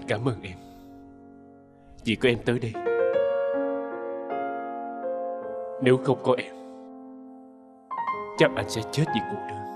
cảm ơn em vì có em tới đây. Nếu không có em, chắc anh sẽ chết vì cô đơn.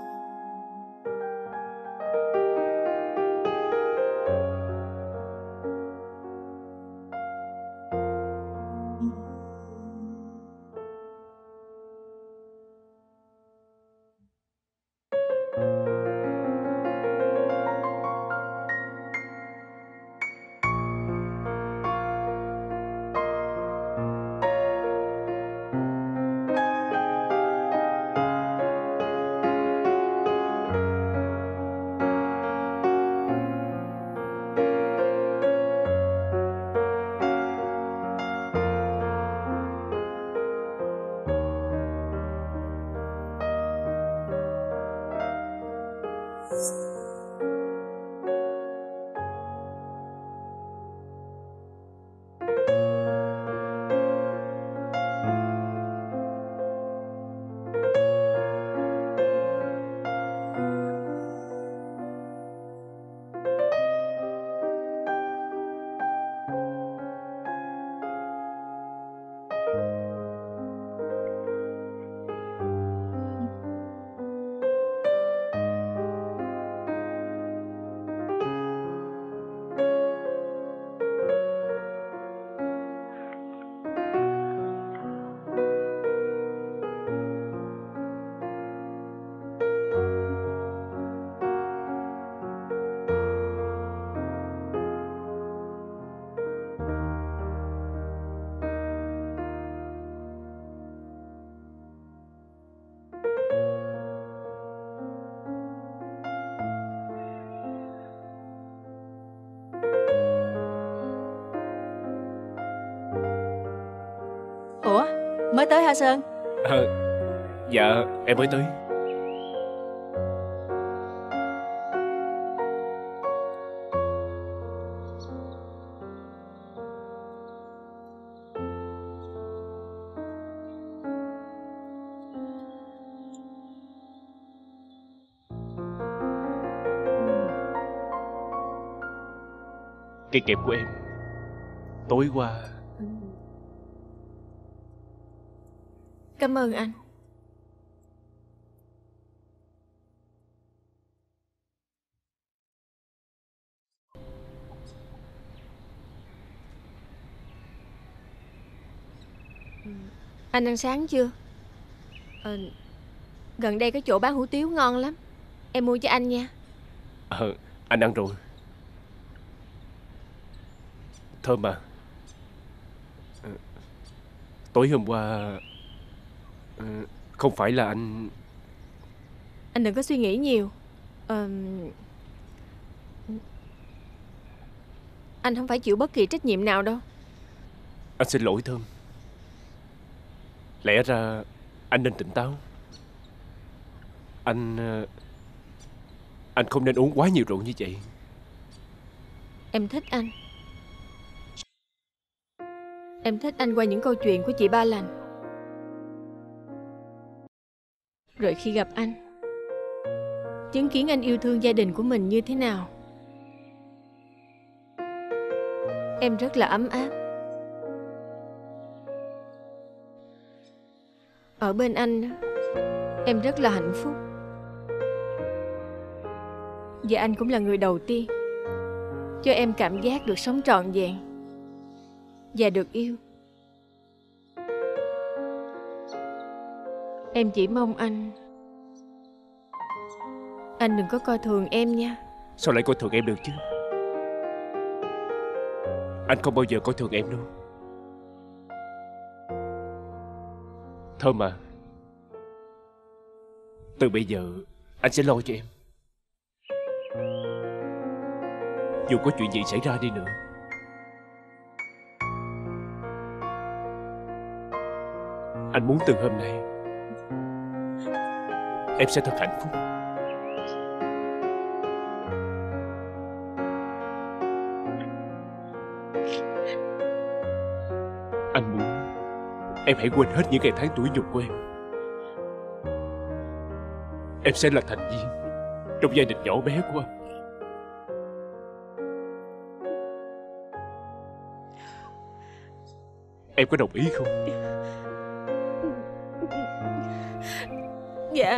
Ủa, mới tới hả Sơn? Dạ, em mới tới. Cây kẹp của em tối qua. Cảm ơn anh. Anh ăn sáng chưa? Gần đây có chỗ bán hủ tiếu ngon lắm, em mua cho anh nha. Anh ăn rồi. Thơm mà. Tối hôm qua không phải là anh... Anh đừng có suy nghĩ nhiều. Anh không phải chịu bất kỳ trách nhiệm nào đâu. Anh xin lỗi Thơm. Lẽ ra anh nên tỉnh táo. Anh không nên uống quá nhiều rượu như vậy. Em thích anh. Em thích anh qua những câu chuyện của chị Ba Lành. Rồi khi gặp anh, chứng kiến anh yêu thương gia đình của mình như thế nào, em rất là ấm áp. Ở bên anh, em rất là hạnh phúc. Và anh cũng là người đầu tiên cho em cảm giác được sống trọn vẹn và được yêu. Em chỉ mong anh đừng có coi thường em nha. Sao lại coi thường em được chứ? Anh không bao giờ coi thường em đâu. Thơm à, từ bây giờ anh sẽ lo cho em. Dù có chuyện gì xảy ra đi nữa, anh muốn từ hôm nay em sẽ thật hạnh phúc. Anh muốn em hãy quên hết những ngày tháng tủi nhục của em. Em sẽ là thành viên trong gia đình nhỏ bé của anh. Em có đồng ý không? Dạ.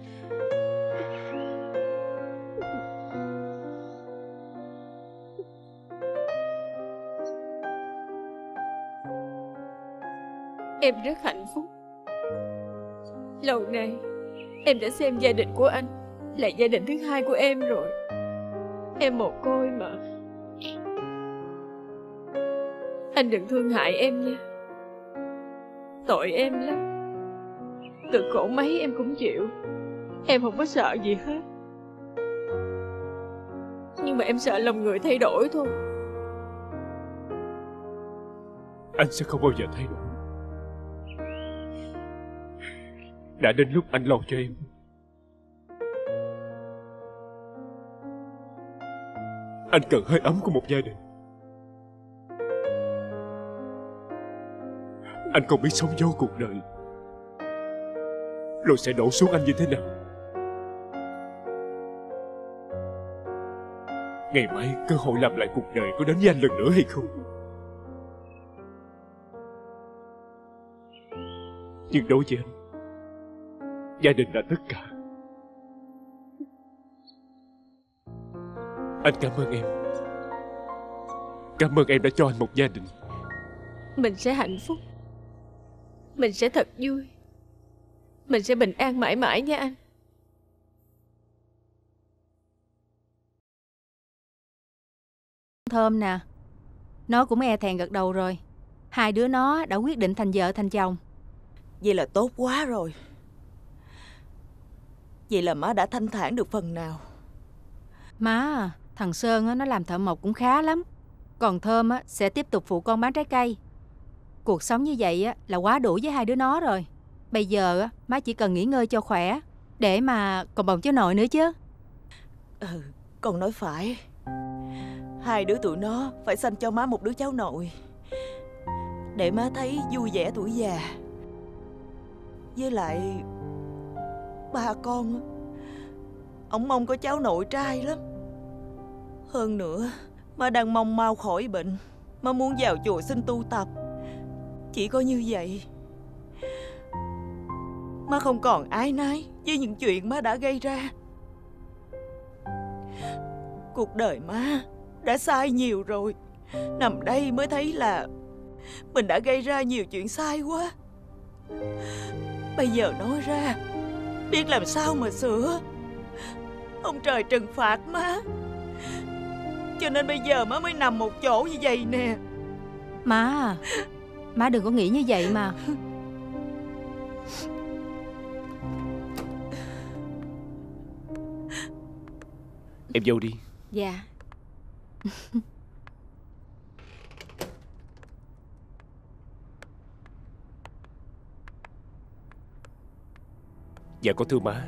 Em rất hạnh phúc. Lâu nay em đã xem gia đình của anh là gia đình thứ hai của em rồi. Em mồ côi mà. Anh đừng thương hại em nha. Tội em lắm. Cực khổ mấy em cũng chịu. Em không có sợ gì hết. Nhưng mà em sợ lòng người thay đổi thôi. Anh sẽ không bao giờ thay đổi. Đã đến lúc anh lo cho em. Anh cần hơi ấm của một gia đình. Anh không biết sống dấu cuộc đời rồi sẽ đổ xuống anh như thế nào. Ngày mai cơ hội làm lại cuộc đời có đến với anh lần nữa hay không? Nhưng đối với anh, gia đình là tất cả. Anh cảm ơn em. Cảm ơn em đã cho anh một gia đình. Mình sẽ hạnh phúc. Mình sẽ thật vui. Mình sẽ bình an mãi mãi nha anh. Thơm nè, nó cũng e thẹn gật đầu rồi. Hai đứa nó đã quyết định thành vợ thành chồng. Vậy là tốt quá rồi. Vậy là má đã thanh thản được phần nào. Má à, thằng Sơn á, nó làm thợ mộc cũng khá lắm. Còn Thơm á, sẽ tiếp tục phụ con bán trái cây. Cuộc sống như vậy á, là quá đủ với hai đứa nó rồi. Bây giờ á, má chỉ cần nghỉ ngơi cho khỏe, để mà còn bồng cháu nội nữa chứ. Con nói phải. Hai đứa tụi nó phải sanh cho má một đứa cháu nội, để má thấy vui vẻ tuổi già. Với lại ba con, ổng mong có cháu nội trai lắm. Hơn nữa, má đang mong mau khỏi bệnh. Má muốn vào chùa xin tu tập. Chỉ có như vậy, má không còn áy náy với những chuyện má đã gây ra. Cuộc đời má đã sai nhiều rồi. Nằm đây mới thấy là mình đã gây ra nhiều chuyện sai quá. Bây giờ nói ra, biết làm sao mà sửa. Ông trời trừng phạt má, cho nên bây giờ má mới nằm một chỗ như vậy nè. Má à, má đừng có nghĩ như vậy mà. Em vô đi. Dạ. Dạ con thưa má.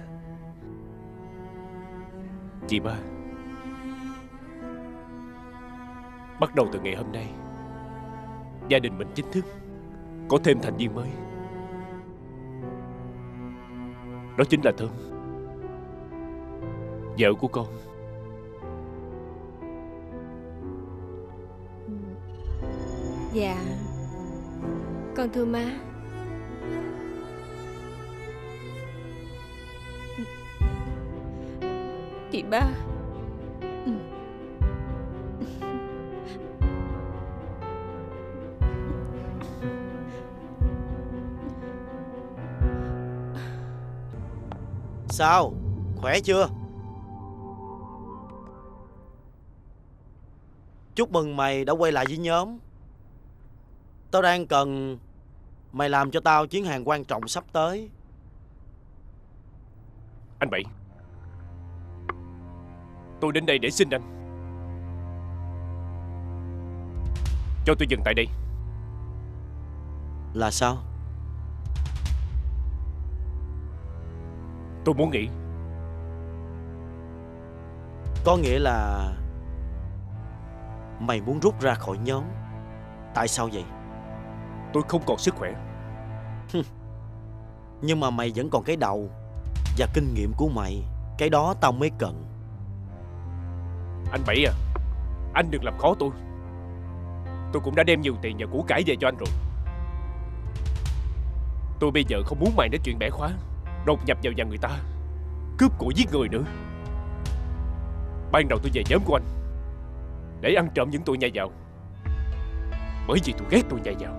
Chị ba, bắt đầu từ ngày hôm nay, gia đình mình chính thức có thêm thành viên mới. Đó chính là Thơm, vợ của con. Dạ. Con thưa má. Chị ba. Sao? Khỏe chưa? Chúc mừng mày đã quay lại với nhóm. Tao đang cần mày làm cho tao chuyến hàng quan trọng sắp tới. Anh Bảy, tôi đến đây để xin anh cho tôi dừng tại đây. Là sao? Tôi muốn nghỉ. Có nghĩa là mày muốn rút ra khỏi nhóm. Tại sao vậy? Tôi không còn sức khỏe. Nhưng mà mày vẫn còn cái đầu và kinh nghiệm của mày. Cái đó tao mới cần. Anh Bảy à, anh đừng làm khó tôi. Tôi cũng đã đem nhiều tiền và của cải về cho anh rồi. Tôi bây giờ không muốn mày đến chuyện bẻ khóa, đột nhập vào nhà người ta, cướp của giết người nữa. Ban đầu tôi về nhóm của anh để ăn trộm những tụi nhà giàu, bởi vì tôi ghét tụi nhà giàu.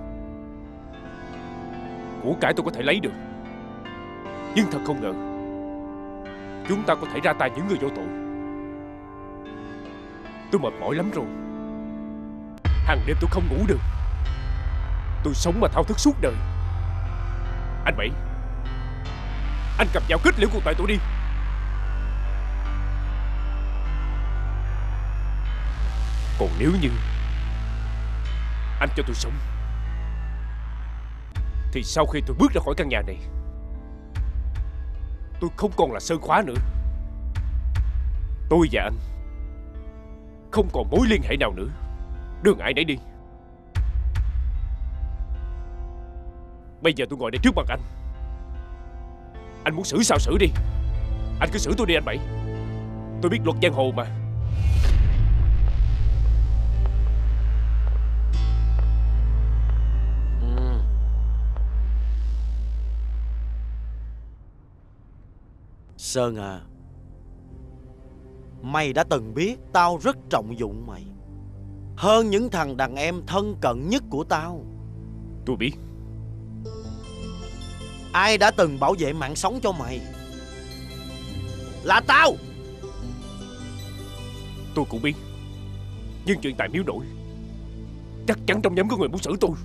Của cải tôi có thể lấy được, nhưng thật không ngờ chúng ta có thể ra tay những người vô tội. Tôi mệt mỏi lắm rồi. Hàng đêm tôi không ngủ được. Tôi sống mà thao thức suốt đời. Anh Bảy, anh cầm dao kết liễu cuộc đời tôi đi. Còn nếu như anh cho tôi sống, thì sau khi tôi bước ra khỏi căn nhà này, tôi không còn là Sơn Khóa nữa. Tôi và anh không còn mối liên hệ nào nữa. Đường ai nấy đi. Bây giờ tôi ngồi đây trước mặt anh. Anh muốn xử sao xử đi. Anh cứ xử tôi đi anh Bảy. Tôi biết luật giang hồ mà. Sơn à, mày đã từng biết tao rất trọng dụng mày hơn những thằng đàn em thân cận nhất của tao. Tôi biết. Ai đã từng bảo vệ mạng sống cho mày? Là tao. Tôi cũng biết. Nhưng chuyện tại miếu nổi, chắc chắn trong nhóm có người muốn xử tôi.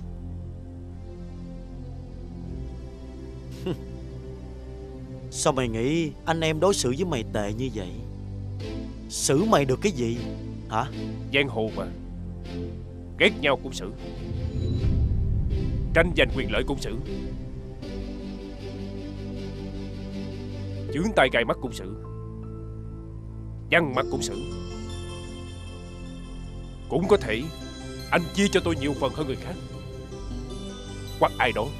Sao mày nghĩ anh em đối xử với mày tệ như vậy? Xử mày được cái gì hả? Giang hồ mà, ghét nhau cũng xử, tranh giành quyền lợi cũng xử, chướng tay gai mắt cũng xử, nhăn mặt cũng xử. Cũng có thể anh chia cho tôi nhiều phần hơn người khác, hoặc ai đó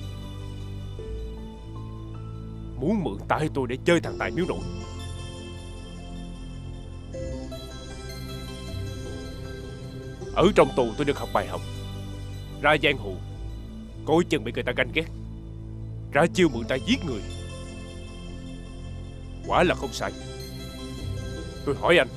muốn mượn tay tôi để chơi thằng tài miếu nổi. Ở trong tù tôi được học bài học. Ra giang hồ coi chừng bị người ta ganh ghét, ra chiêu mượn tay giết người, quả là không sai. Tôi hỏi anh,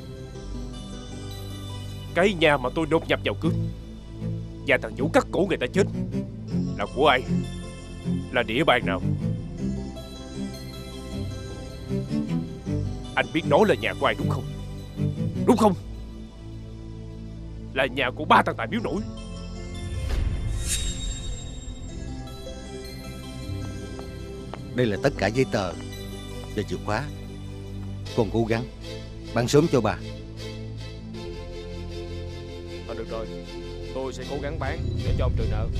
cái nhà mà tôi đột nhập vào cướp và thằng Vũ cắt cổ người ta chết là của ai? Là địa bàn nào? Anh biết đó là nhà của ai đúng không? Đúng không? Là nhà của ba thằng tài miếu nổi. Đây là tất cả giấy tờ và chìa khóa. Con cố gắng bán sớm cho bà. Thôi được rồi, tôi sẽ cố gắng bán để cho ông trừ nợ.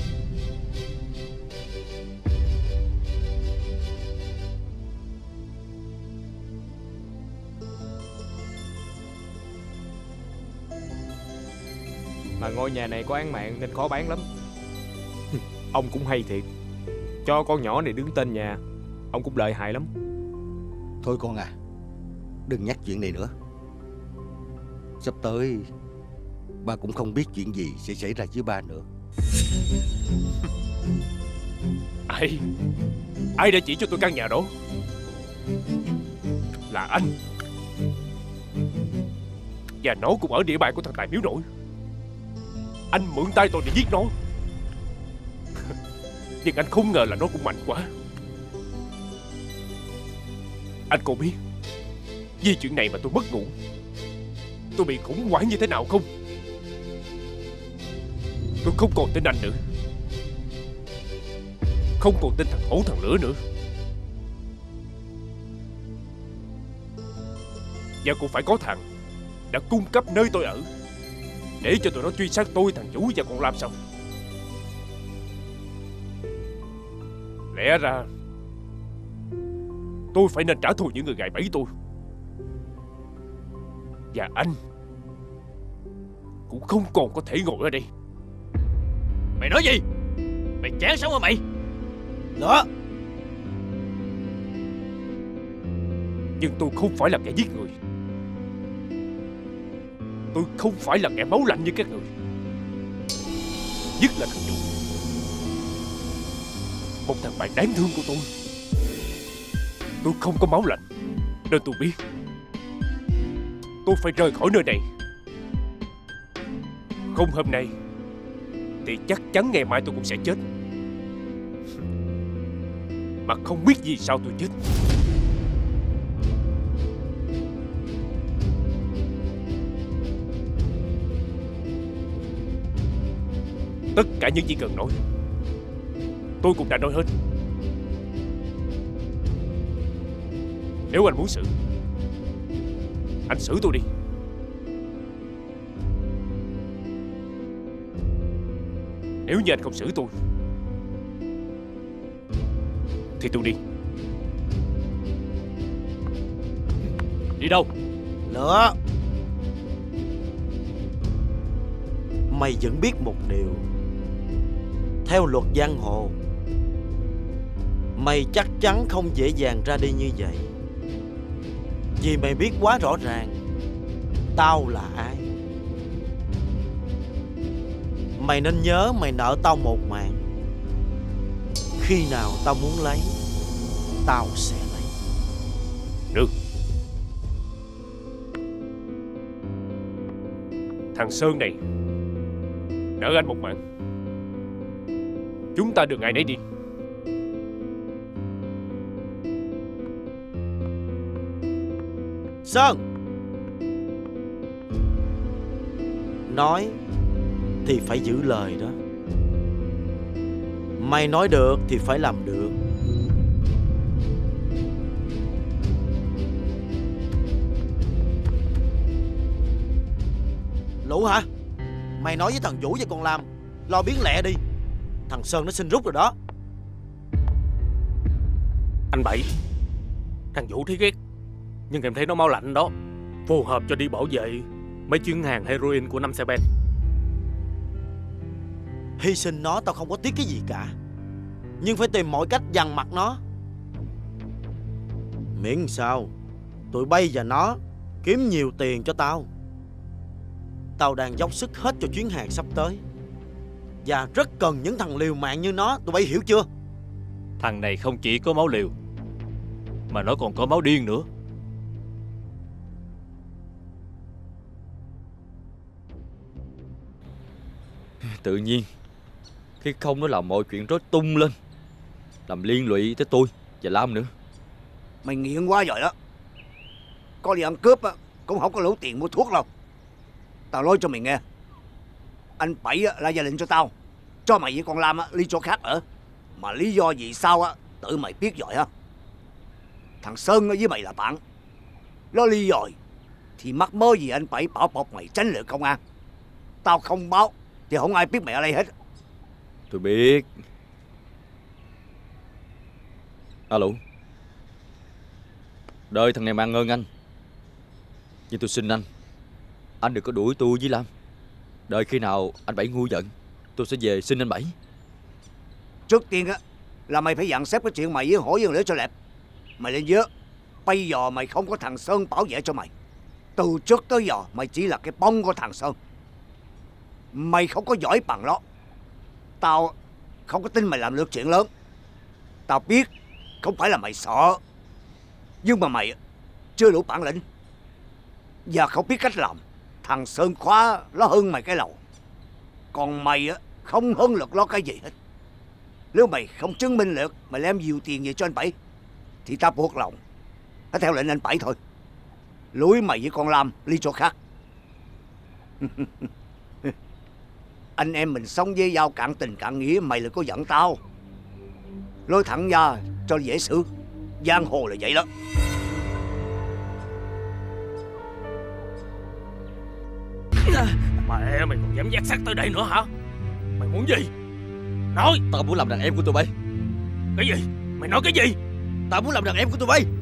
Mà ngôi nhà này có án mạng nên khó bán lắm. Ông cũng hay thiệt. Cho con nhỏ này đứng tên nhà, ông cũng lợi hại lắm. Thôi con à, đừng nhắc chuyện này nữa. Sắp tới ba cũng không biết chuyện gì sẽ xảy ra với ba nữa. Ai đã chỉ cho tôi căn nhà đó? Là anh. Và nó cũng ở địa bàn của thằng tài miếu nổi. Anh mượn tay tôi để giết nó. Nhưng anh không ngờ là nó cũng mạnh quá. Anh còn biết vì chuyện này mà tôi mất ngủ, tôi bị khủng hoảng như thế nào không? Tôi không còn tin anh nữa, không còn tin thằng hổ thằng lửa nữa. Và cũng phải có thằng đã cung cấp nơi tôi ở để cho tụi nó truy sát tôi, thằng Vũ và con Lam xong. Lẽ ra tôi phải nên trả thù những người gài bẫy tôi. Và anh cũng không còn có thể ngồi ở đây. Mày nói gì? Mày chán sống hả mày? Đó. Nhưng tôi không phải là kẻ giết người. Tôi không phải là kẻ máu lạnh như các người. Nhất là thằng Vũ. một thằng bạn đáng thương của tôi. Tôi không có máu lạnh, nên tôi biết tôi phải rời khỏi nơi này. Không hôm nay thì chắc chắn ngày mai tôi cũng sẽ chết. Mà không biết vì sao tôi chết. Tất cả những gì cần nói tôi cũng đã nói hết. Nếu anh muốn xử, anh xử tôi đi. Nếu như anh không xử tôi thì tôi đi. Đi đâu? Lửa. Mày vẫn biết một điều. Theo luật giang hồ, mày chắc chắn không dễ dàng ra đi như vậy. Vì mày biết quá rõ ràng tao là ai. Mày nên nhớ mày nợ tao một mạng. Khi nào tao muốn lấy, tao sẽ lấy. Được. Thằng Sơn này nợ anh một mạng. Chúng ta đường ai nấy đi. Sơn, nói thì phải giữ lời đó. Mày nói được thì phải làm được. Lũ hả? Mày nói với thằng Vũ và con Lam lo biến lẹ đi. Thằng Sơn nó xin rút rồi đó. Anh Bảy, thằng Vũ thấy ghét, nhưng em thấy nó máu lạnh đó, phù hợp cho đi bảo vệ mấy chuyến hàng heroin của 5 xe ben. Hy sinh nó tao không có tiếc cái gì cả, nhưng phải tìm mọi cách dằn mặt nó. Miễn sao tụi bay và nó kiếm nhiều tiền cho tao. Tao đang dốc sức hết cho chuyến hàng sắp tới, và rất cần những thằng liều mạng như nó. Tụi bay hiểu chưa? Thằng này không chỉ có máu liều, mà nó còn có máu điên nữa. Tự nhiên khi không nó làm mọi chuyện rối tung lên, làm liên lụy tới tôi và Lam nữa. Mày nghiện quá rồi đó. Có đi ăn cướp á, cũng không có đủ tiền mua thuốc đâu. Tao nói cho mày nghe, anh Bảy á, là gia định cho tao, cho mày với con Lam á, đi chỗ khác ở. Mà lý do gì sao á, tự mày biết rồi ha. Thằng Sơn với mày là bạn, nó ly rồi thì mắc mớ gì anh Bảy bảo bọc mày tránh lực công an. Tao không báo thì không ai biết mày ở đây hết. Tôi biết. Alo. Đời thằng này mang ơn anh, nhưng tôi xin anh đừng có đuổi tôi với Lam. Đợi khi nào anh Bảy ngu giận, tôi sẽ về xin anh Bảy. Trước tiên á là mày phải dặn xếp cái chuyện mày với Hổ Dương Lễ cho lẹp. Mày lên nhớ, bây giờ mày không có thằng Sơn bảo vệ cho mày. Từ trước tới giờ mày chỉ là cái bóng của thằng Sơn. Mày không có giỏi bằng nó. Tao không có tin mày làm được chuyện lớn. Tao biết không phải là mày sợ, nhưng mà mày chưa đủ bản lĩnh và không biết cách làm. Thằng Sơn khóa nó hơn mày cái lầu, còn mày á không hơn được nó cái gì hết. Nếu mày không chứng minh được mày đem nhiều tiền về cho anh Bảy thì tao buộc lòng phải theo lệnh anh Bảy thôi. Lối mày với con Lam đi chỗ khác. Anh em mình sống với nhau cạn tình cạn nghĩa, mày đừng có giận tao. Lối thẳng ra cho dễ xử. Giang hồ là vậy đó. Mẹ mày còn dám dắt xác tới đây nữa hả? Mày muốn gì? Nói. Tao muốn làm đàn em của tụi bay. Cái gì? Mày nói cái gì? Tao muốn làm đàn em của tụi bay.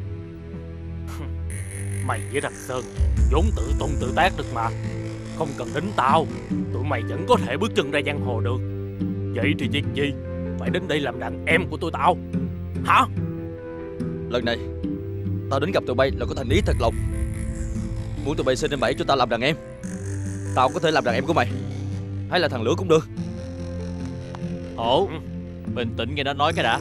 Mày với thằng Sơn vốn tự tung tự tác được mà, không cần đến tao, tụi mày vẫn có thể bước chân ra giang hồ được. Vậy thì việc gì phải đến đây làm đàn em của tao hả? Lần này tao đến gặp tụi bay là có thành ý thật lòng, muốn tụi bay xin anh Bảy cho tao làm đàn em. Tao có thể làm đàn em của mày, hay là thằng Lửa cũng được. Ồ, Bình tĩnh nghe nó nói cái đã.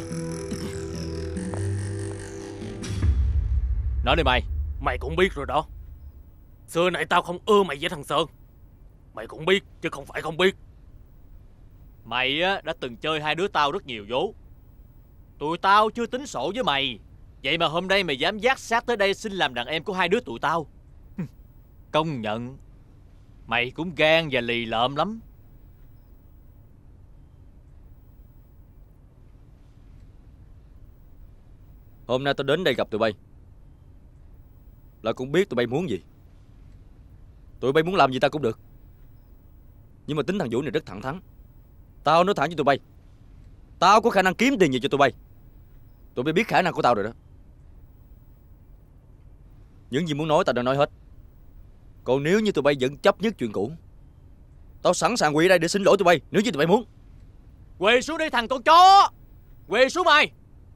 Nói đi mày. Mày cũng biết rồi đó. Xưa nay tao không ưa mày với thằng Sơn. Mày cũng biết chứ không phải không biết. Mày á đã từng chơi hai đứa tao rất nhiều vố. Tụi tao chưa tính sổ với mày. Vậy mà hôm nay mày dám dắt xác tới đây xin làm đàn em của hai đứa tụi tao. Công nhận mày cũng gan và lì lợm lắm. Hôm nay tao đến đây gặp tụi bay là cũng biết tụi bay muốn gì. Tụi bay muốn làm gì tao cũng được. Nhưng mà tính thằng Vũ này rất thẳng thắn. Tao nói thẳng với tụi bay, tao có khả năng kiếm tiền gì cho tụi bay. Tụi bay biết khả năng của tao rồi đó. Những gì muốn nói tao đã nói hết. Còn nếu như tụi bay vẫn chấp nhất chuyện cũ, tao sẵn sàng quỳ đây để xin lỗi tụi bay. Nếu như tụi bay muốn. Quỳ xuống đi thằng con chó. Quỳ xuống mày.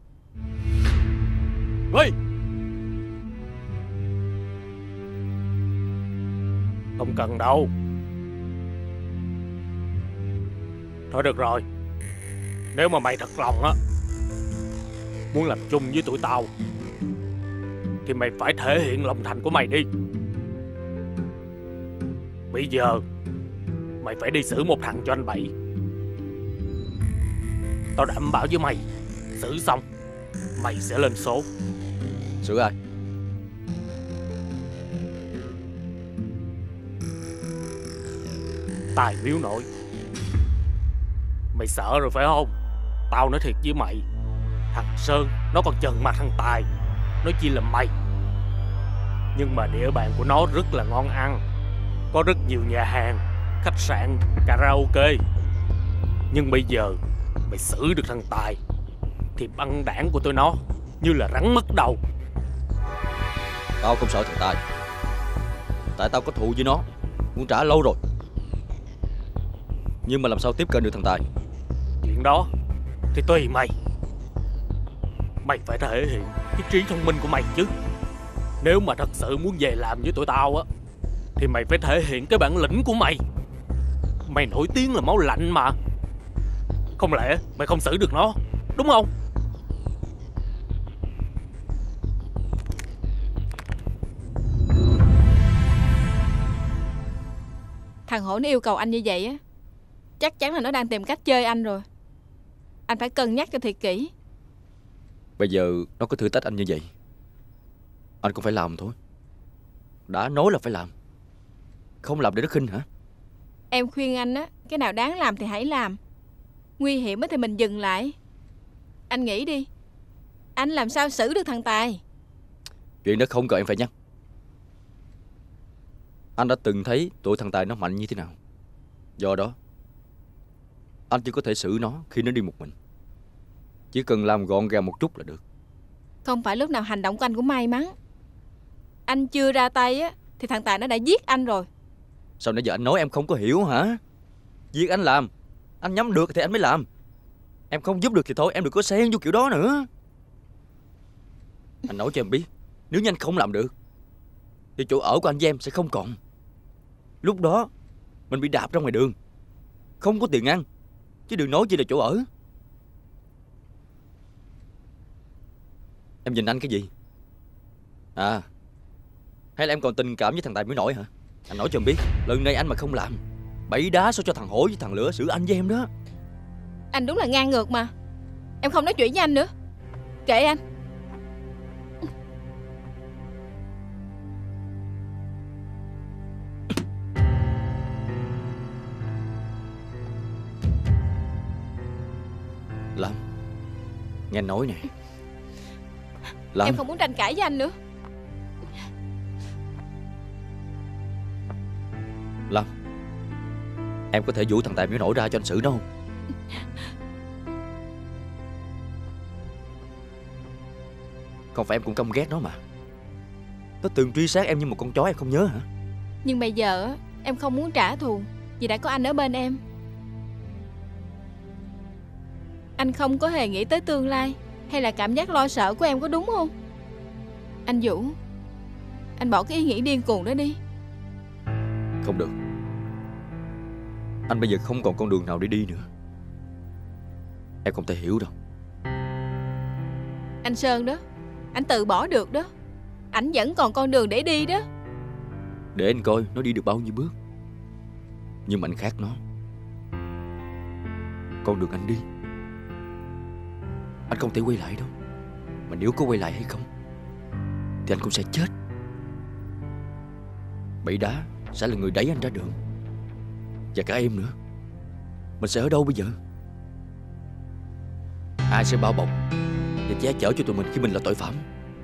Quỳ. Không cần đâu. Thôi được rồi. Nếu mà mày thật lòng á, muốn làm chung với tụi tao, thì mày phải thể hiện lòng thành của mày đi. Bây giờ mày phải đi xử một thằng cho anh Bảy. Tao đảm bảo với mày, xử xong mày sẽ lên số. Xử ai? Tài miếu nội. Mày sợ rồi phải không? Tao nói thiệt với mày, thằng Sơn nó còn chần mặt thằng Tài, nói chi là mày. Nhưng mà địa bàn của nó rất là ngon ăn, có rất nhiều nhà hàng, khách sạn, karaoke. Nhưng bây giờ mày xử được thằng Tài thì băng đảng của tụi nó như là rắn mất đầu. Tao không sợ thằng Tài, tại tao có thù với nó, muốn trả lâu rồi. Nhưng mà làm sao tiếp cận được thằng Tài? Chuyện đó thì tùy mày. Mày phải thể hiện cái trí thông minh của mày chứ. Nếu mà thật sự muốn về làm với tụi tao á, thì mày phải thể hiện cái bản lĩnh của mày. Mày nổi tiếng là máu lạnh mà. Không lẽ mày không xử được nó, đúng không? Thằng Hổ nó yêu cầu anh như vậy á, chắc chắn là nó đang tìm cách chơi anh rồi. Anh phải cân nhắc cho thiệt kỹ. Bây giờ nó có thử thách anh như vậy, anh cũng phải làm thôi. Đã nói là phải làm. Không làm để nó khinh hả? Em khuyên anh á, cái nào đáng làm thì hãy làm. Nguy hiểm á thì mình dừng lại. Anh nghĩ đi, anh làm sao xử được thằng Tài? Chuyện đó không cần em phải nhắc. Anh đã từng thấy tụi thằng Tài nó mạnh như thế nào. Do đó anh chỉ có thể xử nó khi nó đi một mình. Chỉ cần làm gọn gàng một chút là được. Không phải lúc nào hành động của anh cũng may mắn. Anh chưa ra tay á thì thằng Tài nó đã giết anh rồi. Sao nãy giờ anh nói em không có hiểu hả? Việc anh làm, anh nhắm được thì anh mới làm. Em không giúp được thì thôi, em đừng có xen vô kiểu đó nữa. Anh nói cho em biết, nếu như anh không làm được thì chỗ ở của anh với em sẽ không còn. Lúc đó mình bị đạp ra ngoài đường, không có tiền ăn, chứ đừng nói chi là chỗ ở. Em nhìn anh cái gì? À, hay là em còn tình cảm với thằng Tài mới nổi hả? Anh nói cho em biết, lần này anh mà không làm, bẫy đá sao cho thằng Hổ với thằng Lửa xử anh với em đó. Anh đúng là ngang ngược mà. Em không nói chuyện với anh nữa. Kệ anh. Lâm, nghe anh nói nè. Lâm, Em không muốn tranh cãi với anh nữa. Lâm, em có thể dụ thằng Tài miếu nổi ra cho anh xử nó không? Không phải em cũng căm ghét nó mà. Nó từng truy sát em như một con chó, em không nhớ hả? Nhưng bây giờ em không muốn trả thù, vì đã có anh ở bên em. Anh không có hề nghĩ tới tương lai hay là cảm giác lo sợ của em, có đúng không? Anh Vũ, anh bỏ cái ý nghĩ điên cuồng đó đi. Không được. Anh bây giờ không còn con đường nào để đi nữa. Em không thể hiểu đâu. Anh Sơn đó, anh từ bỏ được đó. Ảnh vẫn còn con đường để đi đó. Để anh coi nó đi được bao nhiêu bước. Nhưng mà anh khác nó. Con đường anh đi, anh không thể quay lại đâu. Mà nếu có quay lại hay không thì anh cũng sẽ chết. Bẫy đá sẽ là người đẩy anh ra đường. Và cả em nữa. Mình sẽ ở đâu bây giờ? Ai sẽ bao bọc và che chở cho tụi mình khi mình là tội phạm?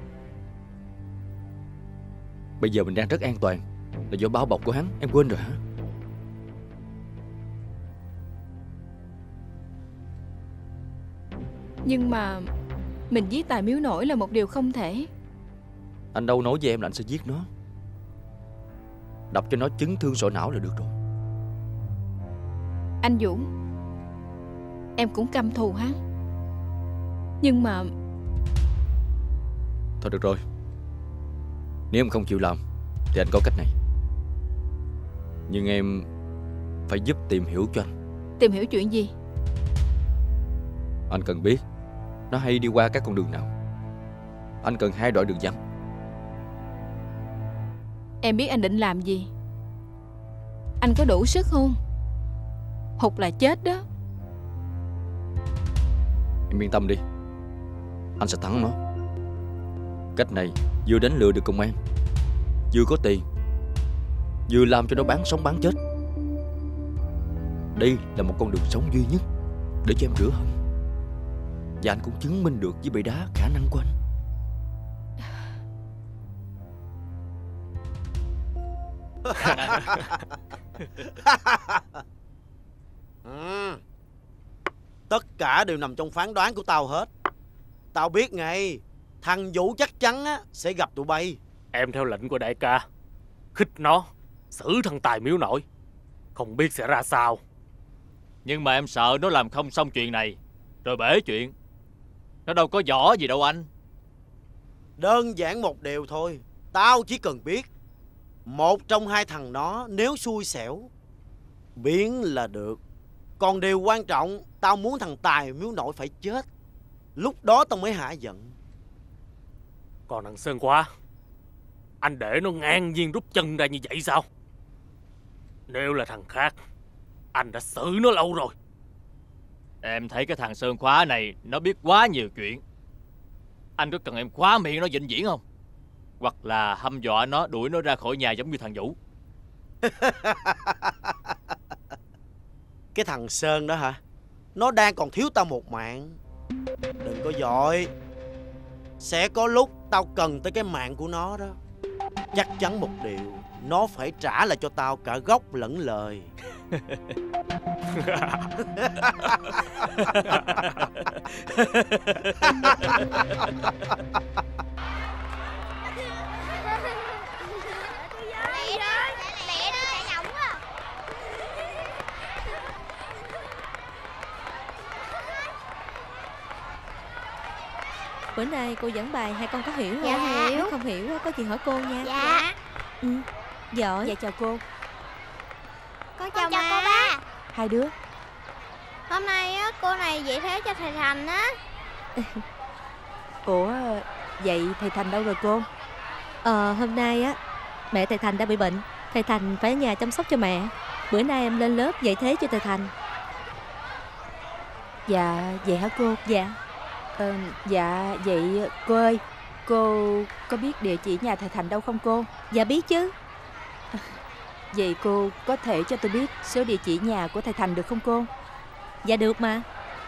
Bây giờ mình đang rất an toàn là do bao bọc của hắn. Em quên rồi hả? Nhưng mà mình giết Tài Miếu Nổi là một điều không thể. Anh đâu nói với em là anh sẽ giết nó. Đập cho nó chấn thương sọ não là được rồi. Anh Dũng, em cũng căm thù hắn. Nhưng mà Thôi được rồi. Nếu em không chịu làm thì anh có cách này. Nhưng em phải giúp tìm hiểu cho anh. tìm hiểu chuyện gì? Anh cần biết nó hay đi qua các con đường nào. Anh cần 2 đoạn đường vắng. Em biết anh định làm gì. Anh có đủ sức không? Hụt là chết đó. Em yên tâm đi, anh sẽ thắng nó. Cách này vừa đánh lừa được công an, vừa có tiền, vừa làm cho nó bán sống bán chết. Đây là một con đường sống duy nhất để cho em rửa hận. Và anh cũng chứng minh được với bầy đá khả năng của anh. Tất cả đều nằm trong phán đoán của tao hết. Tao biết ngay thằng Vũ chắc chắn á sẽ gặp tụi bay. Em theo lệnh của đại ca, khích nó, xử thằng Tài Miếu Nổi. Không biết sẽ ra sao. Nhưng mà em sợ nó làm không xong chuyện này rồi bể chuyện. Nó đâu có võ gì đâu anh. Đơn giản một điều thôi. Tao chỉ cần biết một trong 2 thằng nó nếu xui xẻo biến là được. Còn điều quan trọng, tao muốn thằng Tài Miếu Nổi phải chết. Lúc đó tao mới hả giận. Còn thằng Sơn Khoa, anh để nó ngang nhiên rút chân ra như vậy sao? Nếu là thằng khác, anh đã xử nó lâu rồi. Em thấy cái thằng Sơn Khóa này nó biết quá nhiều chuyện. Anh có cần em khóa miệng nó vĩnh viễn không? Hoặc là hăm dọa nó, đuổi nó ra khỏi nhà giống như thằng Vũ? Cái thằng Sơn đó hả? Nó đang còn thiếu tao một mạng. Đừng có vội. Sẽ có lúc tao cần tới cái mạng của nó đó. Chắc chắn một điều, nó phải trả lại cho tao cả gốc lẫn lời. Bữa nay cô dẫn bài hai con có hiểu không? Dạ hiểu. Nếu không hiểu có gì hỏi cô nha. Dạ. Giỏi. Dạ chào cô. Con chào cô ba. Hai đứa. Hôm nay á, cô này dạy thế cho thầy Thành á. Ủa, vậy thầy Thành đâu rồi cô? Hôm nay á mẹ thầy Thành đã bị bệnh. Thầy Thành phải ở nhà chăm sóc cho mẹ. Bữa nay em lên lớp dạy thế cho thầy Thành. Dạ, vậy hả cô? Dạ. Dạ, vậy cô ơi, cô có biết địa chỉ nhà thầy Thành đâu không cô? Dạ biết chứ. Vậy cô có thể cho tôi biết số địa chỉ nhà của thầy Thành được không cô? Dạ được mà.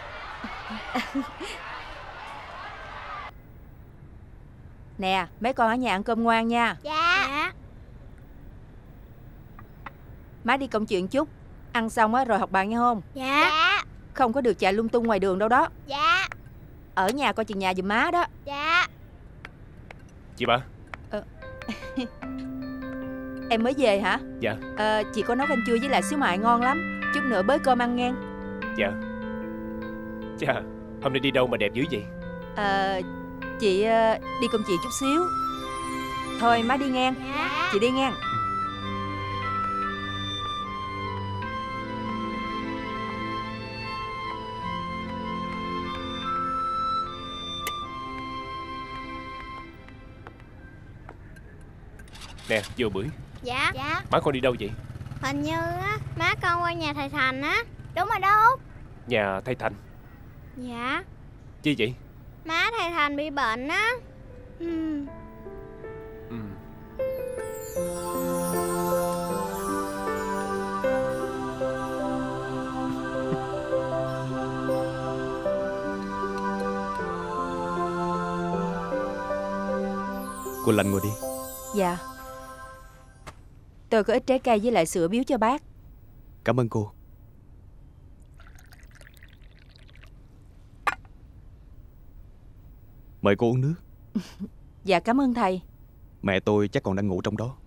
Nè, mấy con ở nhà ăn cơm ngoan nha. Dạ. Má đi công chuyện chút. Ăn xong á rồi học bài nghe không? Dạ. Không có được chạy lung tung ngoài đường đâu đó. Dạ. Ở nhà coi chừng nhà giùm má đó. Dạ. Chị ba. Em mới về hả? Dạ. Chị có nấu canh chua với lại xíu mại ngon lắm. Chút nữa bới cơm ăn ngang. Dạ. Chà, hôm nay đi đâu mà đẹp dữ vậy? Chị đi công chuyện chút xíu. Thôi má đi ngang. Dạ. Chị đi ngang. Nè Vô Bưởi, Dạ. má con đi đâu vậy? Hình như á, má con qua nhà thầy Thành á. Đúng rồi đó Út. Nhà thầy Thành? Dạ. Chi vậy? Má thầy Thành bị bệnh á. Ừ. Cô Lành ngồi đi. Dạ. Tôi có ít trái cây với lại sữa biếu cho bác. Cảm ơn cô. Mời cô uống nước. Dạ cảm ơn thầy. Mẹ tôi chắc còn đang ngủ trong đó.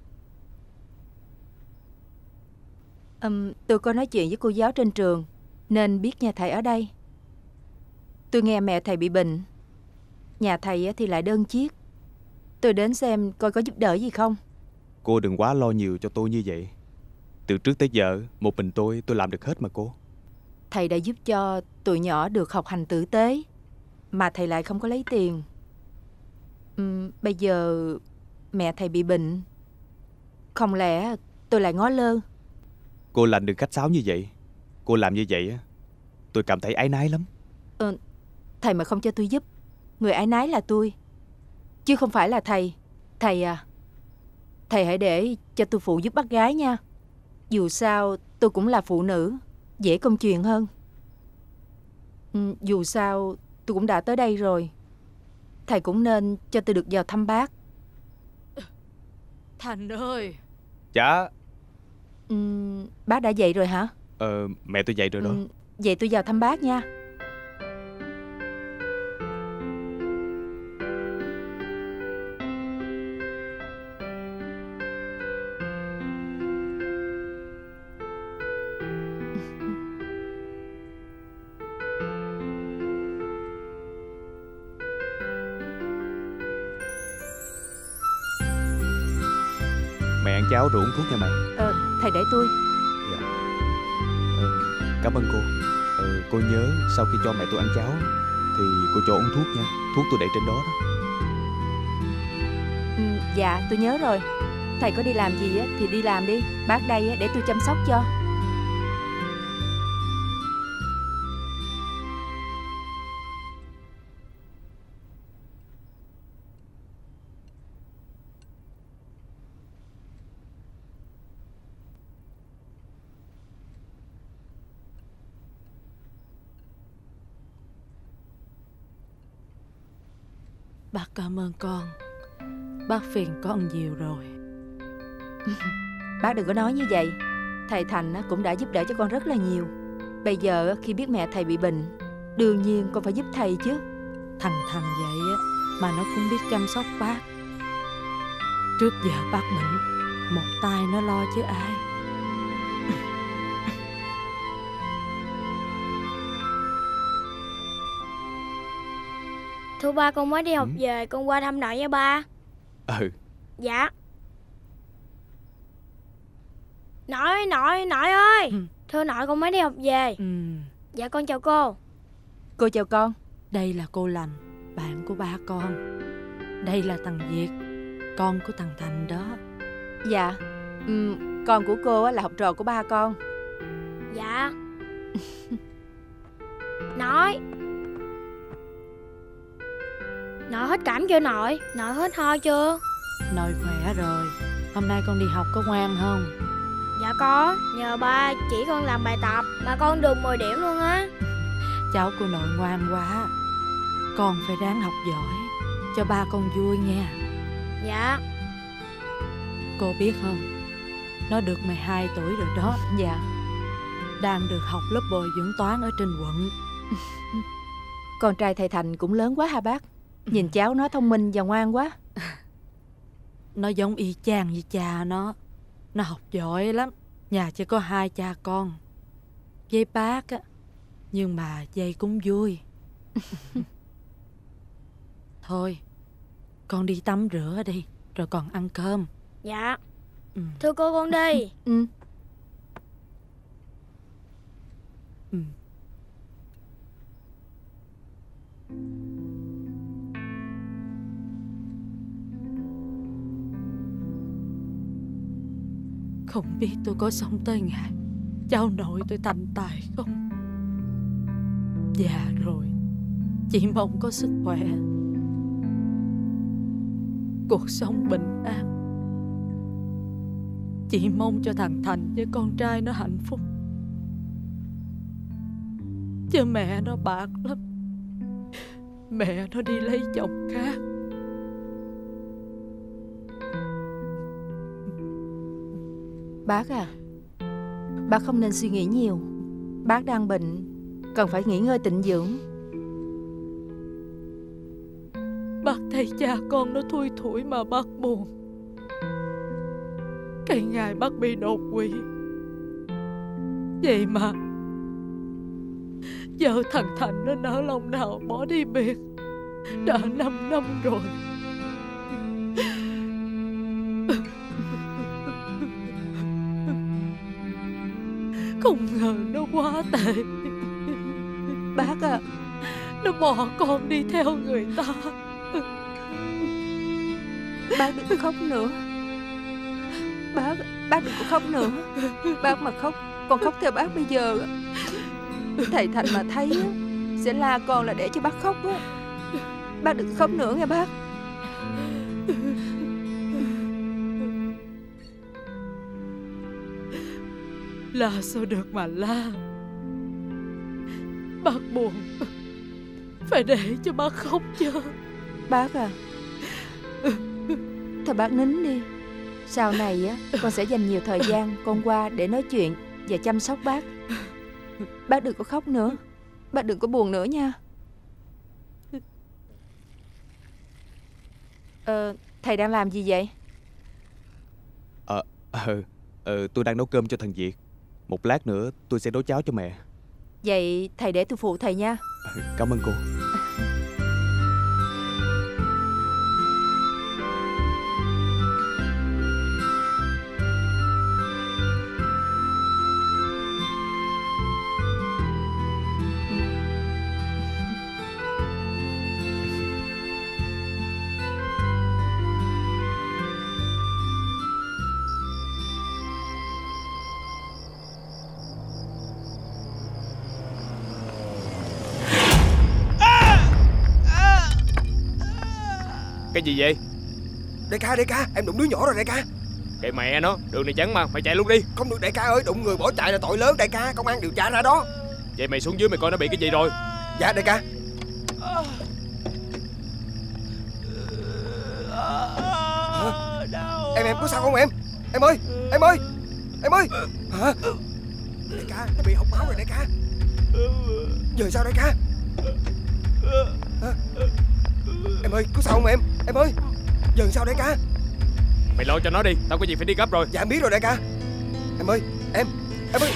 Tôi có nói chuyện với cô giáo trên trường nên biết nhà thầy ở đây. Tôi nghe mẹ thầy bị bệnh, nhà thầy thì lại đơn chiếc. Tôi đến xem coi có giúp đỡ gì không. Cô đừng quá lo nhiều cho tôi như vậy. Từ trước tới giờ một mình tôi làm được hết mà cô. Thầy đã giúp cho tụi nhỏ được học hành tử tế, mà thầy lại không có lấy tiền. Bây giờ mẹ thầy bị bệnh, không lẽ tôi lại ngó lơ? Cô Lành đừng khách sáo như vậy. Cô làm như vậy tôi cảm thấy áy náy lắm. Thầy mà không cho tôi giúp, người áy náy là tôi, chứ không phải là thầy. Thầy à, thầy hãy để cho tôi phụ giúp bác gái nha. Dù sao tôi cũng là phụ nữ, dễ công chuyện hơn. Dù sao tôi cũng đã tới đây rồi, thầy cũng nên cho tôi được vào thăm bác. Thành ơi. Dạ. Bác đã dậy rồi hả? Mẹ tôi dậy rồi đó. Vậy tôi vào thăm bác nha. Mẹ ăn cháo rồi uống thuốc nha mẹ. Thầy để tôi. Dạ. Cảm ơn cô. Cô nhớ sau khi cho mẹ tôi ăn cháo thì cô cho uống thuốc nha. Thuốc tôi để trên đó đó. Dạ tôi nhớ rồi. Thầy có đi làm gì thì đi làm đi. Bác đây để tôi chăm sóc cho. Bác cảm ơn con. Bác phiền con nhiều rồi. Bác đừng có nói như vậy. Thầy Thành cũng đã giúp đỡ cho con rất là nhiều. Bây giờ khi biết mẹ thầy bị bệnh, đương nhiên con phải giúp thầy chứ. Thành vậy mà nó cũng biết chăm sóc bác. Trước giờ bác bệnh, một tay nó lo chứ ai. Thưa ba, con mới đi học về, con qua thăm nội nha ba. Dạ. Nội ơi. Thưa nội, con mới đi học về. Dạ con chào cô. Cô chào con. Đây là cô Lành, bạn của ba con. Đây là thằng Việt, con của thằng Thành đó. Dạ. Con của cô là học trò của ba con. Dạ. Nội hết cảm chưa nội? Nội hết ho chưa? Nội khỏe rồi. Hôm nay con đi học có ngoan không? Dạ có. Nhờ ba chỉ con làm bài tập mà con được 10 điểm luôn á. Cháu của nội ngoan quá. Con phải ráng học giỏi cho ba con vui nha. Dạ. Cô biết không, nó được 12 tuổi rồi đó. Dạ. Đang được học lớp bồi dưỡng toán ở trên quận. Con trai thầy Thành cũng lớn quá hả bác? Nhìn cháu nó thông minh và ngoan quá. Nó giống y chang như cha nó. Nó học giỏi lắm. Nhà chỉ có 2 cha con. Với bác á, nhưng mà dây cũng vui. Thôi, con đi tắm rửa đi, rồi còn ăn cơm. Dạ. Thưa cô, con đi. Không biết tôi có sống tới ngày cháu nội tôi thành tài không. Già rồi, chỉ mong có sức khỏe, cuộc sống bình an. Chỉ mong cho thằng Thành với con trai nó hạnh phúc. Chứ mẹ nó bạc lắm. Mẹ nó đi lấy chồng khác. Bác à, bác không nên suy nghĩ nhiều. Bác đang bệnh, cần phải nghỉ ngơi tịnh dưỡng. Bác thấy cha con nó thui thủi mà bác buồn. Cái ngày bác bị đột quỵ, vậy mà giờ thằng Thành nó nỡ lòng nào bỏ đi biệt. Đã 5 năm rồi. Không ngờ nó quá tệ. Bác à, nó bỏ con đi theo người ta. Bác đừng có khóc nữa. Bác đừng có khóc nữa. Bác mà khóc, con khóc theo bác bây giờ, thầy Thành mà thấy sẽ la con là để cho bác khóc á. Bác đừng khóc nữa nghe bác. La sao được mà la. Bác buồn, phải để cho bác khóc chứ. Bác à, thôi bác nín đi. Sau này á, con sẽ dành nhiều thời gian con qua để nói chuyện và chăm sóc bác. Bác đừng có khóc nữa. Bác đừng có buồn nữa nha. Thầy đang làm gì vậy? Tôi đang nấu cơm cho thằng Việt. Một lát nữa tôi sẽ nấu cháo cho mẹ. Vậy thầy để tôi phụ thầy nha. Cảm ơn cô. Cái gì vậy? Đại ca, em đụng đứa nhỏ rồi đại ca. Kệ mẹ nó, đường này chắn mà, phải chạy luôn đi. Không được đại ca ơi, đụng người bỏ chạy là tội lớn đại ca, công an điều tra ra đó. Vậy mày xuống dưới mày coi nó bị cái gì rồi. Dạ đại ca. Em có sao không em? Em ơi. Hả? Đại ca, nó bị hộc máu rồi đại ca. Giờ sao đại ca? Hả? Em ơi, có sao không em? Em ơi, giờ sao đại ca? Mày lo cho nó đi, tao có gì phải đi gấp rồi. Dạ em biết rồi đại ca. Em ơi, em ơi.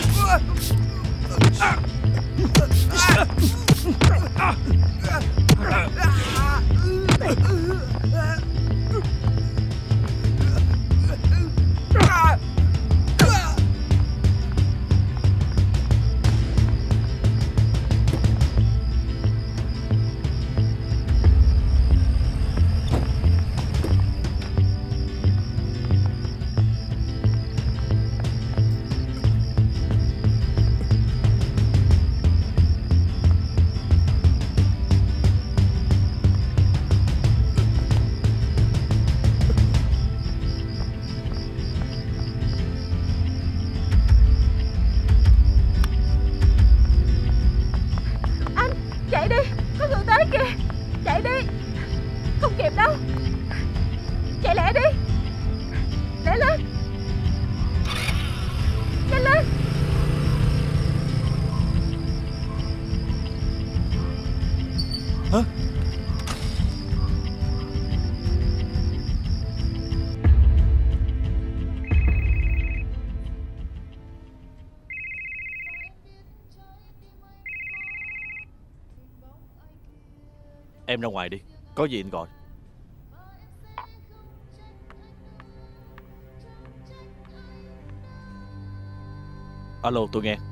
Chạy đi, có người tới kìa. Chạy đi, không kịp đâu. Chạy lẹ đi. Lẹ lên, nhanh lên. Hả? Em ra ngoài đi, có gì anh gọi. Alo, tôi nghe.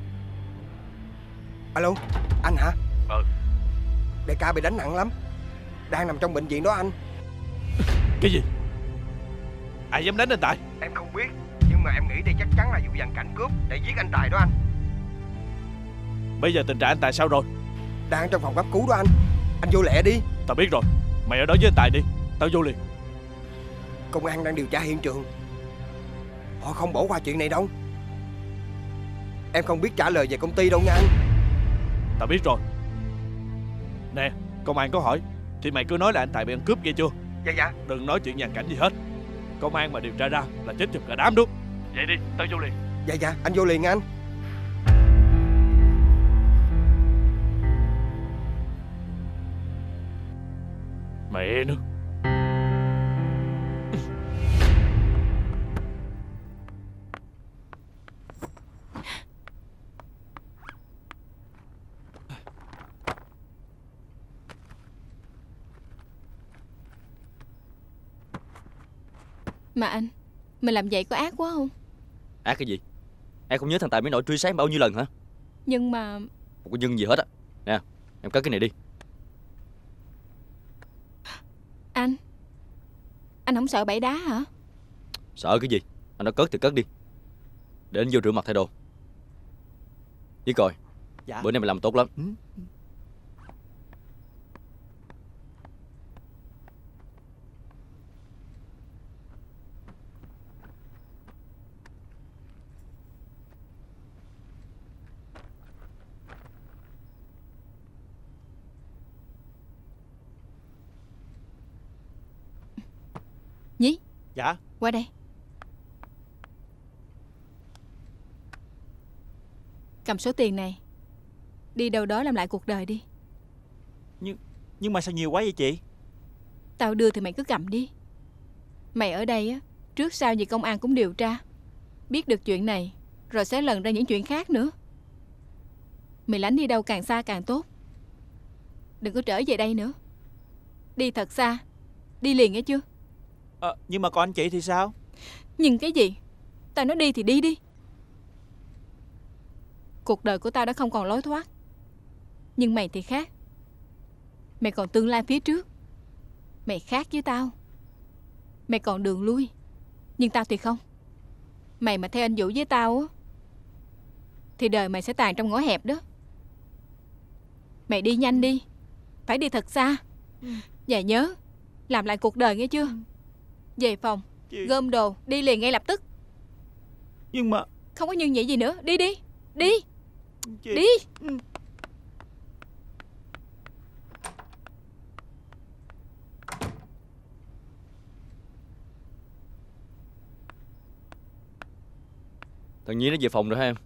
Alo, anh hả? Đại ca bị đánh nặng lắm, đang nằm trong bệnh viện đó anh. Cái gì? Ai dám đánh anh Tài? Em không biết, nhưng Nhưng mà em nghĩ đây chắc chắn là vụ giàn cảnh cướp để giết anh Tài đó anh. Bây giờ tình trạng anh Tài sao rồi? Đang trong phòng cấp cứu đó anh. Anh vô lẹ đi. Tao biết rồi. Mày ở đó với anh Tài đi. Tao vô liền. Công an đang điều tra hiện trường. Họ không bỏ qua chuyện này đâu. Em không biết trả lời về công ty đâu nha anh. Tao biết rồi. Nè, công an có hỏi thì mày cứ nói là anh Tài bị ăn cướp nghe chưa? Dạ dạ. Đừng nói chuyện giàn cảnh gì hết. Công an mà điều tra ra là chết chùm cả đám luôn. Vậy đi, tao vô liền. Dạ dạ, anh vô liền anh. Mẹ nữa. Mà anh, mình làm vậy có ác quá không? Ác cái gì? Em không nhớ thằng Tài mới nổi truy sát bao nhiêu lần hả? Nhưng mà... Không có nhưng gì hết á. Nè, em cất cái này đi. Anh không sợ bẫy đá hả? Sợ cái gì? Anh đã cất thì cất đi. Để anh vô rửa mặt thay đồ. Với coi. Dạ. Bữa nay mày làm tốt lắm. Nhí. Dạ. Qua đây. Cầm số tiền này. Đi đâu đó làm lại cuộc đời đi. Nhưng mà sao nhiều quá vậy chị? Tao đưa thì mày cứ cầm đi. Mày ở đây á, trước sau gì công an cũng điều tra. Biết được chuyện này rồi sẽ lần ra những chuyện khác nữa. Mày lánh đi đâu càng xa càng tốt. Đừng có trở về đây nữa. Đi thật xa. Đi liền nghe chưa? Nhưng mà còn anh chị thì sao? Nhưng cái gì? Tao nói đi thì đi đi. Cuộc đời của tao đã không còn lối thoát. Nhưng mày thì khác. Mày còn tương lai phía trước. Mày khác với tao. Mày còn đường lui. Nhưng tao thì không. Mày mà theo anh Vũ với tao á, thì đời mày sẽ tàn trong ngõ hẹp đó. Mày đi nhanh đi. Phải đi thật xa. Và nhớ làm lại cuộc đời nghe chưa? Về phòng gom đồ đi liền ngay lập tức. Nhưng mà không có nhưng vậy gì nữa. Đi đi. Đi. Đi. Thằng Nhi nó về phòng rồi hả em?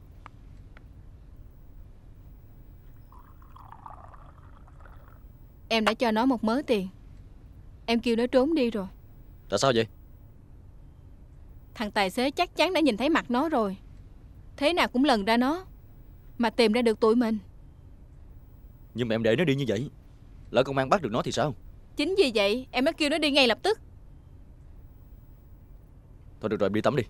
Em đã cho nó một mớ tiền. Em kêu nó trốn đi rồi. Tại sao vậy? Thằng tài xế chắc chắn đã nhìn thấy mặt nó rồi. Thế nào cũng lần ra nó mà tìm ra được tụi mình. Nhưng mà em để nó đi như vậy, lỡ công an bắt được nó thì sao? Chính vì vậy em mới kêu nó đi ngay lập tức. Thôi được rồi, đi tắm đi.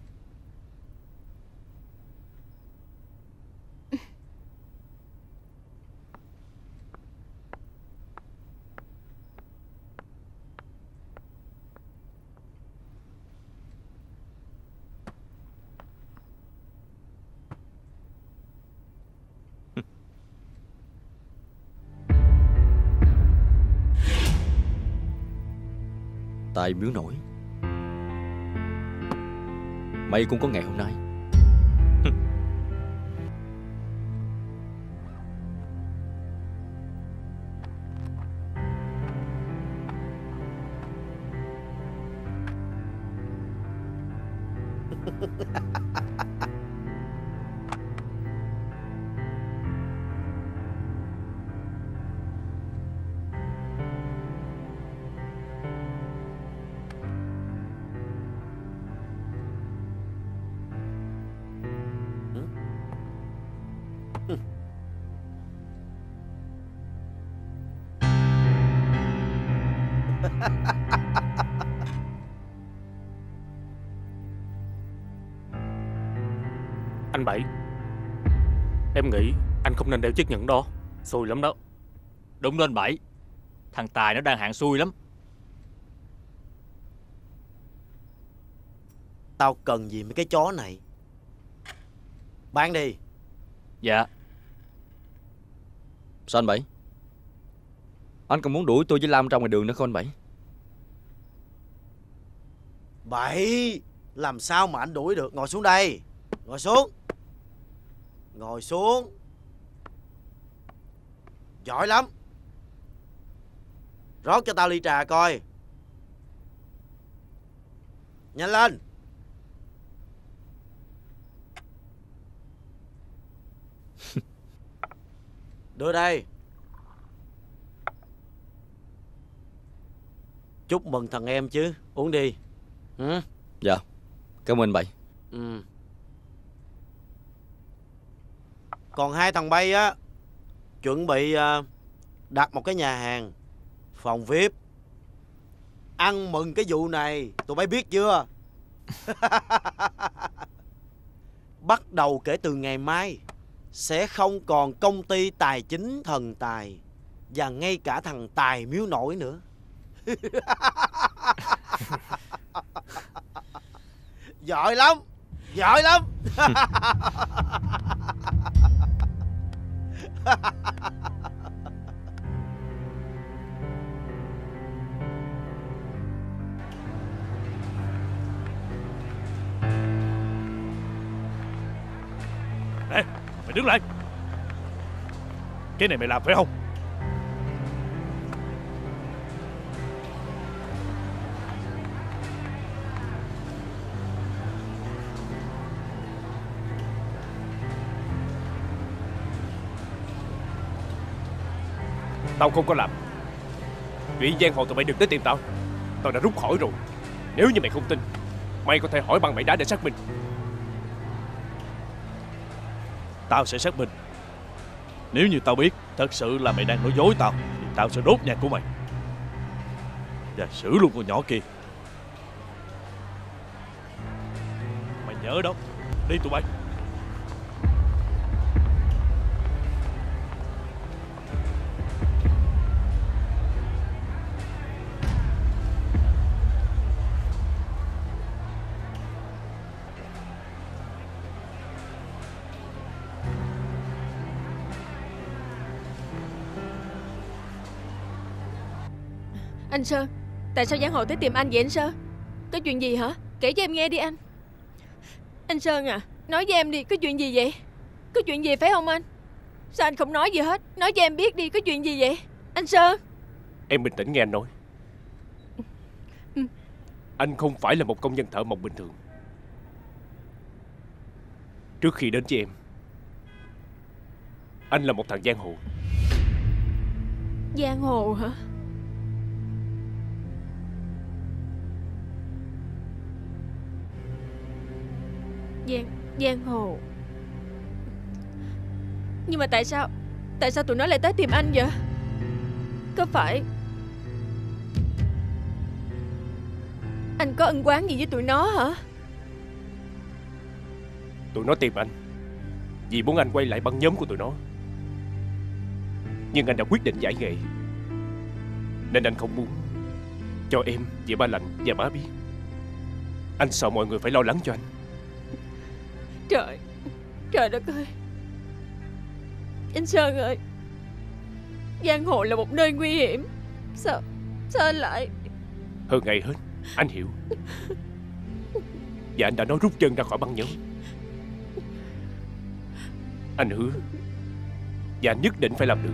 Tài miếu nổi, mày cũng có ngày hôm nay. Anh Bảy, em nghĩ anh không nên đeo chiếc nhẫn đó. Xui lắm đó. Đúng đó anh Bảy. Thằng Tài nó đang hạng xui lắm. tao cần gì mấy cái chó này. Bán đi. Dạ. Sao anh Bảy? Anh còn muốn đuổi tôi với Lam ra ngoài đường nữa không anh Bảy? Bảy, làm sao mà anh đuổi được? Ngồi xuống đây. Ngồi xuống. Ngồi xuống. Giỏi lắm. Rót cho tao ly trà coi. Nhanh lên. Đưa đây. Chúc mừng thằng em chứ. Uống đi. Dạ. Cảm ơn anh Bảy. Còn hai thằng bay á, chuẩn bị đặt một cái nhà hàng, phòng VIP. Ăn mừng cái vụ này, tụi bay biết chưa? Bắt đầu kể từ ngày mai sẽ không còn công ty tài chính Thần Tài, và ngay cả thằng Tài Miếu Nổi nữa. Giỏi lắm. Giỏi lắm. Nè, mày đứng lại. Cái này mày làm phải không? Tao không có làm. Chuyện giang hồ tụi bay đừng tới tìm tao. Tao đã rút khỏi rồi. Nếu như mày không tin, mày có thể hỏi bằng mày đá để xác minh. Tao sẽ xác minh. Nếu như tao biết thật sự là mày đang nói dối tao, thì tao sẽ đốt nhà của mày và xử luôn con nhỏ kia. Mày nhớ đó. Đi tụi bay. Anh Sơn, tại sao giang hồ tới tìm anh vậy anh Sơn? Có chuyện gì hả? Kể cho em nghe đi anh. Anh Sơn à, nói với em đi, có chuyện gì vậy? Có chuyện gì phải không anh? Sao anh không nói gì hết? Nói cho em biết đi, có chuyện gì vậy? Anh Sơn. Em bình tĩnh nghe anh nói. Anh không phải là một công nhân thợ mộc bình thường. Trước khi đến với em, anh là một thằng giang hồ. Giang hồ hả? Giang hồ. Nhưng mà tại sao tụi nó lại tới tìm anh vậy? Có phải anh có ân oán gì với tụi nó hả? Tụi nó tìm anh vì muốn anh quay lại băng nhóm của tụi nó. Nhưng anh đã quyết định giải nghệ, nên anh không muốn cho em, chị Ba Lạnh và má biết. Anh sợ mọi người phải lo lắng cho anh. Trời đất ơi. Anh Sơn ơi, giang hồ là một nơi nguy hiểm. Sao anh lại... Hơn ngày hết, anh hiểu. Và anh đã nói rút chân ra khỏi băng nhóm. Anh hứa, và anh nhất định phải làm được.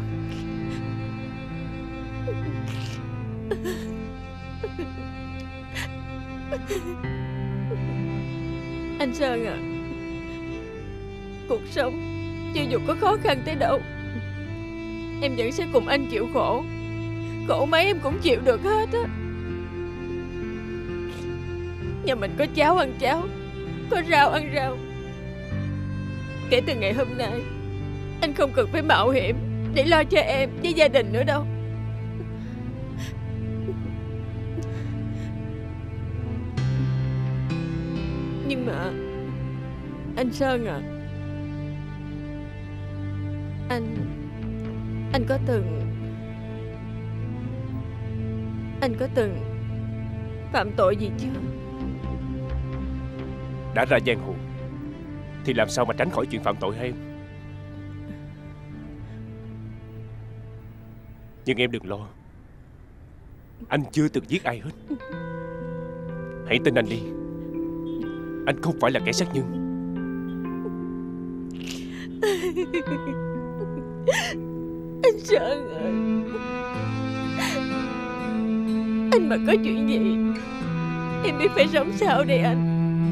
Anh Sơn à, cuộc sống cho dù có khó khăn tới đâu, em vẫn sẽ cùng anh chịu khổ. Khổ mấy em cũng chịu được hết á. Nhà mình có cháo ăn cháo, có rau ăn rau. Kể từ ngày hôm nay, anh không cần phải mạo hiểm để lo cho em với gia đình nữa đâu. Nhưng mà anh Sơn à, anh có từng phạm tội gì chưa? đã ra giang hồ thì làm sao mà tránh khỏi chuyện phạm tội hả em? Nhưng em đừng lo, anh chưa từng giết ai hết. Hãy tin anh đi, anh không phải là kẻ sát nhân. Anh Sơn ơi, anh mà có chuyện gì em biết phải sống sao đây anh?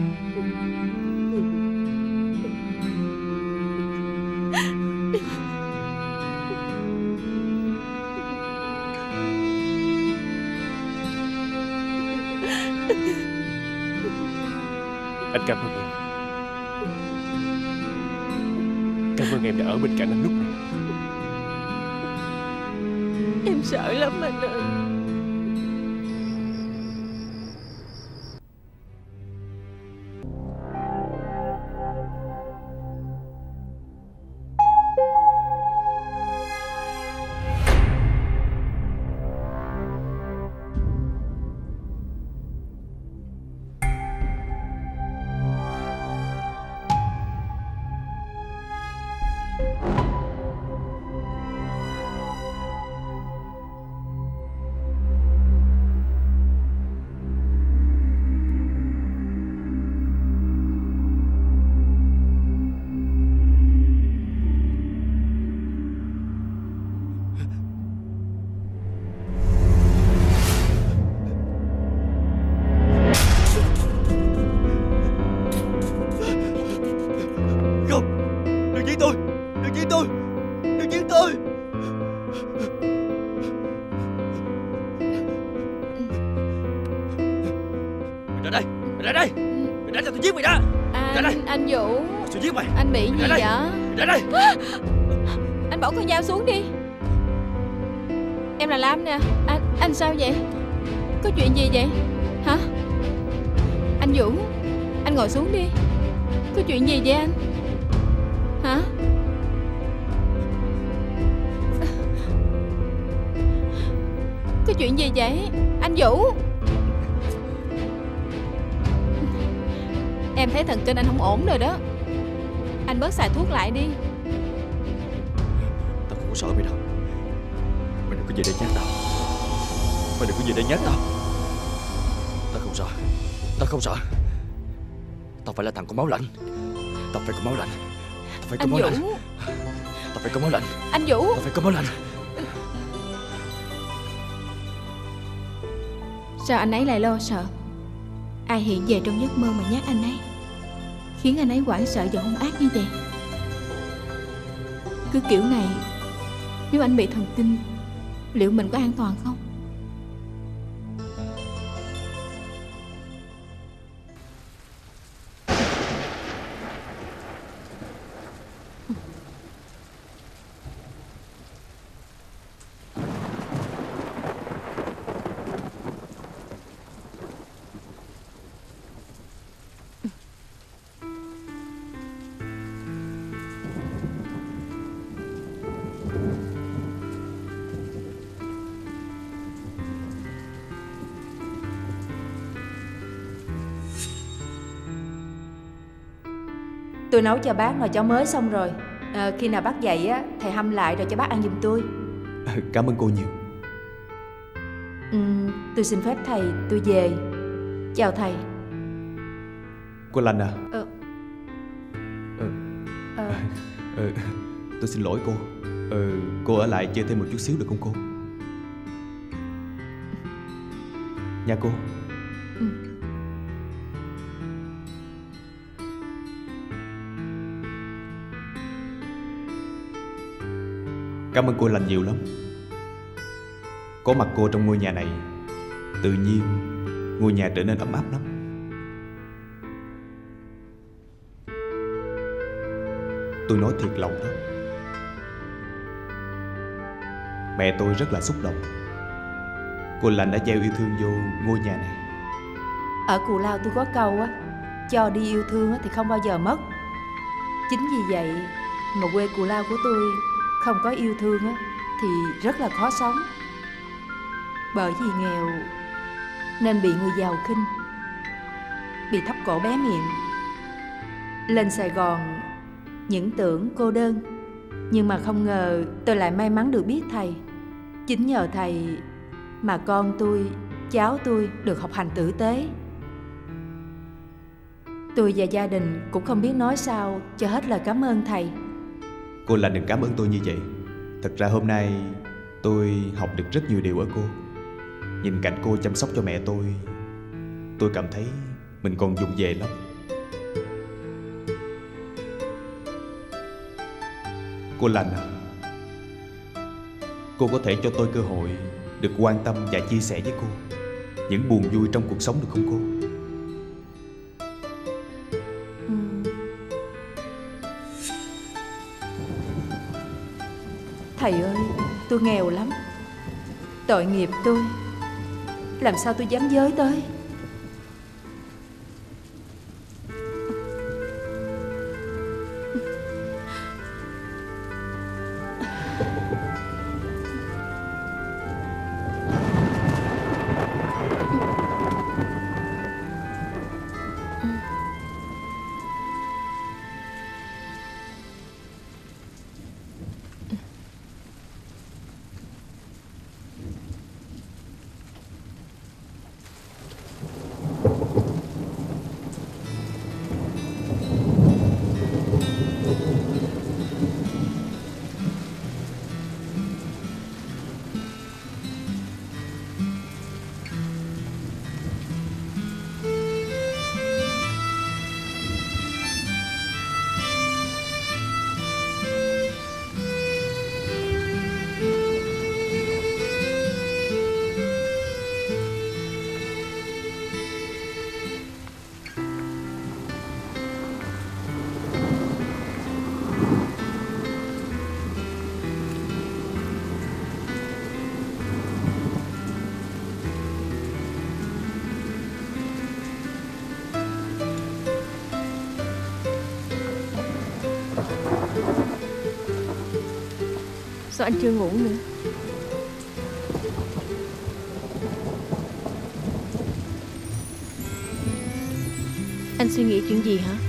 Anh cảm ơn em. Cảm ơn em đã ở bên cạnh anh lúc này. Em sợ lắm anh ơi. Anh Vũ, tôi giết mày. Anh bị gì vậy? Ra đây. Anh bỏ con dao xuống đi. Em là Lam nè. Anh sao vậy? Có chuyện gì vậy? Hả? Anh Vũ, anh ngồi xuống đi. Có chuyện gì vậy anh? Hả? Có chuyện gì vậy? Anh Vũ. Em thấy thần kinh anh không ổn rồi đó. Anh bớt xài thuốc lại đi. Tao không có sợ mày đâu. Mày đừng có về đây nhát tao. Mày đừng có về đây nhát tao. Tao không sợ. Tao không sợ. Tao phải là thằng có máu lạnh. Tao phải có máu lạnh. Tao phải có máu lạnh. Tao phải có máu lạnh. Anh Vũ. Tao phải có máu lạnh. Sao anh ấy lại lo sợ? Ai hiện về trong giấc mơ mà nhát anh ấy, khiến anh ấy hoảng sợ và hung ác như vậy? Cứ kiểu này, nếu anh bị thần kinh, liệu mình có an toàn không? Tôi nấu cho bác nồi cháo mới xong rồi. Khi nào bác dậy á, thầy hâm lại rồi cho bác ăn giùm tôi. Cảm ơn cô nhiều. Tôi xin phép thầy, tôi về. Chào thầy. Cô Lành à? Tôi xin lỗi cô. Cô ở lại chơi thêm một chút xíu được không cô? Nha cô. Cảm ơn cô Lành nhiều lắm. Có mặt cô trong ngôi nhà này, tự nhiên ngôi nhà trở nên ấm áp lắm. Tôi nói thiệt lòng đó. Mẹ tôi rất là xúc động. Cô Lành đã gieo yêu thương vô ngôi nhà này. Ở Cù Lao tôi có câu á, cho đi yêu thương thì không bao giờ mất. Chính vì vậy mà quê Cù Lao của tôi không có yêu thương á thì rất là khó sống. Bởi vì nghèo nên bị người giàu khinh, bị thấp cổ bé miệng, Lên Sài Gòn những tưởng cô đơn, nhưng mà không ngờ tôi lại may mắn được biết thầy. Chính nhờ thầy mà con tôi, cháu tôi được học hành tử tế. Tôi và gia đình cũng không biết nói sao cho hết lời cảm ơn thầy. Cô Lành đừng cảm ơn tôi như vậy. Thật ra hôm nay tôi học được rất nhiều điều ở cô. Nhìn cảnh cô chăm sóc cho mẹ tôi cảm thấy mình còn vụng về lắm. Cô Lành à, cô có thể cho tôi cơ hội được quan tâm và chia sẻ với cô những buồn vui trong cuộc sống được không cô? Thầy ơi, tôi nghèo lắm. Tội nghiệp tôi. Làm sao tôi dám giới tới? Sao anh chưa ngủ nữa? Anh suy nghĩ chuyện gì hả?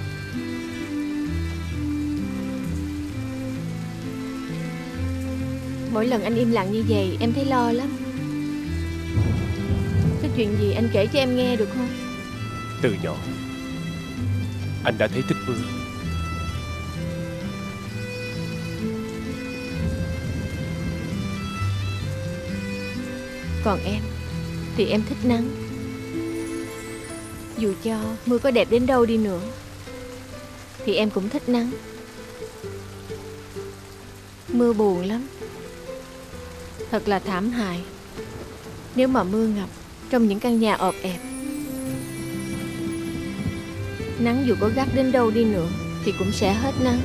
Mỗi lần anh im lặng như vậy em thấy lo lắm. Có chuyện gì anh kể cho em nghe được không? Từ nhỏ anh đã thấy thích mưa. Còn em thì em thích nắng. Dù cho mưa có đẹp đến đâu đi nữa thì em cũng thích nắng. Mưa buồn lắm, thật là thảm hại nếu mà mưa ngập trong những căn nhà ọp ẹp. Nắng dù có gắt đến đâu đi nữa thì cũng sẽ hết nắng.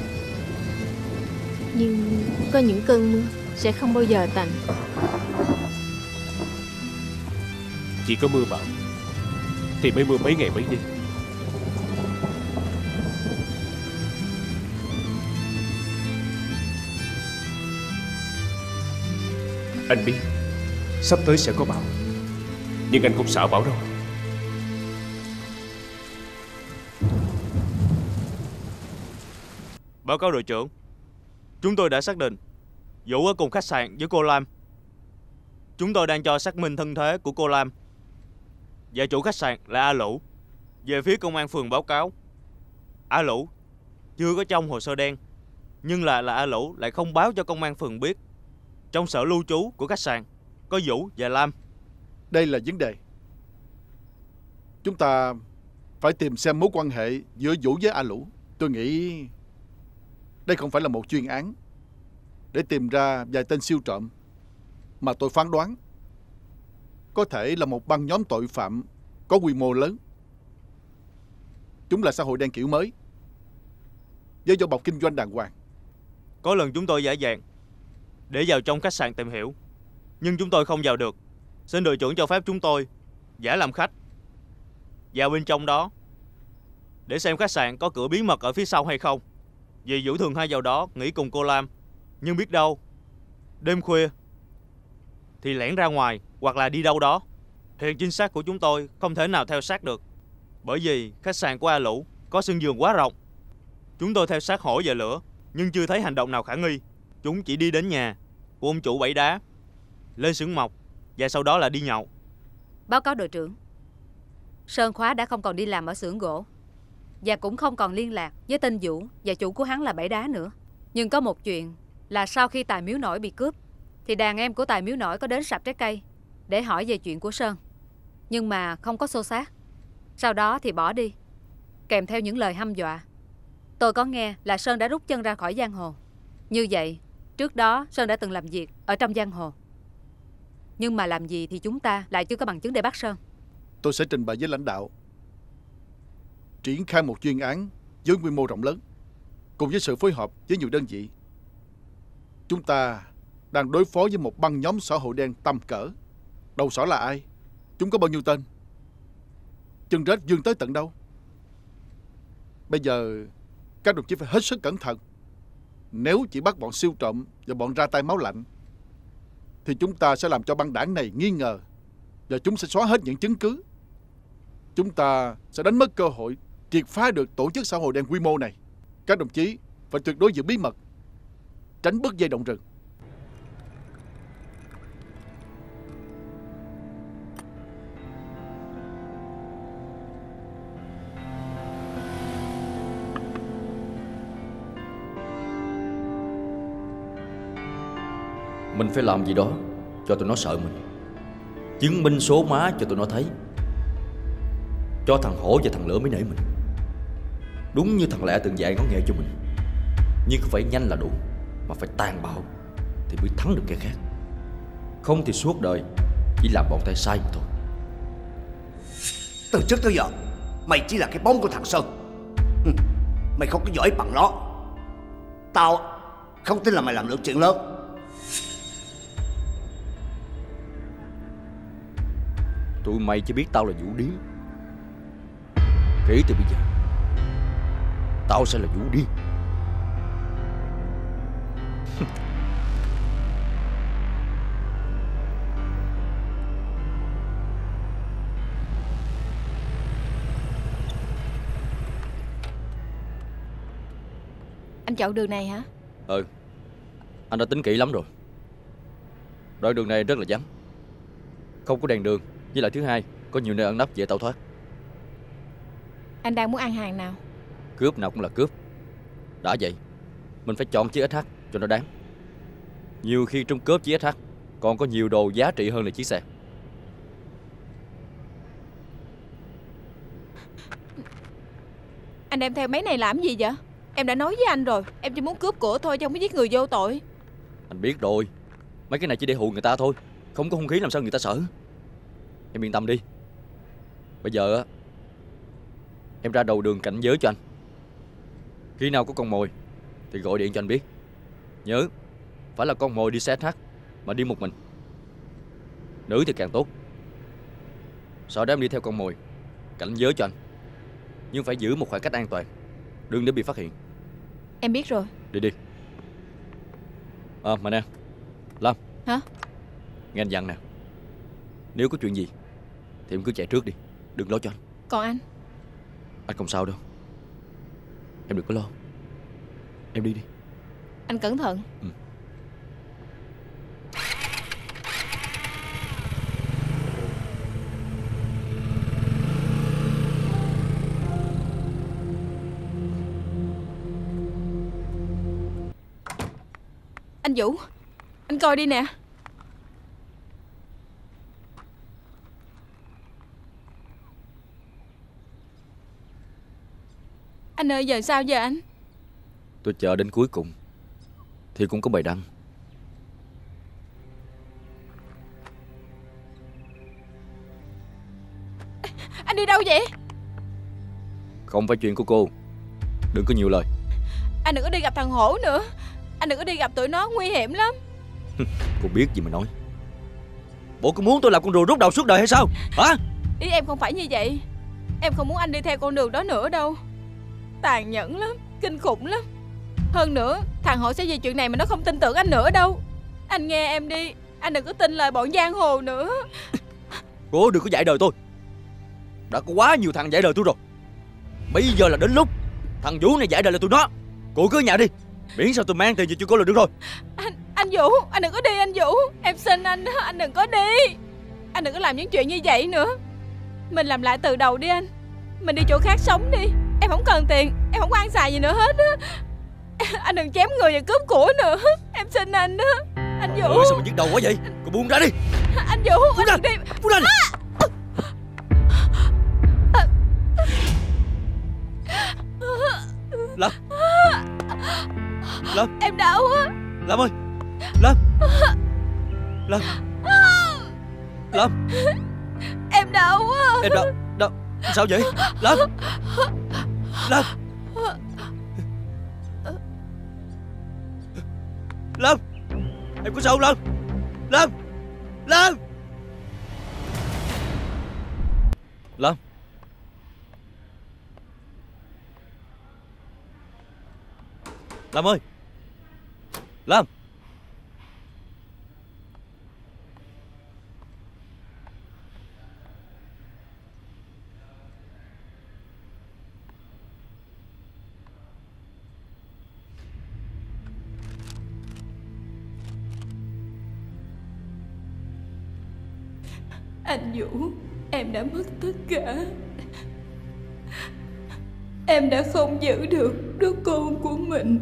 Nhưng có những cơn mưa sẽ không bao giờ tạnh. Chỉ có mưa bão thì mới mưa mấy ngày mấy đêm. Anh biết sắp tới sẽ có bão, nhưng anh không sợ bão đâu. Báo cáo đội trưởng, chúng tôi đã xác định Vũ ở cùng khách sạn với cô Lam. Chúng tôi đang cho xác minh thân thế của cô Lam. Và chủ khách sạn là A Lũ. Về phía công an phường báo cáo, A Lũ chưa có trong hồ sơ đen, nhưng là A Lũ lại không báo cho công an phường biết trong sở lưu trú của khách sạn có Vũ và Lam. Đây là vấn đề. Chúng ta phải tìm xem mối quan hệ giữa Vũ với A Lũ. Tôi nghĩ đây không phải là một chuyên án để tìm ra vài tên siêu trộm, mà tôi phán đoán có thể là một băng nhóm tội phạm có quy mô lớn. Chúng là xã hội đen kiểu mới với vỏ bọc kinh doanh đàng hoàng. Có lần chúng tôi giả dạng để vào trong khách sạn tìm hiểu, nhưng chúng tôi không vào được. Xin đội trưởng cho phép chúng tôi giả làm khách vào bên trong đó để xem khách sạn có cửa bí mật ở phía sau hay không. Vì Vũ thường hay vào đó nghỉ cùng cô Lam, nhưng biết đâu đêm khuya thì lẻn ra ngoài hoặc là đi đâu đó. Hiện trinh sát của chúng tôi không thể nào theo sát được, bởi vì khách sạn của A Lũ có sân vườn quá rộng. Chúng tôi theo sát hổ và lửa, nhưng chưa thấy hành động nào khả nghi. Chúng chỉ đi đến nhà của ông chủ Bảy Đá, lên xưởng mộc và sau đó là đi nhậu. Báo cáo đội trưởng, Sơn Khóa đã không còn đi làm ở xưởng gỗ và cũng không còn liên lạc với tên Vũ và chủ của hắn là Bảy Đá nữa. Nhưng có một chuyện là sau khi Tài Miếu Nổi bị cướp thì đàn em của Tài Miếu Nổi có đến sạp trái cây để hỏi về chuyện của Sơn, nhưng mà không có xô xát. Sau đó thì bỏ đi, kèm theo những lời hăm dọa. Tôi có nghe là Sơn đã rút chân ra khỏi giang hồ. Như vậy, trước đó Sơn đã từng làm việc ở trong giang hồ. Nhưng mà làm gì thì chúng ta lại chưa có bằng chứng để bắt Sơn. Tôi sẽ trình bày với lãnh đạo, triển khai một chuyên án với quy mô rộng lớn, cùng với sự phối hợp với nhiều đơn vị. Chúng ta đang đối phó với một băng nhóm xã hội đen tầm cỡ. Đầu sỏ là ai? Chúng có bao nhiêu tên? Chân rết vươn tới tận đâu? Bây giờ các đồng chí phải hết sức cẩn thận. Nếu chỉ bắt bọn siêu trộm và bọn ra tay máu lạnh thì chúng ta sẽ làm cho băng đảng này nghi ngờ, và chúng sẽ xóa hết những chứng cứ. Chúng ta sẽ đánh mất cơ hội triệt phá được tổ chức xã hội đen quy mô này. Các đồng chí phải tuyệt đối giữ bí mật, tránh bứt dây động rừng. Mình phải làm gì đó cho tụi nó sợ mình, chứng minh số má cho tụi nó thấy, cho thằng Hổ và thằng Lửa mới nể mình. Đúng như thằng Lẹ từng dạy nó nghe cho mình, nhưng không phải nhanh là đủ, mà phải tàn bạo thì mới thắng được kẻ khác. Không thì suốt đời chỉ làm bọn tay sai mà thôi. Từ trước tới giờ mày chỉ là cái bóng của thằng Sơn. Mày không có giỏi bằng nó. Tao không tin là mày làm được chuyện lớn. Tụi mày chỉ biết tao là Vũ Điên. Kể từ bây giờ tao sẽ là Vũ Điên. Anh chọn đường này hả? Ừ, anh đã tính kỹ lắm rồi. Đoạn đường này rất là vắng, không có đèn đường, với lại thứ hai có nhiều nơi ẩn nấp dễ tẩu thoát. Anh đang muốn ăn hàng nào? Cướp nào cũng là cướp. Đã vậy mình phải chọn chiếc SH cho nó đáng. Nhiều khi trong cướp chiếc SH còn có nhiều đồ giá trị hơn là chiếc xe. Anh đem theo mấy này làm gì vậy? Em đã nói với anh rồi, em chỉ muốn cướp của thôi chứ không có giết người vô tội. Anh biết rồi, mấy cái này chỉ để hù người ta thôi, không có hung khí làm sao người ta sợ. Em yên tâm đi. Bây giờ á, em ra đầu đường cảnh giới cho anh. Khi nào có con mồi thì gọi điện cho anh biết. Nhớ, phải là con mồi đi xe SH, mà đi một mình. Nữ thì càng tốt. Sau đó em đi theo con mồi, cảnh giới cho anh. Nhưng phải giữ một khoảng cách an toàn, đừng để bị phát hiện. Em biết rồi. Đi đi. Mà nè Lam. Hả? Nghe anh dặn nè, nếu có chuyện gì thì em cứ chạy trước đi, đừng lo cho anh. Còn anh? Anh không sao đâu, em đừng có lo. Em đi đi. Anh cẩn thận. Anh Vũ, anh coi đi nè. Anh ơi, giờ sao giờ anh? Tôi chờ đến cuối cùng thì cũng có bài đăng. Anh đi đâu vậy? Không phải chuyện của cô, đừng có nhiều lời. Anh đừng có đi gặp thằng Hổ nữa. Anh đừng có đi gặp tụi nó, nguy hiểm lắm. Cô biết gì mà nói. Bộ cô muốn tôi làm con rùa rút đầu suốt đời hay sao hả? Ý em không phải như vậy. Em không muốn anh đi theo con đường đó nữa đâu. Tàn nhẫn lắm, kinh khủng lắm. Hơn nữa, thằng Hổ sẽ vì chuyện này mà nó không tin tưởng anh nữa đâu. Anh nghe em đi, anh đừng có tin lời bọn giang hồ nữa. Cô đừng có dạy đời tôi. Đã có quá nhiều thằng dạy đời tôi rồi. Bây giờ là đến lúc thằng Vũ này giải đời là tụi nó. Cô cứ ở nhà đi, miễn sao tôi mang tiền về cho cô là được rồi. Anh Vũ, anh đừng có đi anh Vũ. Em xin anh đừng có đi. Anh đừng có làm những chuyện như vậy nữa. Mình làm lại từ đầu đi anh. Mình đi chỗ khác sống đi. Em không cần tiền, em không có ăn xài gì nữa hết á. Anh đừng chém người và cướp của nữa. Em xin anh đó. Anh Vũ. Ôi, sao mà nhức đầu quá vậy? Cô buông ra đi. Anh Vũ, buông anh ra. đừng đi. Buông ra. Lâm. Lâm. Em đau á. Lâm ơi. Lâm. Lâm. Lâm. Em đau á. Em đau. Sao vậy? Lâm. Lâm. Lâm. Em có sao không Lâm? Lâm. Lâm. Lâm. Lâm ơi. Lâm. Anh Vũ, em đã mất tất cả. Em đã không giữ được đứa con của mình.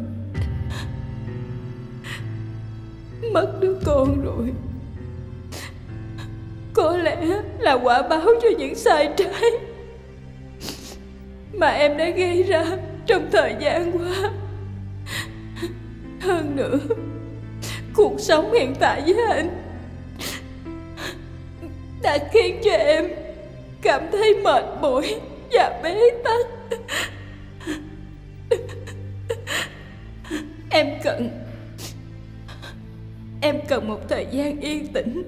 Mất đứa con rồi, có lẽ là quả báo cho những sai trái mà em đã gây ra trong thời gian qua. Hơn nữa, cuộc sống hiện tại với anh đã khiến cho em cảm thấy mệt mỏi và bế tắc. Em cần một thời gian yên tĩnh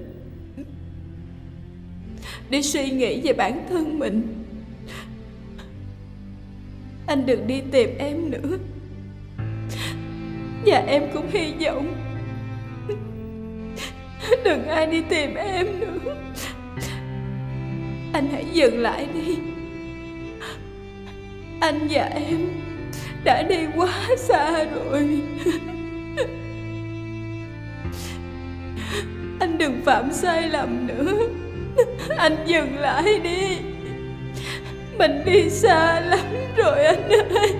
để suy nghĩ về bản thân mình. Anh đừng đi tìm em nữa. Và em cũng hy vọng đừng ai đi tìm em nữa. Anh hãy dừng lại đi. Anh và em đã đi quá xa rồi. Anh đừng phạm sai lầm nữa. Anh dừng lại đi. Mình đi xa lắm rồi anh ơi.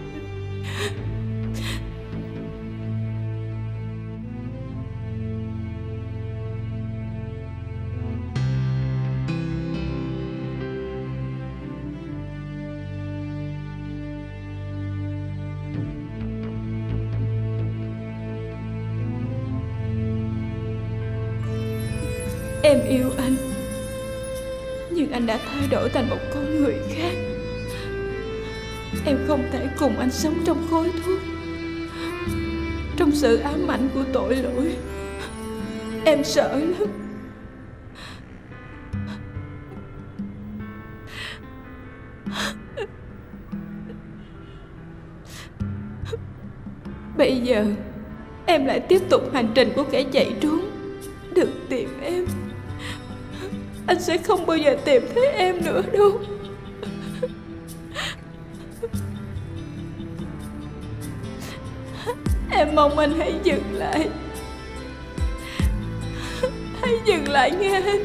Em yêu anh, nhưng anh đã thay đổi thành một con người khác. Em không thể cùng anh sống trong khói thuốc, trong sự ám ảnh của tội lỗi. Em sợ lắm. Bây giờ em lại tiếp tục hành trình của kẻ chạy trốn. Đừng tìm em. Anh sẽ không bao giờ tìm thấy em nữa đâu. Em mong anh hãy dừng lại. Hãy dừng lại nghe anh.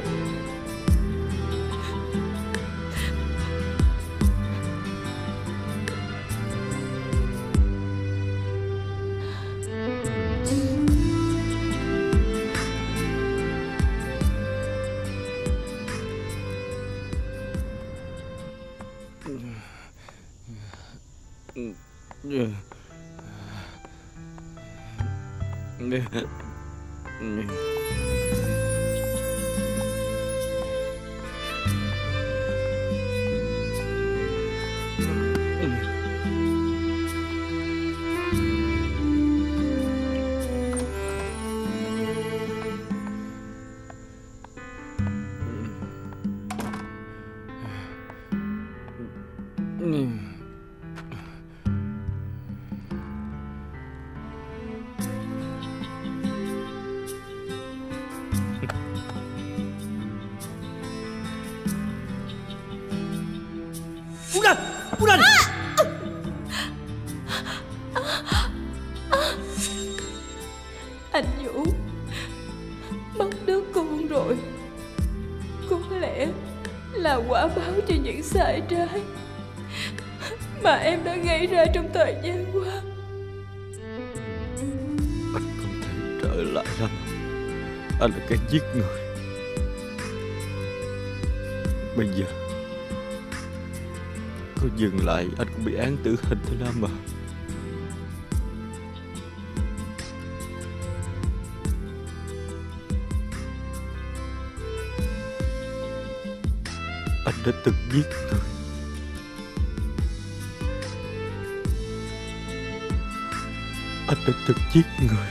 mất đứa con rồi. Có lẽ là quả báo cho những sai trái mà em đã gây ra trong thời gian qua. Anh không thể trở lại Lâm. Anh là kẻ giết người. Bây giờ có dừng lại anh cũng bị án tử hình thôi Lâm à. Anh đã từng giết người. Anh đã từng giết người.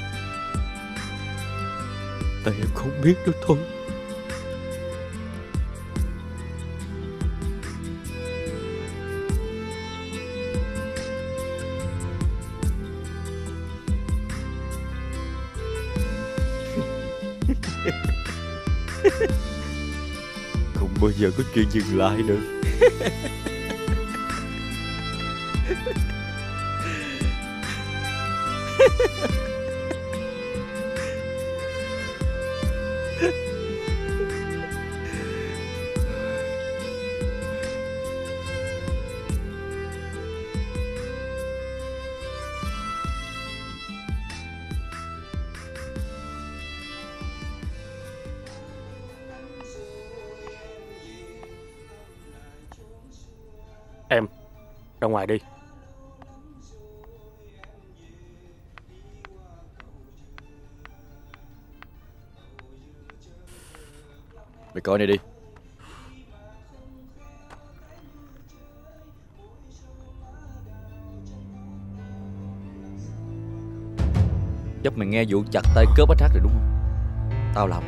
Tại em không biết đó thôi. Không bao giờ có chuyện dừng lại nữa. Em, ra ngoài đi. Mày coi này đi. Chắc mày nghe vụ chặt tay cướp bách hát rồi đúng không? Tao làm.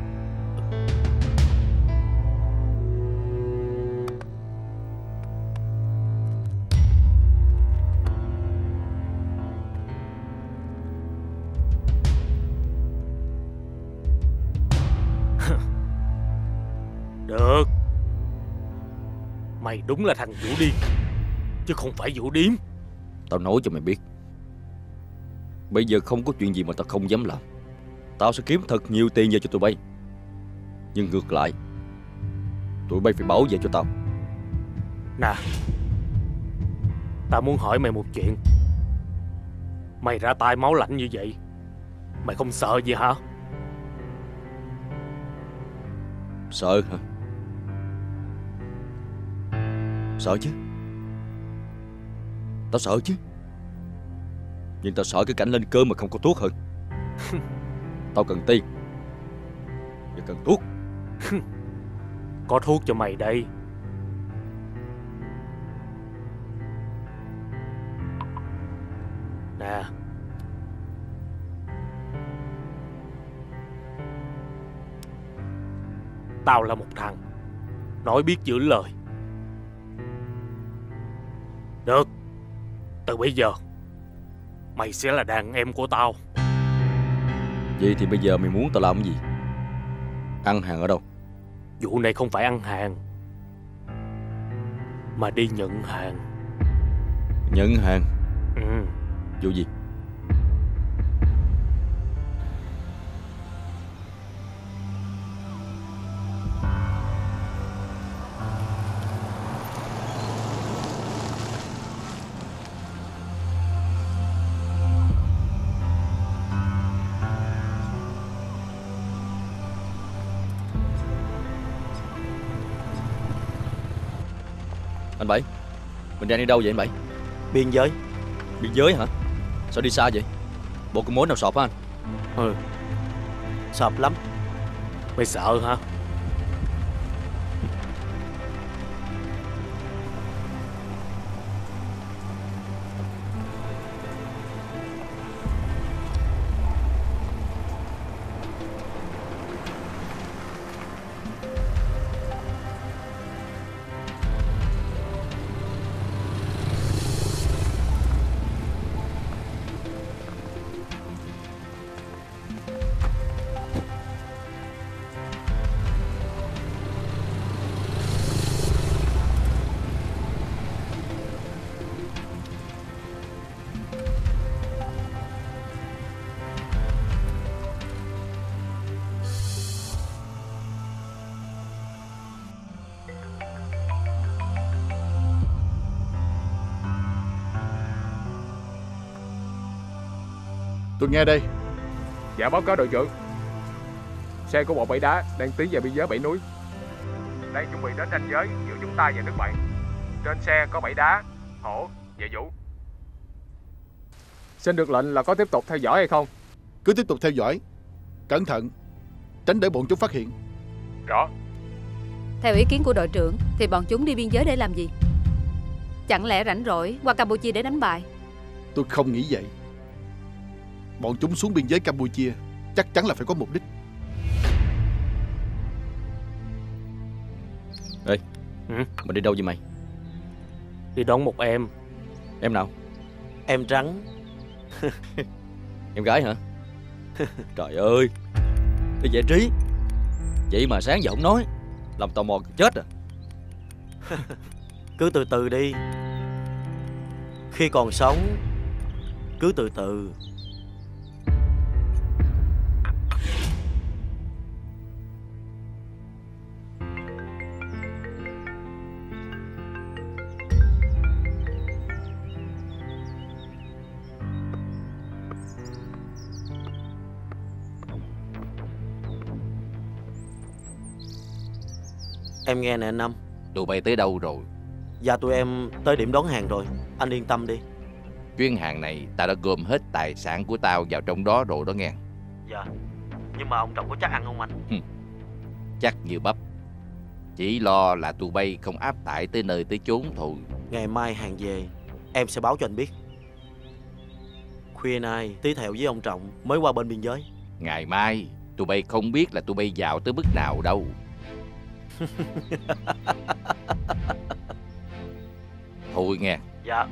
Được. Mày đúng là thằng Vũ điên, chứ không phải Vũ điếm. Tao nói cho mày biết, bây giờ không có chuyện gì mà tao không dám làm. Tao sẽ kiếm thật nhiều tiền về cho tụi bay. Nhưng ngược lại, tụi bay phải bảo vệ cho tao. Nè, tao muốn hỏi mày một chuyện. Mày ra tay máu lạnh như vậy, mày không sợ gì hả? Sợ hả? Sợ chứ. Tao sợ chứ. Nhưng tao sợ cái cảnh lên cơn mà không có thuốc hơn. Tao cần tiền và cần thuốc. Có thuốc cho mày đây. Nè, tao là một thằng nói biết giữ lời. Được, từ bây giờ mày sẽ là đàn em của tao. Vậy thì bây giờ mày muốn tao làm cái gì? Ăn hàng ở đâu? Vụ này không phải ăn hàng, mà đi nhận hàng. Nhận hàng? Ừ. Vụ gì? Anh Bảy, mình đang đi đâu vậy anh Bảy? Biên giới. Biên giới hả? Sao đi xa vậy? Bộ có mối nào sọp hả anh? Ừ. Sọp lắm. Mày sợ hả? Tôi nghe đây. Dạ báo cáo đội trưởng. Xe của bộ 7 đá đang tiến về biên giới 7 núi, đang chuẩn bị đến ranh giới giữa chúng ta và nước bạn. Trên xe có 7 đá, Hổ và Vũ. Xin được lệnh là có tiếp tục theo dõi hay không? Cứ tiếp tục theo dõi. Cẩn thận, tránh để bọn chúng phát hiện. Rõ. Theo ý kiến của đội trưởng thì bọn chúng đi biên giới để làm gì? Chẳng lẽ rảnh rỗi qua Campuchia để đánh bài? Tôi không nghĩ vậy. Bọn chúng xuống biên giới Campuchia chắc chắn là phải có mục đích. Ê, mình đi đâu vậy mày? Đi đón một em. Em nào? Em trắng. Em gái hả? Trời ơi, cái giải trí. Vậy mà sáng giờ không nói, làm tò mò chết à. Cứ từ từ đi. Khi còn sống, cứ từ từ. Em nghe nè anh Năm. Tụi bay tới đâu rồi? Dạ tụi em tới điểm đón hàng rồi. Anh yên tâm đi. Chuyến hàng này tao đã gom hết tài sản của tao vào trong đó rồi đó nghe. Dạ. Nhưng mà ông Trọng có chắc ăn không anh? Chắc như bắp. Chỉ lo là tụi bay không áp tải tới nơi tới chốn thôi. Ngày mai hàng về, em sẽ báo cho anh biết. Khuya nay tí thẹo với ông Trọng mới qua bên biên giới. Ngày mai tụi bay không biết là tụi bay giàu tới mức nào đâu. Thôi nghe. Dạ.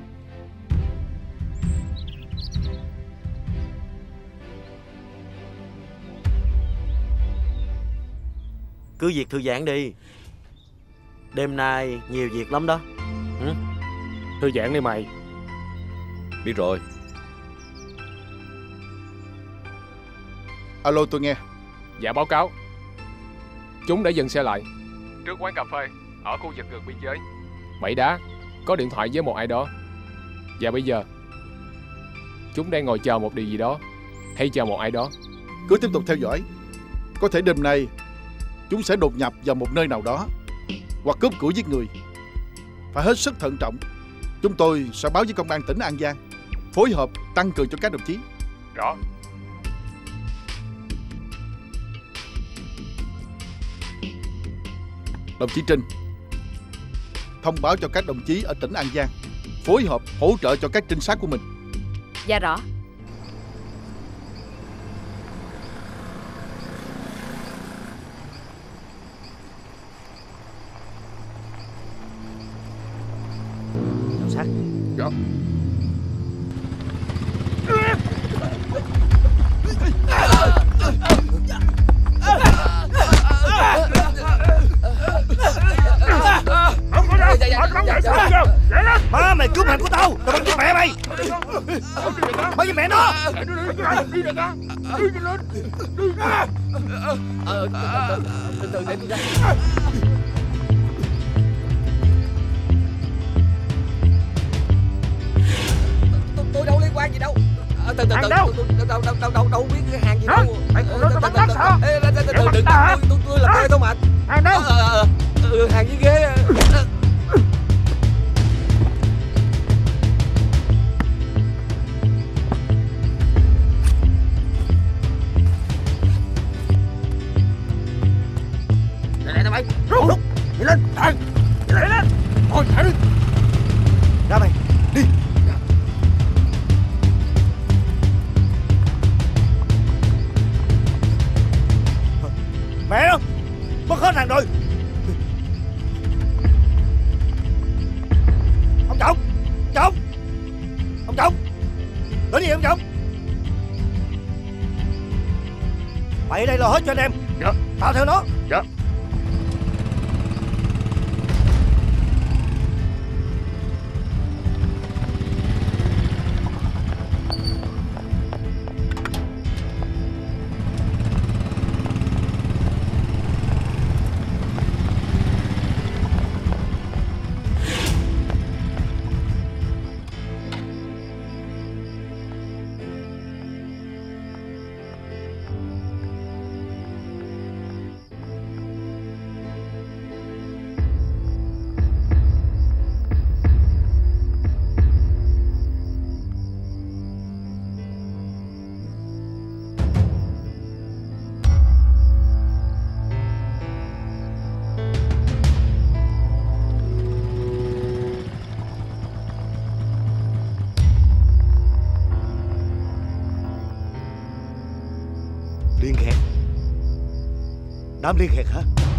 Cứ việc thư giãn đi. Đêm nay nhiều việc lắm đó. Thư giãn đi mày. Biết rồi. Alo, tôi nghe. Dạ báo cáo. Chúng đã dừng xe lại trước quán cà phê ở khu vực gần biên giới. 7 đá có điện thoại với một ai đó. Và bây giờ chúng đang ngồi chờ một điều gì đó, hay chờ một ai đó. Cứ tiếp tục theo dõi. Có thể đêm nay chúng sẽ đột nhập vào một nơi nào đó, hoặc cướp của giết người. Phải hết sức thận trọng. Chúng tôi sẽ báo với công an tỉnh An Giang, phối hợp tăng cường cho các đồng chí. Rõ. Đồng chí Trinh, thông báo cho các đồng chí ở tỉnh An Giang phối hợp hỗ trợ cho các trinh sát của mình. Dạ rõ. Cảnh sát. Dạ. Má mày cướp hàng của tao, tao bắn với mẹ mày. Bắn với mẹ nó. Từ từ để tôi ra. Tôi đâu liên quan gì đâu. Từ từ đâu biết cái hàng gì đâu. Tôi làm thuê thôi mà. Hàng đâu? Hàng dưới ghế. Này mày. Rút. Đi lên. Đi lên. Thôi thả đi. Ra mày. Đi. Mẹ nó, mất hết hàng rồi. Ông Trọng, ông Trọng, đến gì ông Trọng? Mày ở đây lo hết cho anh em. Dạ. Tao theo nó. Dạ. Liên Khẹt? Đám Liên Khẹt hả?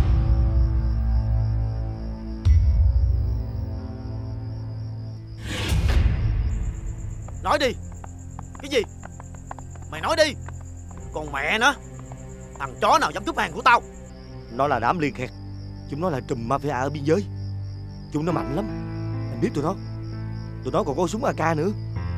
Nói đi. Cái gì? Mày nói đi. Còn mẹ nó, thằng chó nào dám cướp hàng của tao? Nó là đám Liên Khẹt. Chúng nó là trùm mafia ở biên giới. Chúng nó mạnh lắm. Anh biết tụi nó. Tụi nó còn có súng AK nữa.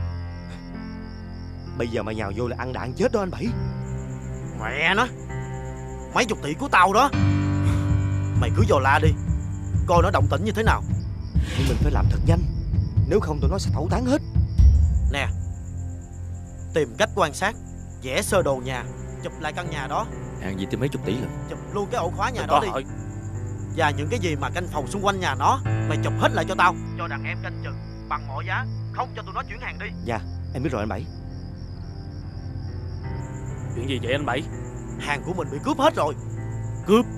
Bây giờ mày nhào vô là ăn đạn chết đó anh Bảy. Mẹ nó, mấy chục tỷ của tao đó. Mày cứ dò la đi, coi nó động tĩnh như thế nào. Nhưng mình phải làm thật nhanh, nếu không tụi nó sẽ tẩu tán hết. Nè, tìm cách quan sát, vẽ sơ đồ nhà, chụp lại căn nhà đó. Hàng gì tới mấy chục tỷ lần. Chụp luôn cái ổ khóa nhà đó đi. Và những cái gì mà canh phòng xung quanh nhà nó, mày chụp hết lại cho tao. Cho đàn em canh chừng bằng mọi giá, không cho tụi nó chuyển hàng đi. Dạ, em biết rồi anh Bảy. Chuyện gì vậy anh Bảy? Hàng của mình bị cướp hết rồi. Cướp?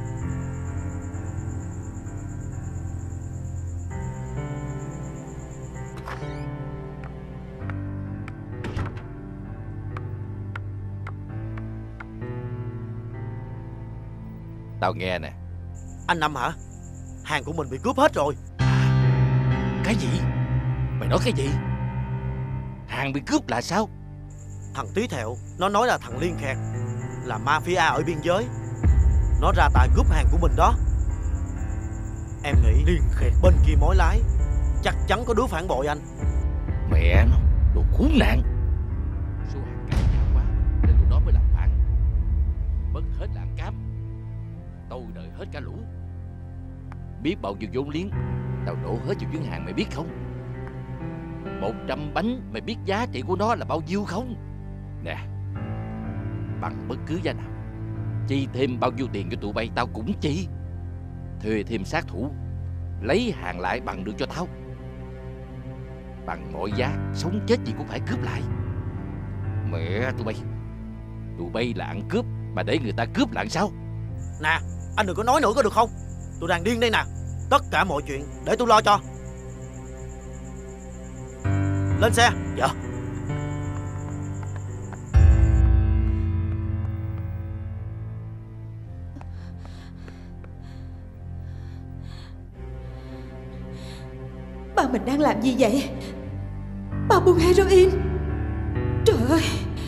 Tao nghe nè. Anh Năm hả? Hàng của mình bị cướp hết rồi. Cái gì? Mày nói cái gì? Hàng bị cướp là sao? Thằng Tí Thẹo nó nói là thằng Liên Khẹt, là mafia ở biên giới. Nó ra tài cướp hàng của mình đó. Em nghĩ Liên Khẹt bên kia mối lái, chắc chắn có đứa phản bội anh. Mẹ nó, đồ khốn nạn. Số hàng cát cao quá nên tụi nó mới làm phản. Mất hết là ăn cám. Tôi đợi hết cả lũ. Biết bao nhiêu vốn liếng tao đổ hết vào chuyến hàng mày biết không? 100 bánh mày biết giá trị của nó là bao nhiêu không? Nè, bằng bất cứ giá nào, chi thêm bao nhiêu tiền cho tụi bay tao cũng chi. Thuê thêm sát thủ, lấy hàng lại bằng được cho tao. Bằng mọi giá, sống chết gì cũng phải cướp lại. Mẹ tụi bay là ăn cướp mà để người ta cướp lại sao? Nè, anh đừng có nói nữa có được không? Tôi đang điên đây nè. Tất cả mọi chuyện để tôi lo cho. Lên xe. Dạ. Ba mình đang làm gì vậy? Ba buông heroin. Trời ơi.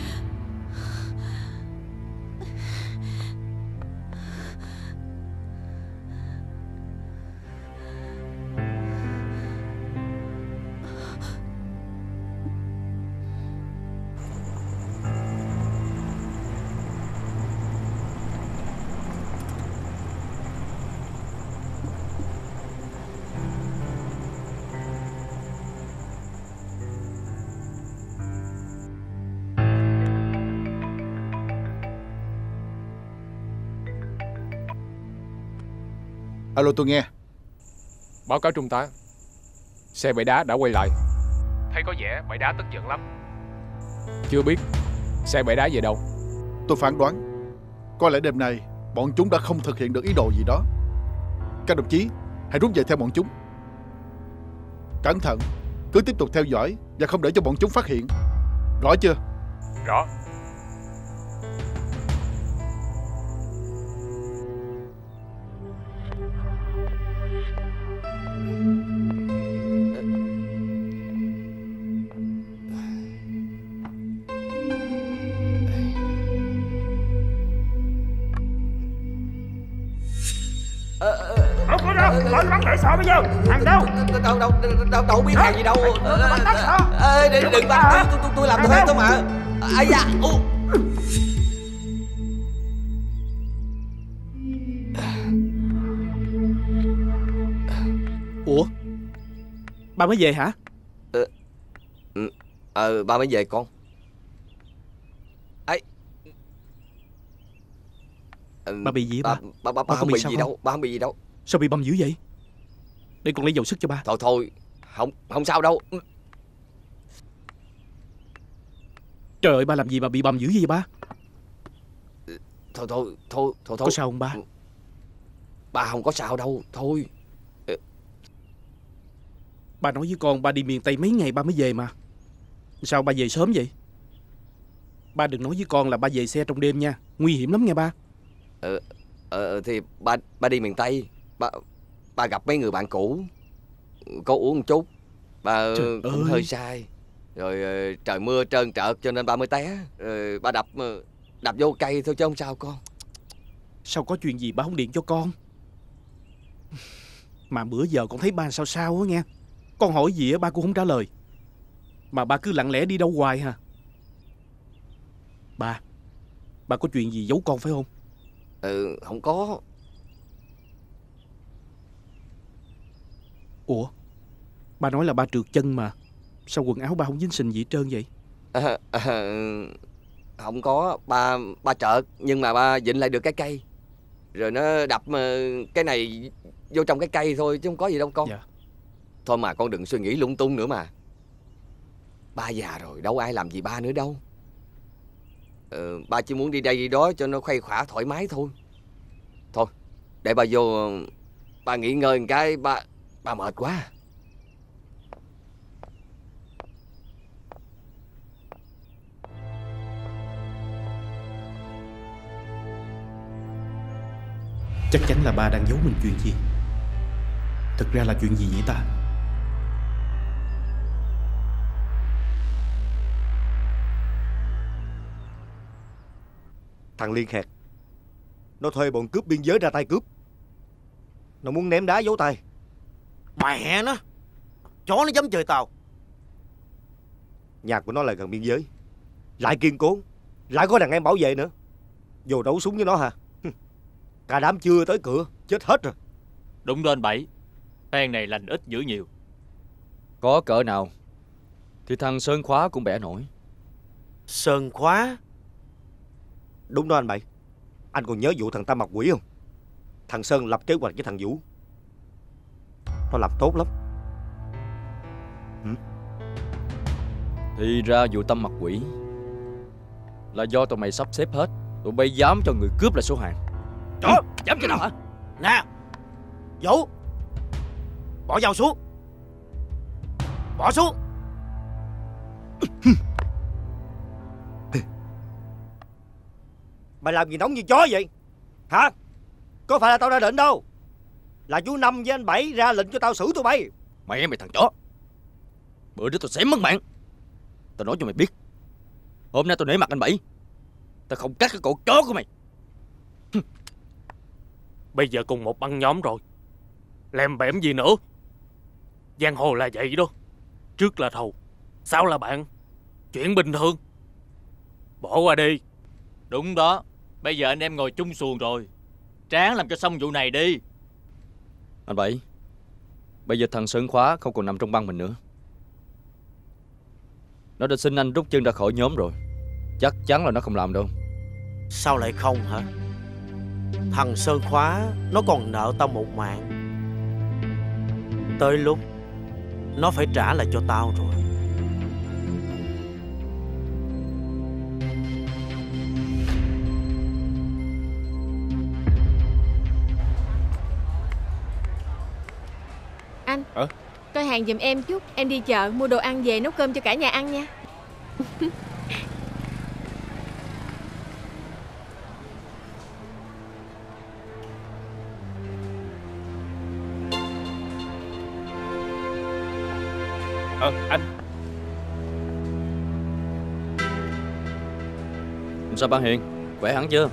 Alo, tôi nghe. Báo cáo trung tá, xe bãi đá đã quay lại. Thấy có vẻ bãi đá tức giận lắm. Chưa biết xe bãi đá về đâu. Tôi phán đoán có lẽ đêm nay bọn chúng đã không thực hiện được ý đồ gì đó. Các đồng chí hãy rút về theo bọn chúng. Cẩn thận, cứ tiếp tục theo dõi và không để cho bọn chúng phát hiện. Rõ chưa? Rõ. Không có đâu, gọi bắn để sợ bây giờ. Hàng đâu? Đâu biết hàng gì đâu. Đừng bắt tôi làm thuê thôi mà. Ai da. Ủa, ba mới về hả? Ba mới về con. Ấy. Ba bị gì ba? Ba không bị gì đâu. Ba không bị gì đâu. Sao bị bầm dữ vậy? Để con lấy dầu sức cho ba. Thôi, không sao đâu. Trời ơi, ba làm gì mà bị bầm dữ vậy ba? Thôi. Có sao không ba? Ba không có sao đâu, thôi. Ba nói với con ba đi miền Tây mấy ngày ba mới về mà. Sao ba về sớm vậy? Ba đừng nói với con là ba về xe trong đêm nha. Nguy hiểm lắm nghe ba. Thì ba đi miền Tây. Ba gặp mấy người bạn cũ, có uống một chút. Ba cũng hơi say. Rồi trời mưa trơn trợt cho nên ba mới té. Rồi ba đập vô cây thôi chứ không sao con. Sao có chuyện gì ba không điện cho con? Mà bữa giờ con thấy ba sao sao á nghe. Con hỏi gì á ba cũng không trả lời. Mà ba cứ lặng lẽ đi đâu hoài hả? Ba có chuyện gì giấu con phải không? Không có. Ủa, ba nói là ba trượt chân mà. Sao quần áo ba không dính sình gì hết trơn vậy? Không có. Ba trợt nhưng mà ba vịn lại được cái cây. Rồi nó đập cái này vô trong cái cây thôi chứ không có gì đâu con. Thôi mà con đừng suy nghĩ lung tung nữa mà. Ba già rồi đâu ai làm gì ba nữa đâu. Ba chỉ muốn đi đây đi đó cho nó khuây khỏa thoải mái thôi. Thôi để ba vô. Ba nghỉ ngơi một cái. Ba mệt quá. Chắc chắn là ba đang giấu mình chuyện gì. Thực ra là chuyện gì vậy ta? Thằng Liên Khẹt, nó thuê bọn cướp biên giới ra tay cướp. Nó muốn ném đá giấu tay. Mẹ nó, chó nó dám chơi tao. Nhà của nó là gần biên giới, lại kiên cố, lại có đàn em bảo vệ nữa. Vô đấu súng với nó hả? Cả đám chưa tới cửa, chết hết rồi. Đúng đó anh Bảy. Phen này lành ít dữ nhiều. Có cỡ nào thì thằng Sơn Khóa cũng bẻ nổi. Sơn Khóa? Đúng đó anh Bảy. Anh còn nhớ vụ thằng Tam Mặt Quỷ không? Thằng Sơn lập kế hoạch với thằng Vũ. Nó làm tốt lắm. Thì ra vụ Tam Mặt Quỷ là do tụi mày sắp xếp hết. Tụi bay dám cho người cướp lại số hàng. Trời, dám chứ nào hả? Nè Vũ, bỏ dao xuống. Bỏ xuống. Mày làm gì nóng như chó vậy? Hả? Có phải là tao ra định đâu. Là chú Năm với anh Bảy ra lệnh cho tao xử tụi bay. Mày thằng chó. Bữa đó tao xém mất mạng. Tao nói cho mày biết, hôm nay tao nể mặt anh Bảy, tao không cắt cái cổ chó của mày. Bây giờ cùng một băng nhóm rồi, lèm bẻm gì nữa. Giang hồ là vậy đó. Trước là thù, sau là bạn. Chuyện bình thường. Bỏ qua đi. Đúng đó. Bây giờ anh em ngồi chung xuồng rồi, ráng làm cho xong vụ này đi. Anh Bảy, bây giờ thằng Sơn Khóa không còn nằm trong băng mình nữa. Nó đã xin anh rút chân ra khỏi nhóm rồi. Chắc chắn là nó không làm đâu. Sao lại không hả? Thằng Sơn Khóa nó còn nợ tao một mạng. Tới lúc nó phải trả lại cho tao rồi. Anh, coi hàng giùm em chút. Em đi chợ mua đồ ăn về nấu cơm cho cả nhà ăn nha. Anh. Sao ba Hiền, khỏe hẳn chưa?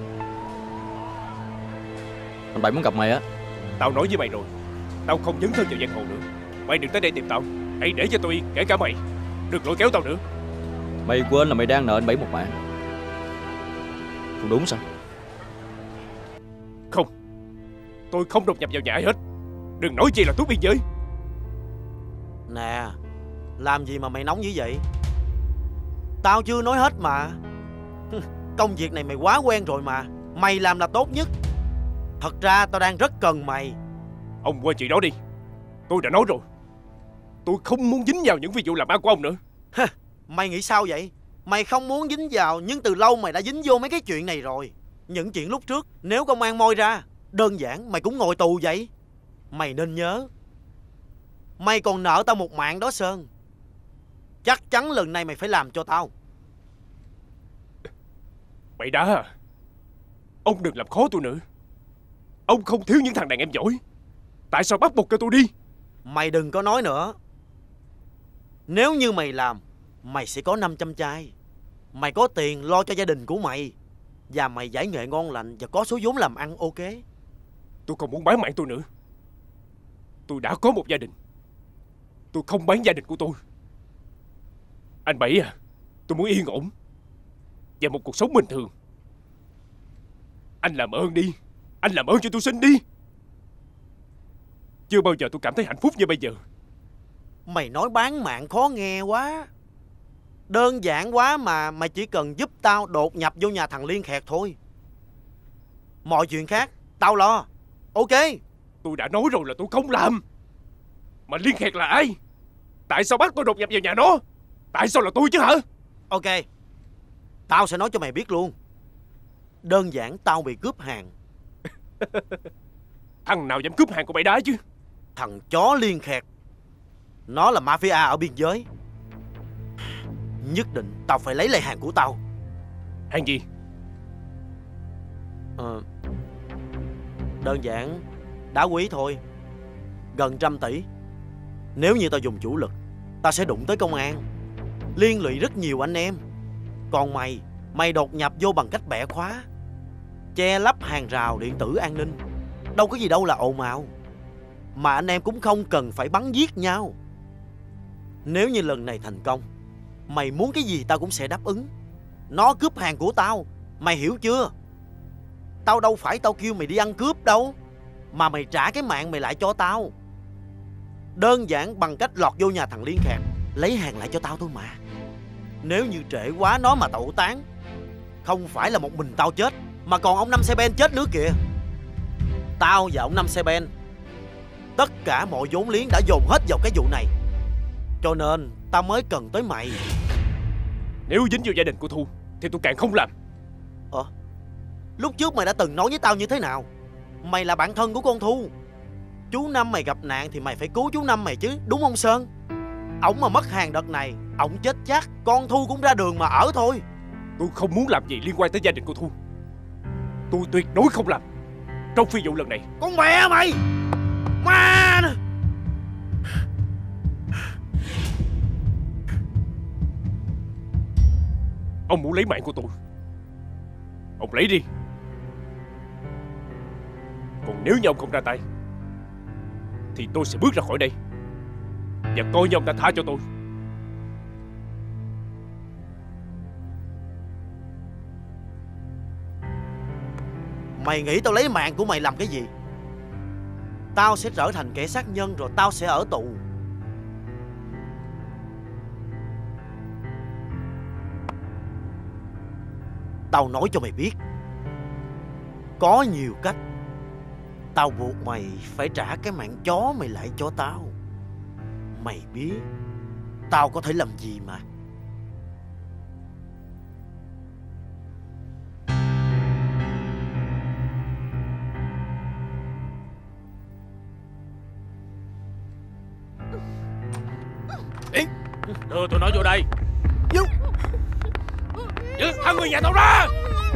Anh Bảy muốn gặp mày á. Tao nói với mày rồi, tao không dấn thân vào giang hồ nữa. Mày đừng tới đây tìm tao. Hãy để cho tôi yên, kể cả mày. Đừng lôi kéo tao nữa. Mày quên là mày đang nợ anh Bảy một mạng. Không đúng sao? Không, tôi không đột nhập vào nhà ai hết. Đừng nói chi là tuốt biên giới. Nè, làm gì mà mày nóng như vậy? Tao chưa nói hết mà. Công việc này mày quá quen rồi mà. Mày làm là tốt nhất. Thật ra tao đang rất cần mày. Ông quên chuyện đó đi. Tôi đã nói rồi, tôi không muốn dính vào những ví dụ làm ăn của ông nữa. Mày nghĩ sao vậy? Mày không muốn dính vào, nhưng từ lâu mày đã dính vô mấy cái chuyện này rồi. Những chuyện lúc trước, nếu công an moi ra, đơn giản mày cũng ngồi tù vậy. Mày nên nhớ, mày còn nợ tao một mạng đó Sơn. Chắc chắn lần này mày phải làm cho tao. Mày đã Ông đừng làm khó tôi nữa. Ông không thiếu những thằng đàn em giỏi. Tại sao bắt buộc cho tôi đi? Mày đừng có nói nữa. Nếu như mày làm, mày sẽ có 500 chai. Mày có tiền lo cho gia đình của mày. Và mày giải nghệ ngon lành và có số vốn làm ăn ok. Tôi không muốn bán mạng tôi nữa. Tôi đã có một gia đình. Tôi không bán gia đình của tôi. Anh Bảy à, tôi muốn yên ổn và một cuộc sống bình thường. Anh làm ơn đi. Anh làm ơn cho tôi xin đi. Chưa bao giờ tôi cảm thấy hạnh phúc như bây giờ. Mày nói bán mạng khó nghe quá. Đơn giản quá mà. Mày chỉ cần giúp tao đột nhập vô nhà thằng Liên Khẹt thôi. Mọi chuyện khác tao lo. Ok. Tôi đã nói rồi là tôi không làm. Mà Liên Khẹt là ai? Tại sao bắt tôi đột nhập vào nhà nó? Tại sao là tôi chứ hả? Ok. Tao sẽ nói cho mày biết luôn. Đơn giản tao bị cướp hàng. Thằng nào dám cướp hàng của mày đá chứ? Thằng chó Liên Khẹt. Nó là mafia ở biên giới. Nhất định tao phải lấy lại hàng của tao. Hàng gì? Đơn giản đá quý thôi. Gần 100 tỷ. Nếu như tao dùng chủ lực, tao sẽ đụng tới công an, liên lụy rất nhiều anh em. Còn mày đột nhập vô bằng cách bẻ khóa, che lấp hàng rào điện tử an ninh. Đâu có gì đâu là ồn ào. Mà anh em cũng không cần phải bắn giết nhau. Nếu như lần này thành công, mày muốn cái gì tao cũng sẽ đáp ứng. Nó cướp hàng của tao, mày hiểu chưa? Tao đâu phải tao kêu mày đi ăn cướp đâu, mà mày trả cái mạng mày lại cho tao. Đơn giản bằng cách lọt vô nhà thằng Liên Khẹt, lấy hàng lại cho tao thôi mà. Nếu như trễ quá nó mà tẩu tán, không phải là một mình tao chết, mà còn ông Năm Xe Ben chết nữa kìa. Tao và ông Năm Xe Ben, tất cả mọi vốn liếng đã dồn hết vào cái vụ này. Cho nên tao mới cần tới mày. Nếu dính vô gia đình của Thu thì tôi càng không làm. Lúc trước mày đã từng nói với tao như thế nào? Mày là bạn thân của con Thu. Chú Năm mày gặp nạn thì mày phải cứu chú Năm mày chứ, đúng không Sơn? Ổng mà mất hàng đợt này, ổng chết chắc, con Thu cũng ra đường mà ở thôi. Tôi không muốn làm gì liên quan tới gia đình của Thu. Tôi tuyệt đối không làm trong phi vụ lần này. Con mẹ mày! Ma! Ông muốn lấy mạng của tôi, ông lấy đi. Còn nếu như ông không ra tay thì tôi sẽ bước ra khỏi đây và coi như ông đã tha cho tôi. Mày nghĩ tao lấy mạng của mày làm cái gì? Tao sẽ trở thành kẻ sát nhân rồi tao sẽ ở tù. Tao nói cho mày biết, có nhiều cách. Tao buộc mày phải trả cái mạng chó mày lại cho tao. Mày biết tao có thể làm gì mà. Đưa tụi nó vô đây. Thằng người nhà tao ra.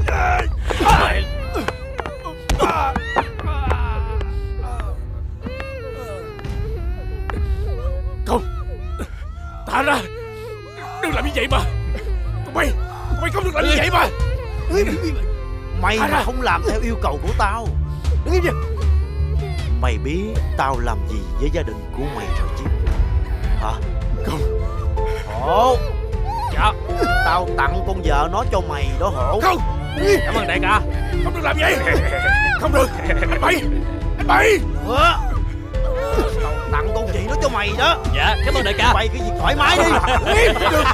Không, thả ra. Đừng làm như vậy mà. Tụi mày không được làm như vậy mà. Mày mà không làm theo yêu cầu của tao. Đứng im đi. Mày biết tao làm gì với gia đình của mày rồi chứ? Hả? Không. Hổ. Dạ. Tao tặng con vợ nó cho mày đó Hổ. Không. Cảm ơn đại ca. Không được làm vậy. Không được. Anh Bảy. Tao tặng con chị nó cho mày đó. Dạ, cảm ơn đại ca. Mày cái gì thoải mái đi. Không được.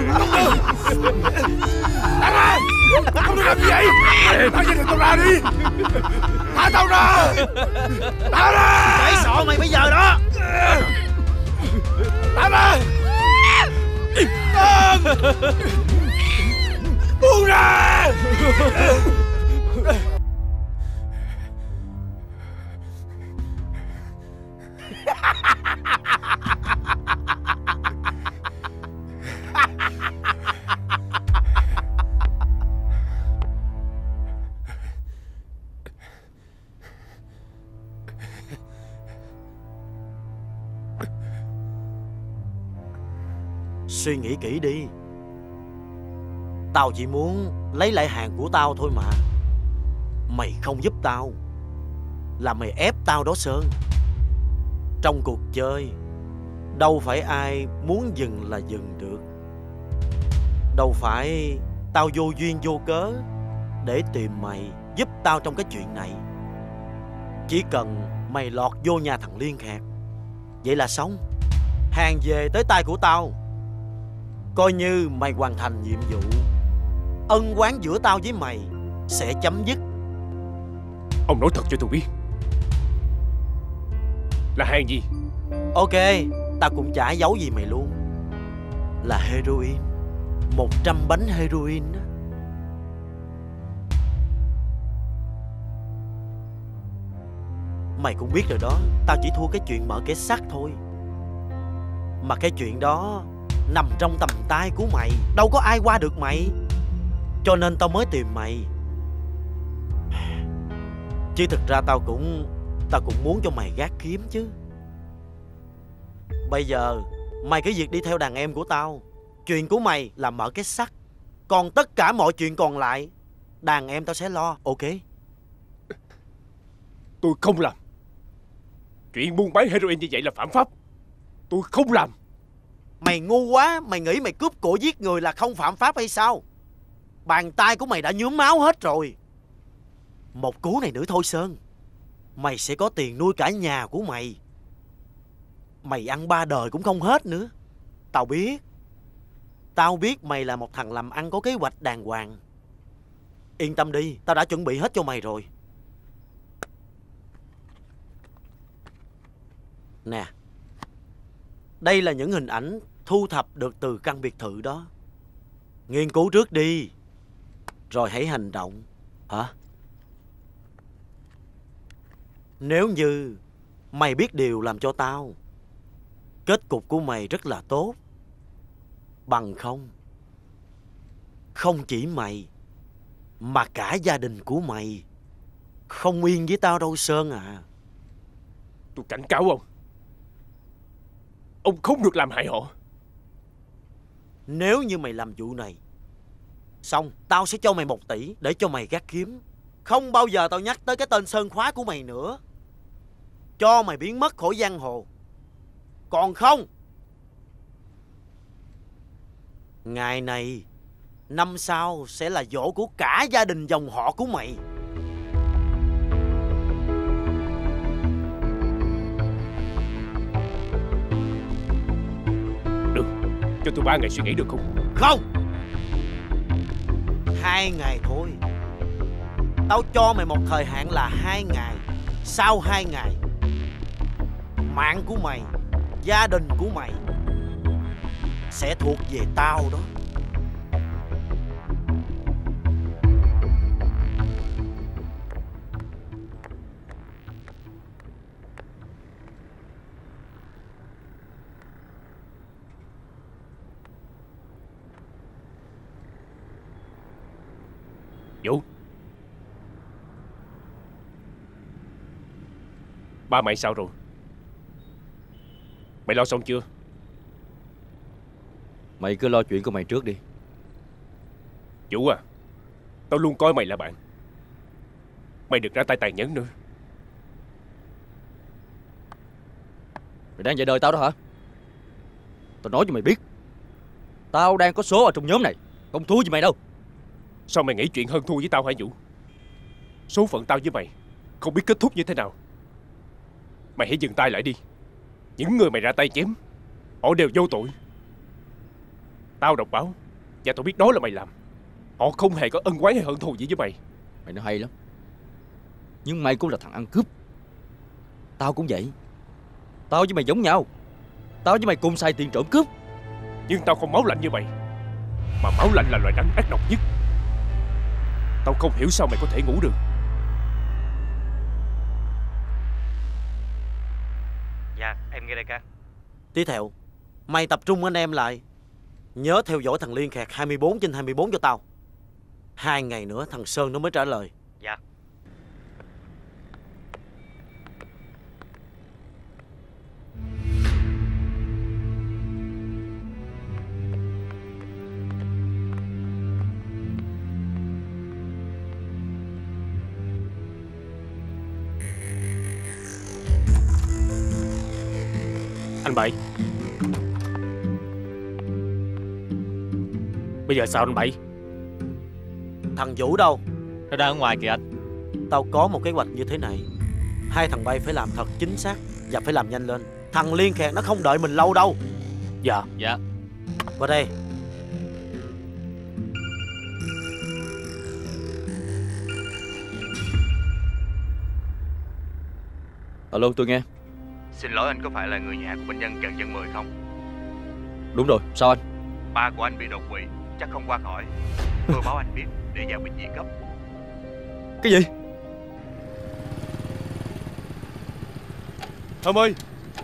Thả ra. Không được làm gì vậy. Thả gia đình tao ra đi. Thả tao ra. Thả ra. Cái sọ mày bây giờ đó. Thả ra. Buông ra. Suy nghĩ kỹ đi. Tao chỉ muốn lấy lại hàng của tao thôi mà. Mày không giúp tao là mày ép tao đó Sơn. Trong cuộc chơi đâu phải ai muốn dừng là dừng được. Đâu phải tao vô duyên vô cớ để tìm mày giúp tao trong cái chuyện này. Chỉ cần mày lọt vô nhà thằng Liên Khạc, vậy là xong. Hàng về tới tay của tao, coi như mày hoàn thành nhiệm vụ. Ân oán giữa tao với mày sẽ chấm dứt. Ông nói thật cho tôi biết, là hàng gì? Ok, tao cũng chả giấu gì mày luôn. Là heroin. 100 bánh heroin đó. Mày cũng biết rồi đó, tao chỉ thua cái chuyện mở cái sắt thôi. Mà cái chuyện đó nằm trong tầm tay của mày, đâu có ai qua được mày. Cho nên tao mới tìm mày. Chứ thực ra tao cũng muốn cho mày gác kiếm chứ. Bây giờ mày cứ việc đi theo đàn em của tao. Chuyện của mày là mở cái sắt, còn tất cả mọi chuyện còn lại đàn em tao sẽ lo, ok? Tôi không làm. Chuyện buôn bán heroin như vậy là phạm pháp. Tôi không làm. Mày ngu quá, mày nghĩ mày cướp của giết người là không phạm pháp hay sao? Bàn tay của mày đã nhuốm máu hết rồi. Một cú này nữa thôi Sơn, mày sẽ có tiền nuôi cả nhà của mày. Mày ăn 3 đời cũng không hết nữa. Tao biết. Tao biết mày là một thằng làm ăn có kế hoạch đàng hoàng. Yên tâm đi, tao đã chuẩn bị hết cho mày rồi. Nè, đây là những hình ảnh thu thập được từ căn biệt thự đó. Nghiên cứu trước đi, rồi hãy hành động. Hả? Nếu như mày biết điều làm cho tao, kết cục của mày rất là tốt. Bằng không, không chỉ mày mà cả gia đình của mày không yên với tao đâu Sơn à. Tôi cảnh cáo ông không được làm hại họ. Nếu như mày làm vụ này xong, tao sẽ cho mày 1 tỷ để cho mày gác kiếm. Không bao giờ tao nhắc tới cái tên Sơn Khóa của mày nữa. Cho mày biến mất khỏi giang hồ. Còn không, ngày này năm sau sẽ là giỗ của cả gia đình dòng họ của mày. Được, cho tôi 3 ngày suy nghĩ được không? Không, 2 ngày thôi. Tao cho mày một thời hạn là 2 ngày. Sau 2 ngày, mạng của mày, gia đình của mày sẽ thuộc về tao đó. Vũ, ba mày sao rồi? Mày lo xong chưa? Mày cứ lo chuyện của mày trước đi. Vũ à, tao luôn coi mày là bạn. Mày đừng ra tay tàn nhẫn nữa. Mày đang dạy đời tao đó hả? Tao nói cho mày biết, tao đang có số ở trong nhóm này, không thua gì mày đâu. Sao mày nghĩ chuyện hơn thua với tao hả Vũ? Số phận tao với mày không biết kết thúc như thế nào. Mày hãy dừng tay lại đi. Những người mày ra tay chém, họ đều vô tội. Tao đọc báo và tao biết đó là mày làm. Họ không hề có ân oán hay hận thù gì với mày. Mày nói hay lắm, nhưng mày cũng là thằng ăn cướp. Tao cũng vậy. Tao với mày giống nhau. Tao với mày cùng xài tiền trộm cướp. Nhưng tao không máu lạnh như mày. Mà máu lạnh là loại rắn ác độc nhất. Tao không hiểu sao mày có thể ngủ được. Dạ, em nghe đây ca. Tiếp theo, mày tập trung anh em lại. Nhớ theo dõi thằng Liên Khạc 24/24 cho tao. 2 ngày nữa thằng Sơn nó mới trả lời. Dạ. Anh Bảy, bây giờ sao anh Bảy? Thằng Vũ đâu? Nó đang ở ngoài kìa anh. Tao có một kế hoạch như thế này. Hai thằng bay phải làm thật chính xác và phải làm nhanh lên. Thằng Liên kẹt nó không đợi mình lâu đâu. Dạ. Dạ. Qua đây. Alo, tôi nghe. Xin lỗi, anh có phải là người nhà của bệnh nhân Trần Văn Mười không? Đúng rồi, sao anh? Ba của anh bị đột quỵ, chắc không qua khỏi. Tôi báo anh biết để vào bệnh viện cấp. Cái gì? Thơm ơi!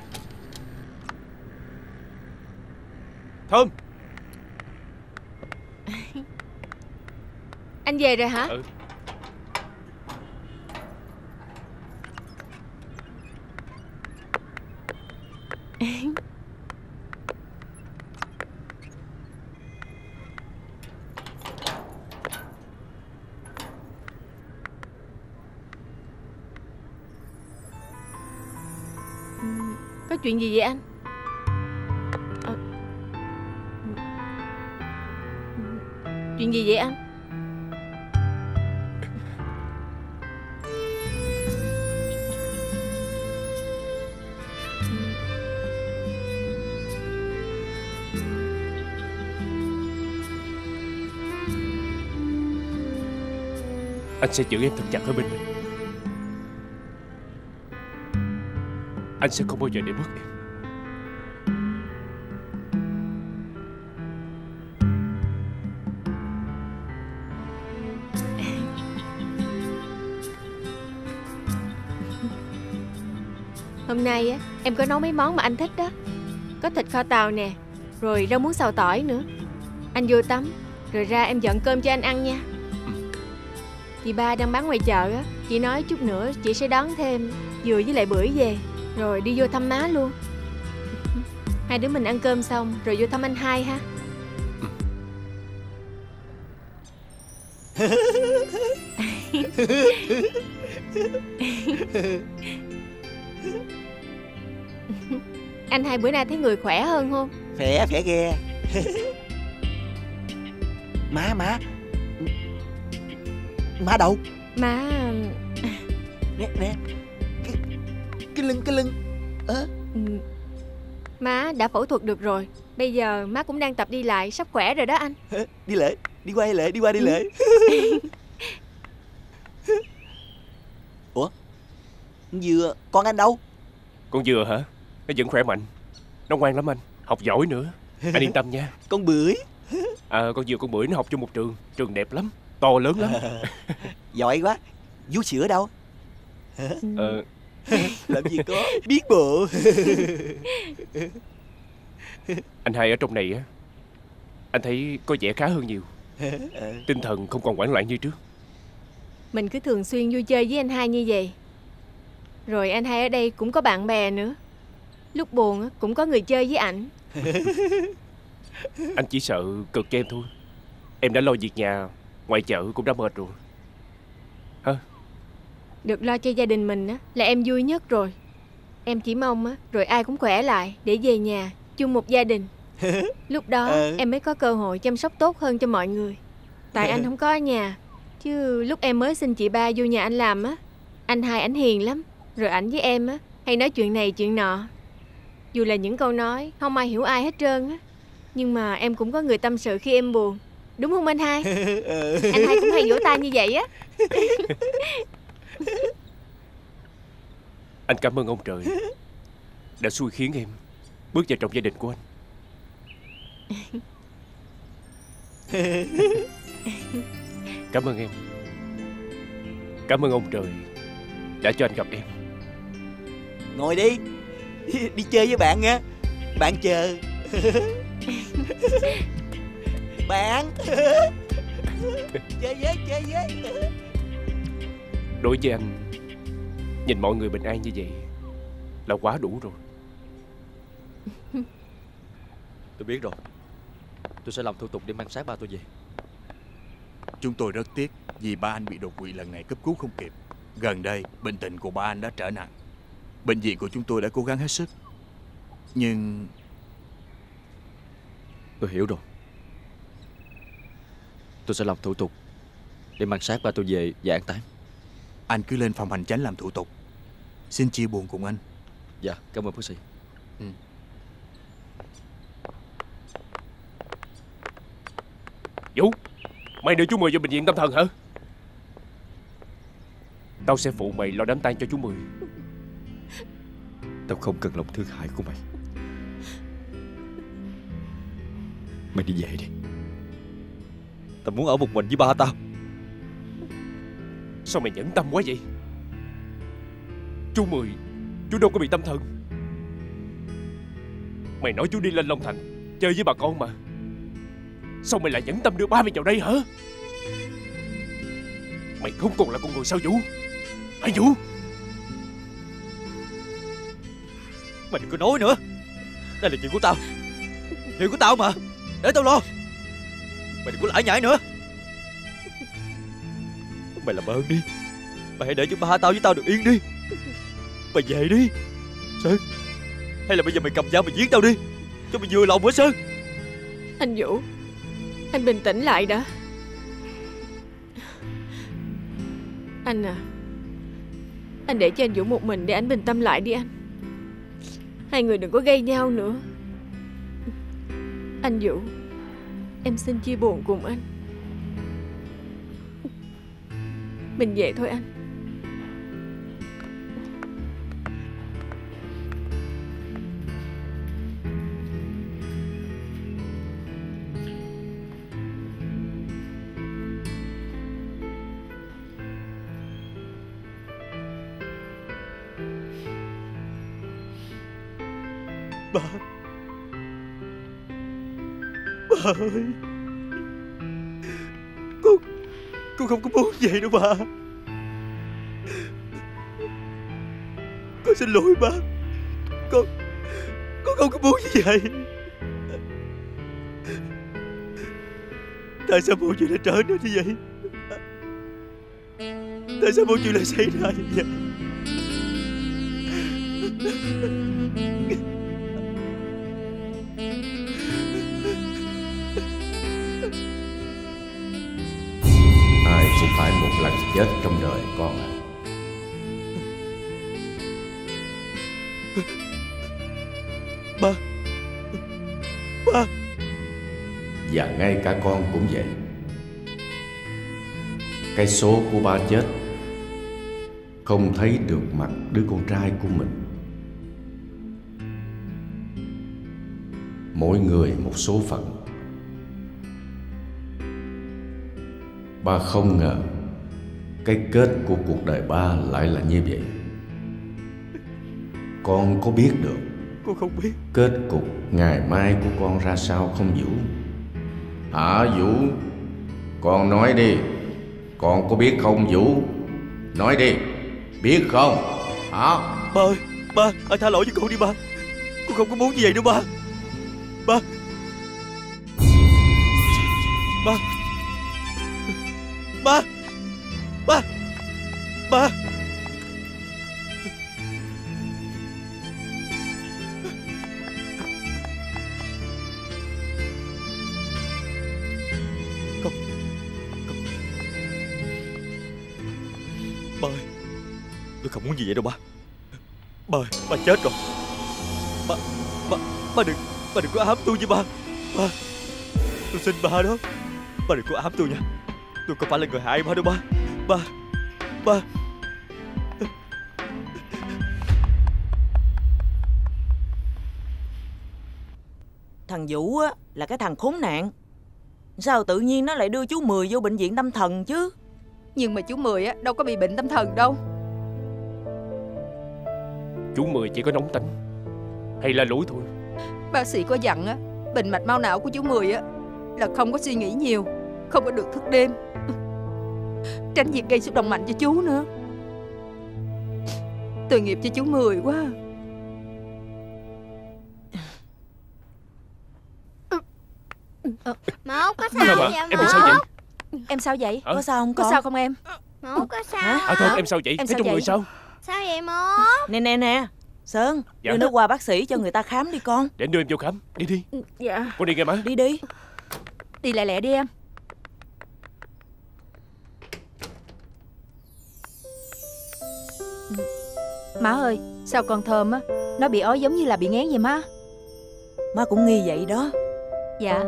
Thơm! Anh về rồi hả? Ừ. Có chuyện gì vậy anh? Chuyện gì vậy anh? Anh sẽ giữ em thật chặt ở bên mình. Anh sẽ không bao giờ để mất em. Hôm nay á, em có nấu mấy món mà anh thích đó. Có thịt kho tàu nè, rồi rau muống xào tỏi nữa. Anh vô tắm, rồi ra em dọn cơm cho anh ăn nha. Chị ba đang bán ngoài chợ á. Chị nói chút nữa chị sẽ đón thêm dừa với lại bưởi về, rồi đi vô thăm má luôn. Hai đứa mình ăn cơm xong rồi vô thăm anh hai ha. Anh hai bữa nay thấy người khỏe hơn không? Khỏe ghê. Má đâu? Má... Nè Cái lưng Má đã phẫu thuật được rồi. Bây giờ má cũng đang tập đi lại, sắp khỏe rồi đó anh. Đi lễ, đi qua lễ, đi qua đi lễ. Ủa? Dừa, con anh đâu? Con Dừa hả? Nó vẫn khỏe mạnh. Nó ngoan lắm anh, học giỏi nữa. Anh yên tâm nha. Con Bưởi. Con Dừa con Bưởi nó học chung một trường. Trường đẹp lắm, to lớn lắm. Giỏi quá. Vú Sữa đâu? Làm gì có, biết bộ. Anh hai ở trong này á, anh thấy có vẻ khá hơn nhiều. Tinh thần không còn hoảng loạn như trước. Mình cứ thường xuyên vui chơi với anh hai như vậy. Rồi anh hai ở đây cũng có bạn bè nữa. Lúc buồn cũng có người chơi với ảnh. Anh chỉ sợ cực cho em thôi. Em đã lo việc nhà, ngoài chợ cũng đã mệt rồi. Hả? Được lo cho gia đình mình á là em vui nhất rồi. Em chỉ mong á rồi ai cũng khỏe lại để về nhà chung một gia đình. Lúc đó em mới có cơ hội chăm sóc tốt hơn cho mọi người. Tại anh không có ở nhà. Chứ lúc em mới xin chị ba vô nhà anh làm á, anh hai ảnh hiền lắm. Rồi ảnh với em á hay nói chuyện này chuyện nọ. Dù là những câu nói không ai hiểu ai hết trơn á, nhưng mà em cũng có người tâm sự khi em buồn. Đúng không anh hai? Anh hai cũng hay vỗ tay như vậy á. Anh cảm ơn ông trời đã xui khiến em bước vào trong gia đình của anh. Cảm ơn em. Cảm ơn ông trời đã cho anh gặp em. Ngồi đi. Đi chơi với bạn nha. Bạn chờ. Bạn. Chơi với. Đối với anh, nhìn mọi người bình an như vậy là quá đủ rồi. Tôi biết rồi. Tôi sẽ làm thủ tục để mang xác ba tôi về. Chúng tôi rất tiếc vì ba anh bị đột quỵ lần này cấp cứu không kịp. Gần đây bệnh tình của ba anh đã trở nặng. Bệnh viện của chúng tôi đã cố gắng hết sức. Nhưng Tôi hiểu rồi. Tôi sẽ làm thủ tục để mang xác ba tôi về và an táng. anh cứ lên phòng hành chánh làm thủ tục. Xin chia buồn cùng anh. Dạ, cảm ơn bác sĩ. Vũ, mày đưa chú Mười vào bệnh viện tâm thần hả? Tao sẽ phụ mày lo đám tang cho chú Mười. Tao không cần lòng thương hại của mày. Mày đi về đi. Tao muốn ở một mình với ba tao. Sao mày nhẫn tâm quá vậy? Chú Mười, chú đâu có bị tâm thần. Mày nói chú đi lên Long Thành chơi với bà con mà. Sao mày lại nhẫn tâm đưa ba mày vào đây hả? Mày không còn là con người sao Vũ? Hả Vũ? Mày đừng có nói nữa. Đây là chuyện của tao, chuyện của tao mà. Để tao lo. Mày đừng có lải nhải nữa. Mày làm ơn đi. Mày hãy để cho ba tao với tao được yên đi. Mày về đi Sơn. Hay là bây giờ mày cầm dao mày giết tao đi, cho mày vừa lòng hả Sơn? Anh Vũ, anh bình tĩnh lại đã. Anh à, anh để cho anh Vũ một mình để anh bình tâm lại đi anh. Hai người đừng có gây nhau nữa. Anh Vũ, em xin chia buồn cùng anh. Mình về thôi anh. Ba ơi, con không có muốn vậy đâu ba. Con xin lỗi ba. Con không có muốn như vậy. Tại sao mọi chuyện lại trở nên như vậy? Tại sao mọi chuyện lại xảy ra như vậy? Ai cũng phải một lần chết trong đời con ạ. Ba. Và ngay cả con cũng vậy. Cái số của ba chết, không thấy được mặt đứa con trai của mình. Mỗi người một số phận. Ba không ngờ cái kết của cuộc đời ba lại là như vậy. Con có biết được Con không biết kết cục ngày mai của con ra sao không Vũ? Hả Vũ? Con nói đi. Con có biết không Vũ? Nói đi. Biết không? Hả? Ba ơi, ba, anh tha lỗi với con đi ba. Con không có muốn như vậy đâu ba. Ba. Ba. Ba. Ba. Ba. Ba ơi, tôi không muốn gì vậy đâu ba. Ba ơi, ba chết rồi. Ba đừng có ám tôi với ba. Ba, tôi xin ba đó. Ba đừng có ám tôi nha. Tôi không phải là người hại ba đâu ba. Ba. Thằng Vũ á là cái thằng khốn nạn. Sao tự nhiên nó lại đưa chú Mười vô bệnh viện tâm thần chứ? Nhưng mà chú Mười á đâu có bị bệnh tâm thần đâu. Chú Mười chỉ có nóng tính hay là lối thôi. Bác sĩ có dặn á, bệnh mạch máu não của chú Mười á là không có suy nghĩ nhiều, không có được thức đêm, tránh việc gây xúc động mạnh cho chú nữa. Tội nghiệp cho chú Mười quá. Mốt có sao vậy Em bị sao vậy? Em sao vậy? Hả? Có sao không Có con? sao không em? Mốt có sao? Thôi em sao vậy? Em Thấy sao trong người vậy? sao? Sao vậy Mốt? Nè. Sơn, Dạ. đưa nó qua bác sĩ cho người ta khám đi con. Để anh đưa em vô khám. Đi đi. Dạ. Con đi nghe má. Đi đi. Đi lẹ lẹ đi em. Má ơi, sao con Thơm á, nó bị ói giống như là bị nghén vậy má? Má cũng nghi vậy đó. Dạ.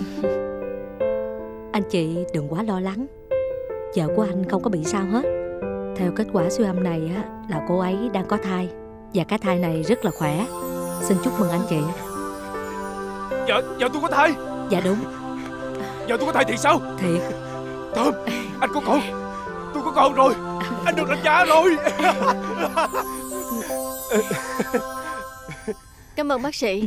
Anh chị đừng quá lo lắng. Vợ của anh không có bị sao hết. Theo kết quả siêu âm này á, là cô ấy đang có thai. Và cái thai này rất là khỏe. Xin chúc mừng anh chị. Vợ tôi có thai. Dạ đúng. Vợ tôi có thai thiệt sao? Thiệt. Thơm, anh có con. Tôi có con rồi. Anh được làm cha rồi. Cảm ơn bác sĩ.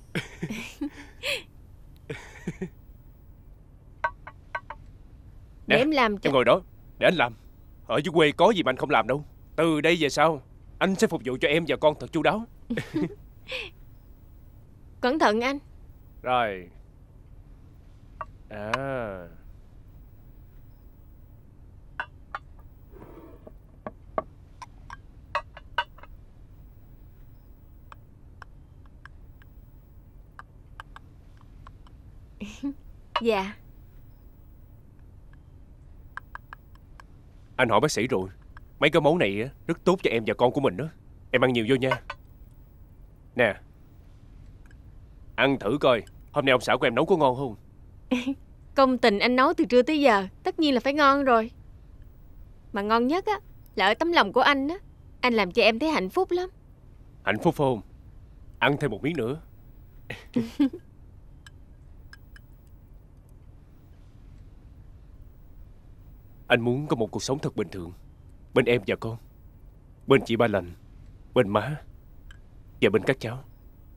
Để em làm cho. Em ngồi đó, để anh làm. Ở dưới quê có gì mà anh không làm đâu. Từ đây về sau, anh sẽ phục vụ cho em và con thật chu đáo. Cẩn thận anh. Rồi. À. Dạ. Anh hỏi bác sĩ rồi. Mấy cái món này rất tốt cho em và con của mình đó. Em ăn nhiều vô nha. Nè, ăn thử coi hôm nay ông xã của em nấu có ngon không? Công tình anh nấu từ trưa tới giờ, tất nhiên là phải ngon rồi. Mà ngon nhất á là ở tấm lòng của anh á. Anh làm cho em thấy hạnh phúc lắm. Hạnh phúc không? Ăn thêm một miếng nữa. Anh muốn có một cuộc sống thật bình thường. Bên em và con, bên chị Ba Lành, bên má và bên các cháu.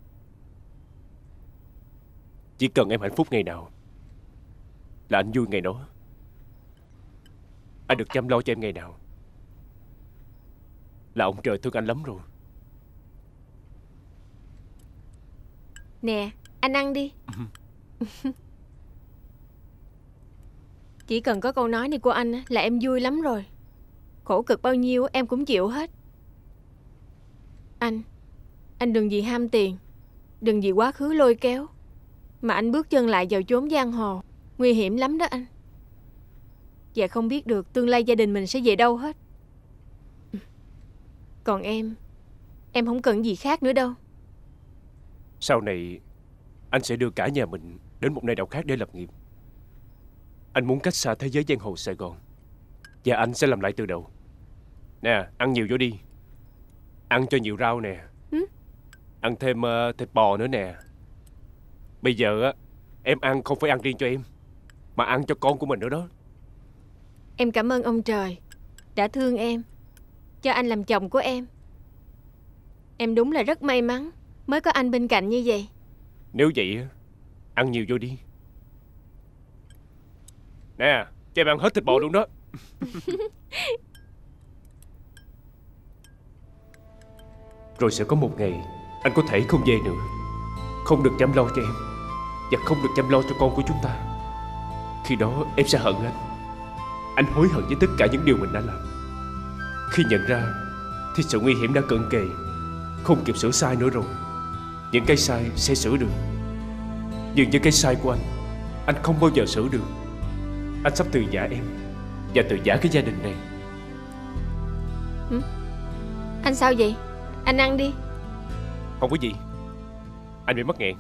Chỉ cần em hạnh phúc ngày nào là anh vui ngày đó. Anh được chăm lo cho em ngày nào là ông trời thương anh lắm rồi. Nè, anh ăn đi. Chỉ cần có câu nói này của anh á, là em vui lắm rồi. Khổ cực bao nhiêu em cũng chịu hết. Anh đừng vì ham tiền, đừng vì quá khứ lôi kéo mà anh bước chân lại vào chốn giang hồ. Nguy hiểm lắm đó anh. Và không biết được tương lai gia đình mình sẽ về đâu hết. Còn em không cần gì khác nữa đâu. Sau này anh sẽ đưa cả nhà mình đến một nơi nào khác để lập nghiệp. Anh muốn cách xa thế giới giang hồ Sài Gòn. Và anh sẽ làm lại từ đầu. Nè, ăn nhiều vô đi. Ăn cho nhiều rau nè. Ăn thêm thịt bò nữa nè. Bây giờ á, em ăn không phải ăn riêng cho em, mà ăn cho con của mình nữa đó. Em cảm ơn ông trời đã thương em, cho anh làm chồng của em. Em đúng là rất may mắn mới có anh bên cạnh như vậy. Nếu vậy á, ăn nhiều vô đi. Nè, cho em ăn hết thịt bò luôn đó. Rồi sẽ có một ngày anh có thể không về nữa, không được chăm lo cho em và không được chăm lo cho con của chúng ta. Khi đó em sẽ hận anh. Anh hối hận với tất cả những điều mình đã làm. Khi nhận ra thì sự nguy hiểm đã cận kề, không kịp sửa sai nữa rồi. Những cái sai sẽ sửa được, nhưng với cái sai của anh không bao giờ sửa được. Anh sắp từ giã em và từ giã cái gia đình này. Anh sao vậy? Anh ăn đi. Không có gì, anh bị mắc nghẹn.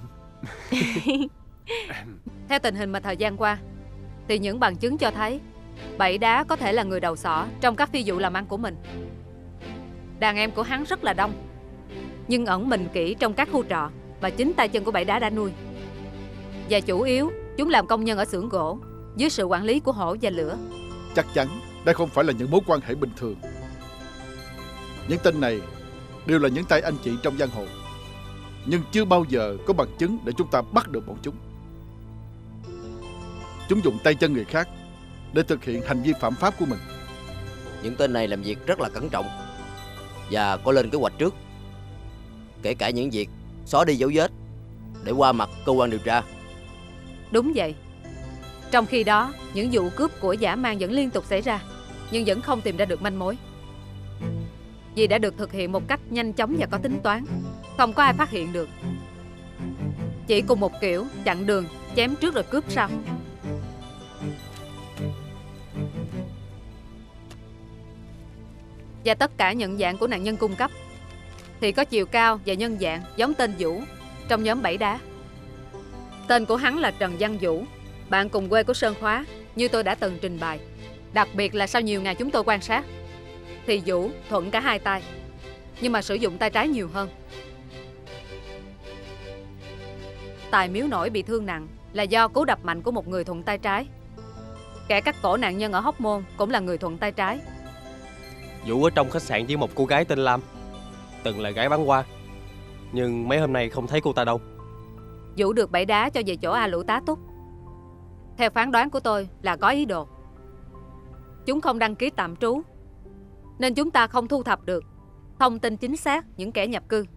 Theo tình hình mà thời gian qua thì những bằng chứng cho thấy Bảy Đá có thể là người đầu sỏ trong các phi vụ làm ăn của mình. Đàn em của hắn rất là đông, nhưng ẩn mình kỹ trong các khu trọ mà chính tay chân của Bảy Đá đã nuôi. Và chủ yếu chúng làm công nhân ở xưởng gỗ dưới sự quản lý của Hổ và Lửa. Chắc chắn đây không phải là những mối quan hệ bình thường. Những tên này đều là những tay anh chị trong giang hồ, nhưng chưa bao giờ có bằng chứng để chúng ta bắt được bọn chúng. Chúng dùng tay chân người khác để thực hiện hành vi phạm pháp của mình. Những tên này làm việc rất là cẩn trọng và có lên kế hoạch trước, kể cả những việc xóa đi dấu vết để qua mặt cơ quan điều tra. Đúng vậy. Trong khi đó, những vụ cướp của dã man vẫn liên tục xảy ra, nhưng vẫn không tìm ra được manh mối. vì đã được thực hiện một cách nhanh chóng và có tính toán, không có ai phát hiện được. Chỉ cùng một kiểu, chặn đường, chém trước rồi cướp sau. Và tất cả nhận dạng của nạn nhân cung cấp thì có chiều cao và nhân dạng giống tên Vũ trong nhóm 7 đá. Tên của hắn là Trần Văn Vũ, bạn cùng quê của Sơn Khóa, như tôi đã từng trình bày. Đặc biệt là sau nhiều ngày chúng tôi quan sát thì Vũ thuận cả hai tay, nhưng mà sử dụng tay trái nhiều hơn. Tài Miếu Nổi bị thương nặng là do cú đập mạnh của một người thuận tay trái. Kẻ cắt cổ nạn nhân ở Hóc Môn cũng là người thuận tay trái. Vũ ở trong khách sạn với một cô gái tên Lam, từng là gái bán hoa, nhưng mấy hôm nay không thấy cô ta đâu. Vũ được 7 đá cho về chỗ A Lũ tá túc. Theo phán đoán của tôi là có ý đồ. Chúng không đăng ký tạm trú, nên chúng ta không thu thập được thông tin chính xác những kẻ nhập cư.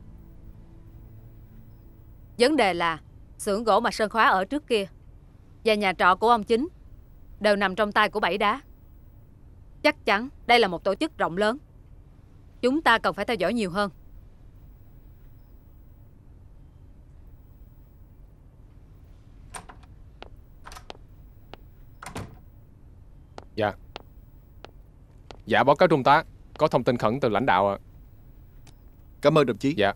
Vấn đề là xưởng gỗ mà Sơn Khóa ở trước kia và nhà trọ của ông Chính đều nằm trong tay của 7 đá. Chắc chắn đây là một tổ chức rộng lớn. Chúng ta cần phải theo dõi nhiều hơn. Dạ. Dạ báo cáo trung tá, có thông tin khẩn từ lãnh đạo ạ. Cảm ơn đồng chí. Dạ.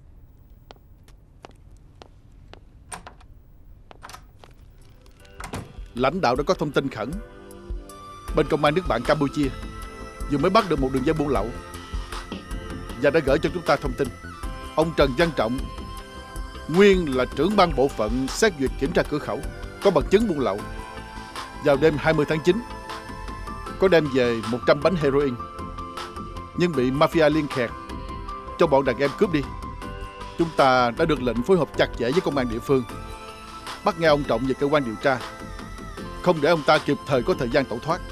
Lãnh đạo đã có thông tin khẩn. Bên công an nước bạn Campuchia vừa mới bắt được một đường dây buôn lậu và đã gửi cho chúng ta thông tin. Ông Trần Văn Trọng, nguyên là trưởng ban bộ phận xét duyệt kiểm tra cửa khẩu, có bằng chứng buôn lậu. Vào đêm 20 tháng 9 có đem về 100 bánh heroin, nhưng bị mafia liên kẹt cho bọn đàn em cướp đi. Chúng ta đã được lệnh phối hợp chặt chẽ với công an địa phương, bắt ngay ông Trọng về cơ quan điều tra, không để ông ta kịp thời có thời gian tẩu thoát.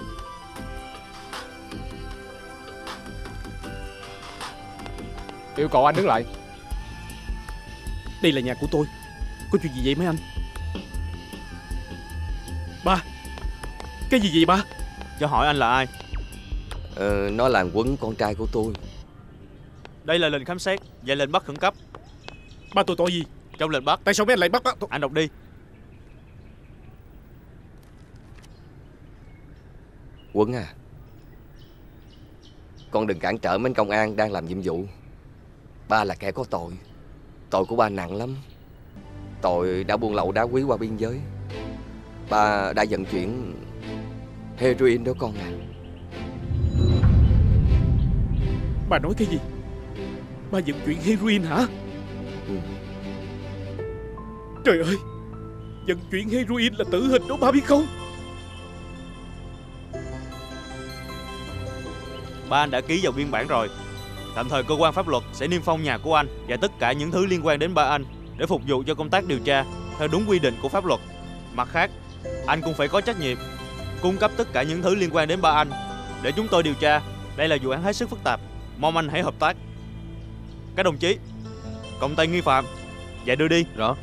Yêu cầu anh đứng lại. Đây là nhà của tôi. Có chuyện gì vậy mấy anh? Ba, cái gì vậy ba? Cho hỏi anh là ai? Nó là Quấn, con trai của tôi. Đây là lệnh khám xét và lệnh bắt khẩn cấp. Ba tôi tội gì? Trong lệnh bắt. Tại sao mấy anh lại bắt? Anh đọc đi. Quấn à, con đừng cản trở mấy công an đang làm nhiệm vụ. Ba là kẻ có tội. Tội của ba nặng lắm. Tội đã buôn lậu đá quý qua biên giới. Ba đã vận chuyển heroin đó con à. Bà nói cái gì? Ba vận chuyển heroin hả? Ừ. Trời ơi, vận chuyển heroin là tử hình đó ba biết không? Ba anh đã ký vào biên bản rồi. Tạm thời cơ quan pháp luật sẽ niêm phong nhà của anh và tất cả những thứ liên quan đến ba anh để phục vụ cho công tác điều tra theo đúng quy định của pháp luật. Mặt khác, anh cũng phải có trách nhiệm cung cấp tất cả những thứ liên quan đến ba anh để chúng tôi điều tra. Đây là vụ án hết sức phức tạp, mong anh hãy hợp tác. Các đồng chí, cộng tay nghi phạm và đưa đi. Rõ.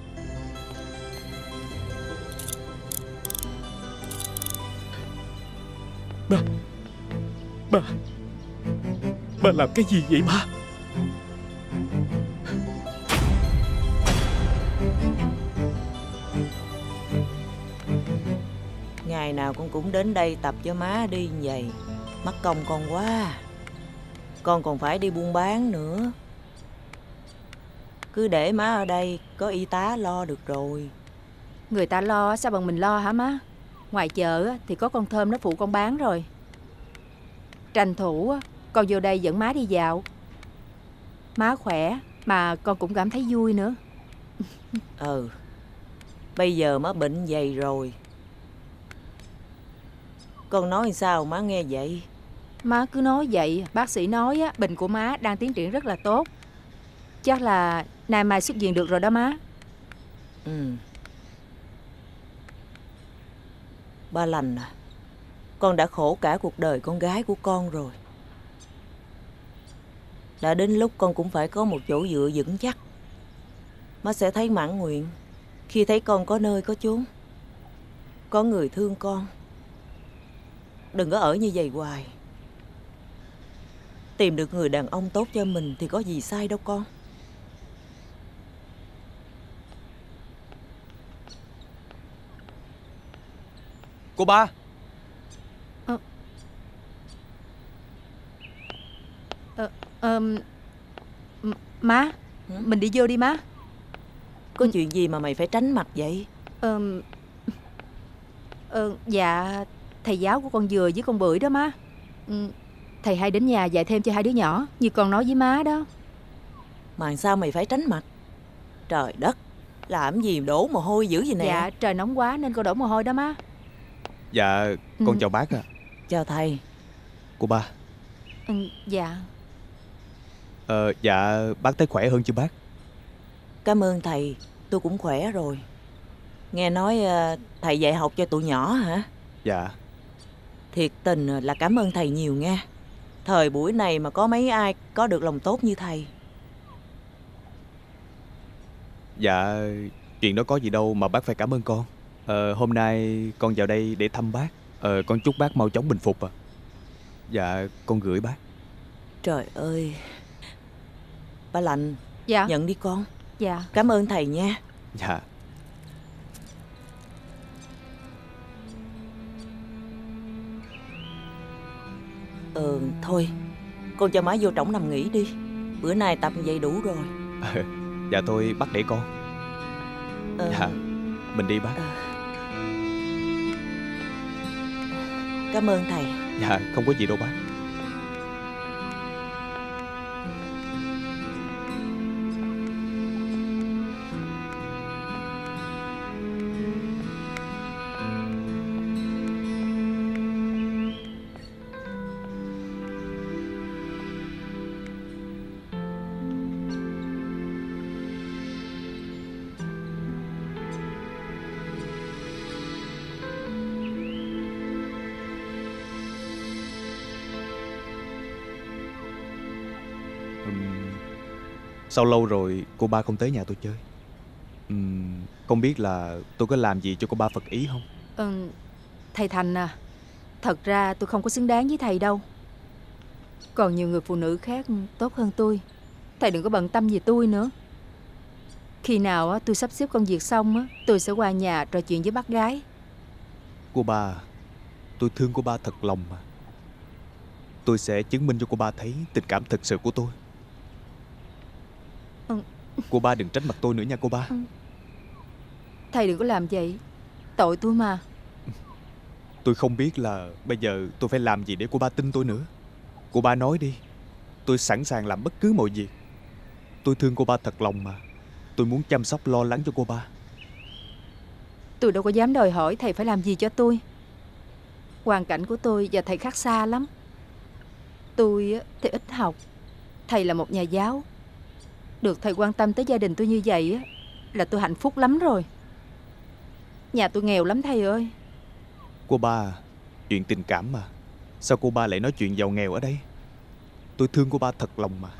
Ba làm cái gì vậy ba? Ngày nào con cũng đến đây tập cho má đi như vậy. Mất công con quá. Con còn phải đi buôn bán nữa. Cứ để má ở đây, có y tá lo được rồi. Người ta lo sao bằng mình lo hả má? Ngoài chợ thì có con Thơm nó phụ con bán rồi. Tranh thủ con vô đây dẫn má đi dạo. Má khỏe mà con cũng cảm thấy vui nữa. Bây giờ má bệnh vậy rồi. Con nói sao má nghe vậy? Má cứ nói vậy. Bác sĩ nói bệnh của má đang tiến triển rất là tốt. Chắc là nay mai xuất viện được rồi đó má. Ba Lành à, con đã khổ cả cuộc đời con gái của con rồi. Đã đến lúc con cũng phải có một chỗ dựa vững chắc. Má sẽ thấy mãn nguyện khi thấy con có nơi có chốn, có người thương con. Đừng có ở như vậy hoài. Tìm được người đàn ông tốt cho mình thì có gì sai đâu con. Cô ba. Má, mình đi vô đi má. Có chuyện gì mà mày phải tránh mặt vậy? Dạ, thầy giáo của con Dừa với con Bưởi đó má. Thầy hay đến nhà dạy thêm cho hai đứa nhỏ, như con nói với má đó. Mà sao mày phải tránh mặt? Trời đất, làm gì đổ mồ hôi dữ vậy nè? Dạ, trời nóng quá nên con đổ mồ hôi đó má. Dạ, con chào bác ạ. Chào thầy. Cô ba. Dạ. Dạ, bác thấy khỏe hơn chưa bác? Cảm ơn thầy, tôi cũng khỏe rồi. Nghe nói thầy dạy học cho tụi nhỏ hả? Dạ. Thiệt tình là cảm ơn thầy nhiều nha. Thời buổi này mà có mấy ai có được lòng tốt như thầy. Dạ, chuyện đó có gì đâu mà bác phải cảm ơn con. Hôm nay con vào đây để thăm bác. Con chúc bác mau chóng bình phục à. Dạ, con gửi bác. Trời ơi. Ba Lành. Dạ. Nhận đi con. Dạ. Cảm ơn thầy nha. Dạ. Thôi, con cho má vô trỏng nằm nghỉ đi. Bữa nay tập vậy đủ rồi. Dạ thôi bác để con. Dạ, mình đi bác. Cảm ơn thầy. Dạ, không có gì đâu bác. Sao lâu rồi cô ba không tới nhà tôi chơi? Không biết là tôi có làm gì cho cô ba phật ý không? Thầy Thành à, thật ra tôi không có xứng đáng với thầy đâu. Còn nhiều người phụ nữ khác tốt hơn tôi. Thầy đừng có bận tâm về tôi nữa. Khi nào tôi sắp xếp công việc xong, tôi sẽ qua nhà trò chuyện với bác gái. Cô ba, tôi thương cô ba thật lòng mà. Tôi sẽ chứng minh cho cô ba thấy tình cảm thật sự của tôi. Cô ba đừng tránh mặt tôi nữa nha cô ba. Thầy đừng có làm vậy, tội tôi mà. Tôi không biết là bây giờ tôi phải làm gì để cô ba tin tôi nữa. Cô ba nói đi, tôi sẵn sàng làm bất cứ mọi việc. Tôi thương cô ba thật lòng mà. Tôi muốn chăm sóc lo lắng cho cô ba. Tôi đâu có dám đòi hỏi thầy phải làm gì cho tôi. Hoàn cảnh của tôi và thầy khác xa lắm. Tôi thì ít học, thầy là một nhà giáo. Được thầy quan tâm tới gia đình tôi như vậy là tôi hạnh phúc lắm rồi. Nhà tôi nghèo lắm thầy ơi. Cô ba, chuyện tình cảm mà. Sao cô ba lại nói chuyện giàu nghèo ở đây? Tôi thương cô ba thật lòng mà.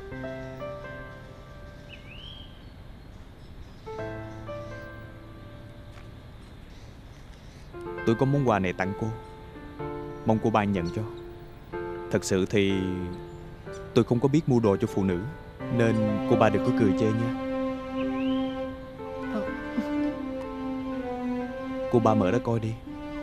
Tôi có món quà này tặng cô, mong cô ba nhận cho. Thật sự thì tôi không có biết mua đồ cho phụ nữ, nên cô ba đừng có cười chê nha. Cô ba mở ra coi đi.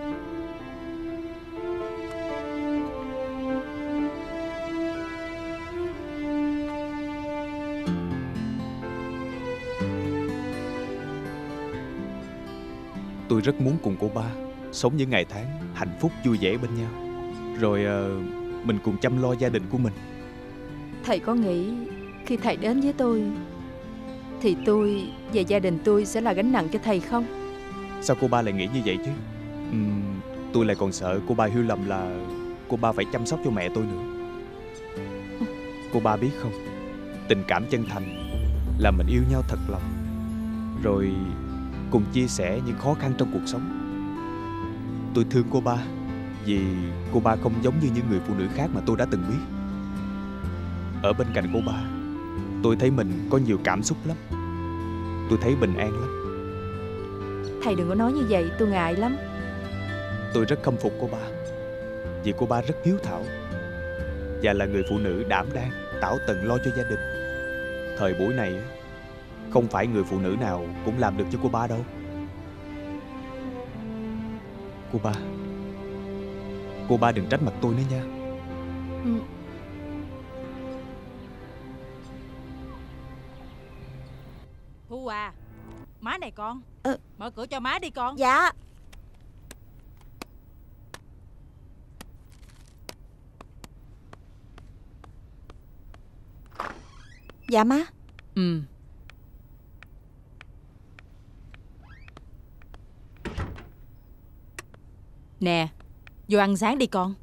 Tôi rất muốn cùng cô ba sống những ngày tháng hạnh phúc vui vẻ bên nhau. Rồi mình cùng chăm lo gia đình của mình. Thầy có nghĩ khi thầy đến với tôi thì tôi và gia đình tôi sẽ là gánh nặng cho thầy không? Sao cô ba lại nghĩ như vậy chứ? Tôi lại còn sợ cô ba hiểu lầm là cô ba phải chăm sóc cho mẹ tôi nữa. Cô ba biết không, tình cảm chân thành là mình yêu nhau thật lòng, rồi cùng chia sẻ những khó khăn trong cuộc sống. Tôi thương cô ba vì cô ba không giống như những người phụ nữ khác mà tôi đã từng biết. Ở bên cạnh cô ba, tôi thấy mình có nhiều cảm xúc lắm. Tôi thấy bình an lắm. Thầy đừng có nói như vậy, tôi ngại lắm. Tôi rất khâm phục cô ba vì cô ba rất hiếu thảo. và là người phụ nữ đảm đang, tảo tận lo cho gia đình. Thời buổi này không phải người phụ nữ nào cũng làm được cho cô ba đâu. Cô ba đừng trách mặt tôi nữa nha. Thu à, má này con. Mở cửa cho má đi con. Dạ. Dạ má. Nè, vô ăn sáng đi con.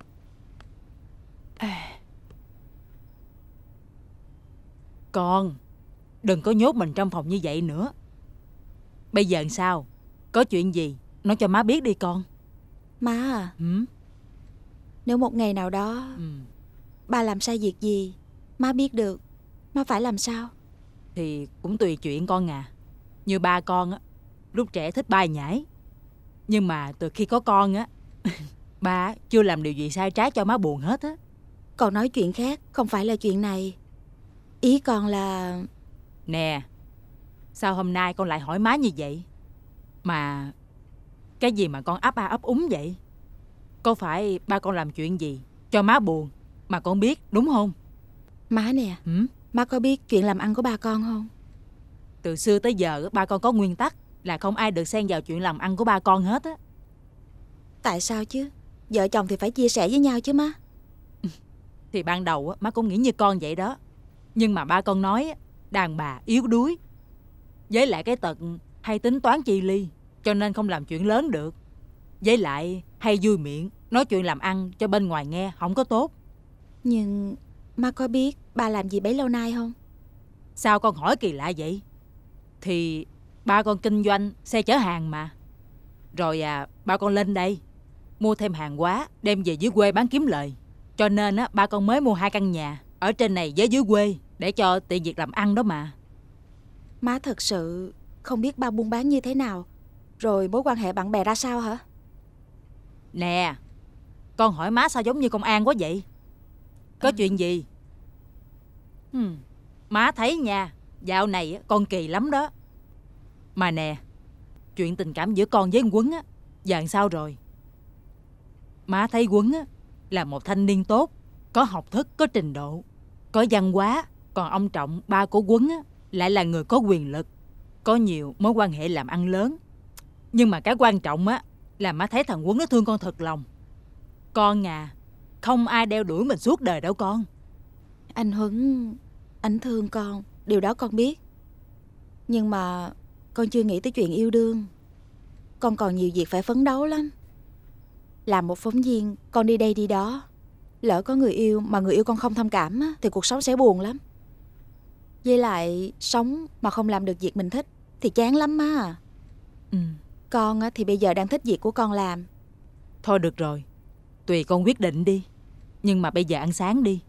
Con, đừng có nhốt mình trong phòng như vậy nữa. Bây giờ sao? Có chuyện gì nói cho má biết đi con. Má à, nếu một ngày nào đó ba làm sai việc gì, má biết được, má phải làm sao? Thì cũng tùy chuyện con à. Như ba con á, lúc trẻ thích bay nhảy. Nhưng mà từ khi có con á, ba chưa làm điều gì sai trái cho má buồn hết á. Con nói chuyện khác, không phải là chuyện này. Ý con là... Nè, sao hôm nay con lại hỏi má như vậy? Mà cái gì mà con ấp a ấp úng vậy? Có phải ba con làm chuyện gì cho má buồn mà con biết đúng không? Má nè, má có biết chuyện làm ăn của ba con không? Từ xưa tới giờ ba con có nguyên tắc là không ai được xen vào chuyện làm ăn của ba con hết á. Tại sao chứ? Vợ chồng thì phải chia sẻ với nhau chứ má. Thì ban đầu má cũng nghĩ như con vậy đó. Nhưng mà ba con nói đàn bà yếu đuối, với lại cái tật hay tính toán chi ly, cho nên không làm chuyện lớn được. Với lại hay vui miệng nói chuyện làm ăn cho bên ngoài nghe không có tốt. Nhưng má có biết ba làm gì bấy lâu nay không? Sao con hỏi kỳ lạ vậy? Thì ba con kinh doanh xe chở hàng mà. Rồi ba con lên đây mua thêm hàng hóa đem về dưới quê bán kiếm lời. Cho nên ba con mới mua 2 căn nhà ở trên này với dưới quê để cho tiện việc làm ăn đó mà. Má thật sự không biết ba buôn bán như thế nào, rồi mối quan hệ bạn bè ra sao hả? Nè, con hỏi má sao giống như công an quá vậy? Có chuyện gì? Má thấy nha, dạo này con kỳ lắm đó. Mà nè, chuyện tình cảm giữa con với anh Quấn á, giờ làm sao rồi? Má thấy Quấn á là một thanh niên tốt, có học thức, có trình độ, có văn hóa. Còn ông Trọng, ba của Quấn á, lại là người có quyền lực, có nhiều mối quan hệ làm ăn lớn. Nhưng mà cái quan trọng á là má thấy thằng Quấn nó thương con thật lòng. Con à, không ai đeo đuổi mình suốt đời đâu con. Anh Huấn, anh thương con, điều đó con biết. Nhưng mà con chưa nghĩ tới chuyện yêu đương. Con còn nhiều việc phải phấn đấu lắm. Làm một phóng viên, con đi đây đi đó. Lỡ có người yêu mà người yêu con không thông cảm á, thì cuộc sống sẽ buồn lắm. Với lại sống mà không làm được việc mình thích thì chán lắm má à. Con á, thì bây giờ đang thích việc của con làm. Thôi được rồi, tùy con quyết định đi. Nhưng mà bây giờ ăn sáng đi.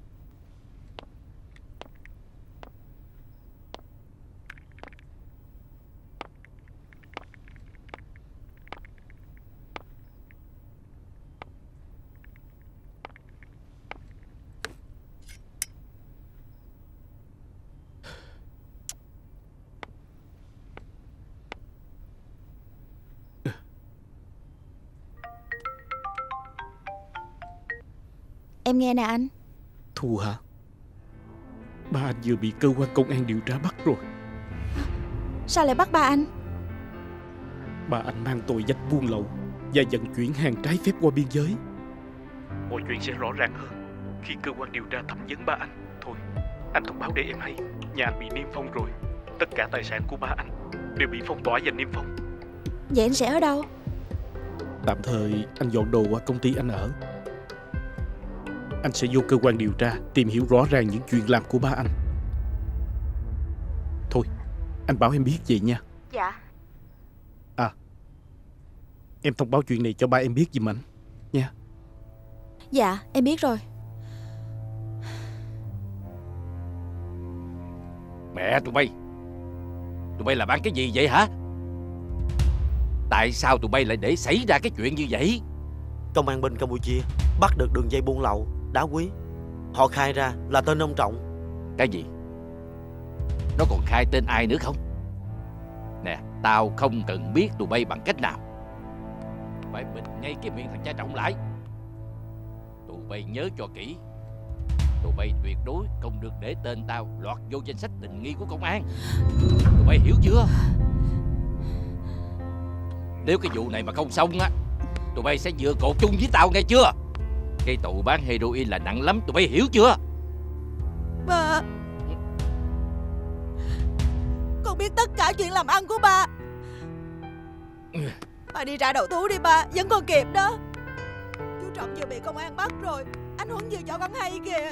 Em nghe nè anh. Thu hả? Ba anh vừa bị cơ quan công an điều tra bắt rồi. Sao lại bắt ba anh? Ba anh mang tội danh buôn lậu và vận chuyển hàng trái phép qua biên giới. Mọi chuyện sẽ rõ ràng hơn khi cơ quan điều tra thẩm vấn ba anh. Thôi, anh thông báo để em hay. Nhà anh bị niêm phong rồi. Tất cả tài sản của ba anh đều bị phong tỏa và niêm phong. Vậy anh sẽ ở đâu? Tạm thời anh dọn đồ qua công ty anh ở. Anh sẽ vô cơ quan điều tra tìm hiểu rõ ràng những chuyện làm của ba anh. Thôi, anh bảo em biết vậy nha. Dạ. À, em thông báo chuyện này cho ba em biết giùm anh nha. Dạ, em biết rồi. Mẹ tụi bay làm ăn cái gì vậy hả? Tại sao tụi bay lại để xảy ra cái chuyện như vậy? Công an bên Campuchia bắt được đường dây buôn lậu đá quý. Họ khai ra là tên ông Trọng. Cái gì? Nó còn khai tên ai nữa không? Nè, tao không cần biết tụi bay bằng cách nào. Phải bịt ngay cái miệng thằng cha Trọng lại. Tụi bay nhớ cho kỹ, tụi bay tuyệt đối không được để tên tao lọt vô danh sách tình nghi của công an. Tụi bay hiểu chưa? Nếu cái vụ này mà không xong á, tụi bay sẽ dựa cột chung với tao nghe chưa? Cái tội bán heroin là nặng lắm, tụi bay hiểu chưa? Ba, con biết tất cả chuyện làm ăn của ba. Ba đi ra đầu thú đi ba, vẫn còn kịp đó. Chú Trọng vừa bị công an bắt rồi, anh Huấn vừa cho con hay kìa.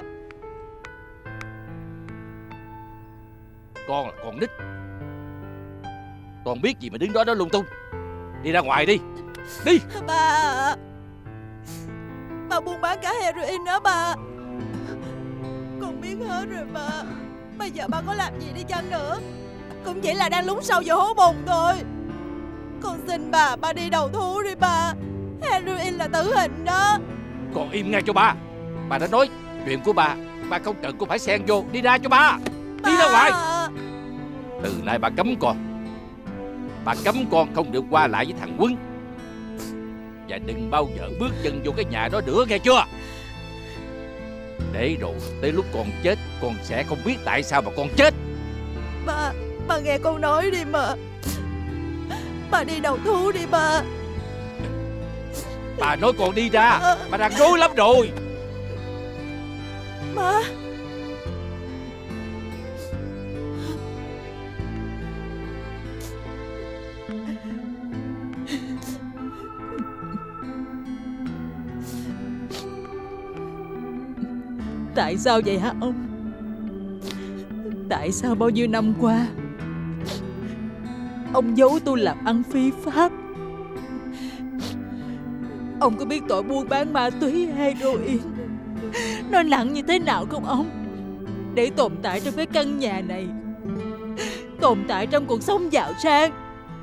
Con là con nít, con biết gì mà đứng đó lung tung. Đi ra ngoài đi. Đi. Ba, ba buôn bán cả heroin đó ba. Con biết hết rồi ba. Bây giờ ba có làm gì đi chăng nữa cũng chỉ là đang lún sâu vào hố bùn thôi. Con xin ba đi đầu thú đi ba. Heroin là tử hình đó. Con im ngay cho ba. Ba đã nói chuyện của ba không cần cô phải xen vô. Đi ra cho ba. Đi ra ngoài. Từ nay ba cấm con. Ba cấm con không được qua lại với thằng Quấn. Và đừng bao giờ bước chân vô cái nhà đó nữa nghe chưa? Để rồi tới lúc con chết, con sẽ không biết tại sao mà con chết. Ba nghe con nói đi mà. Ba đi đầu thú đi ba. Bà nói con đi ra. Bà đang rối lắm rồi. Ba. Tại sao vậy hả ông? Tại sao bao nhiêu năm qua ông giấu tôi làm ăn phi pháp? Ông có biết tội buôn bán ma túy heroin nó nặng như thế nào không ông? Để tồn tại trong cái căn nhà này, tồn tại trong cuộc sống giàu sang,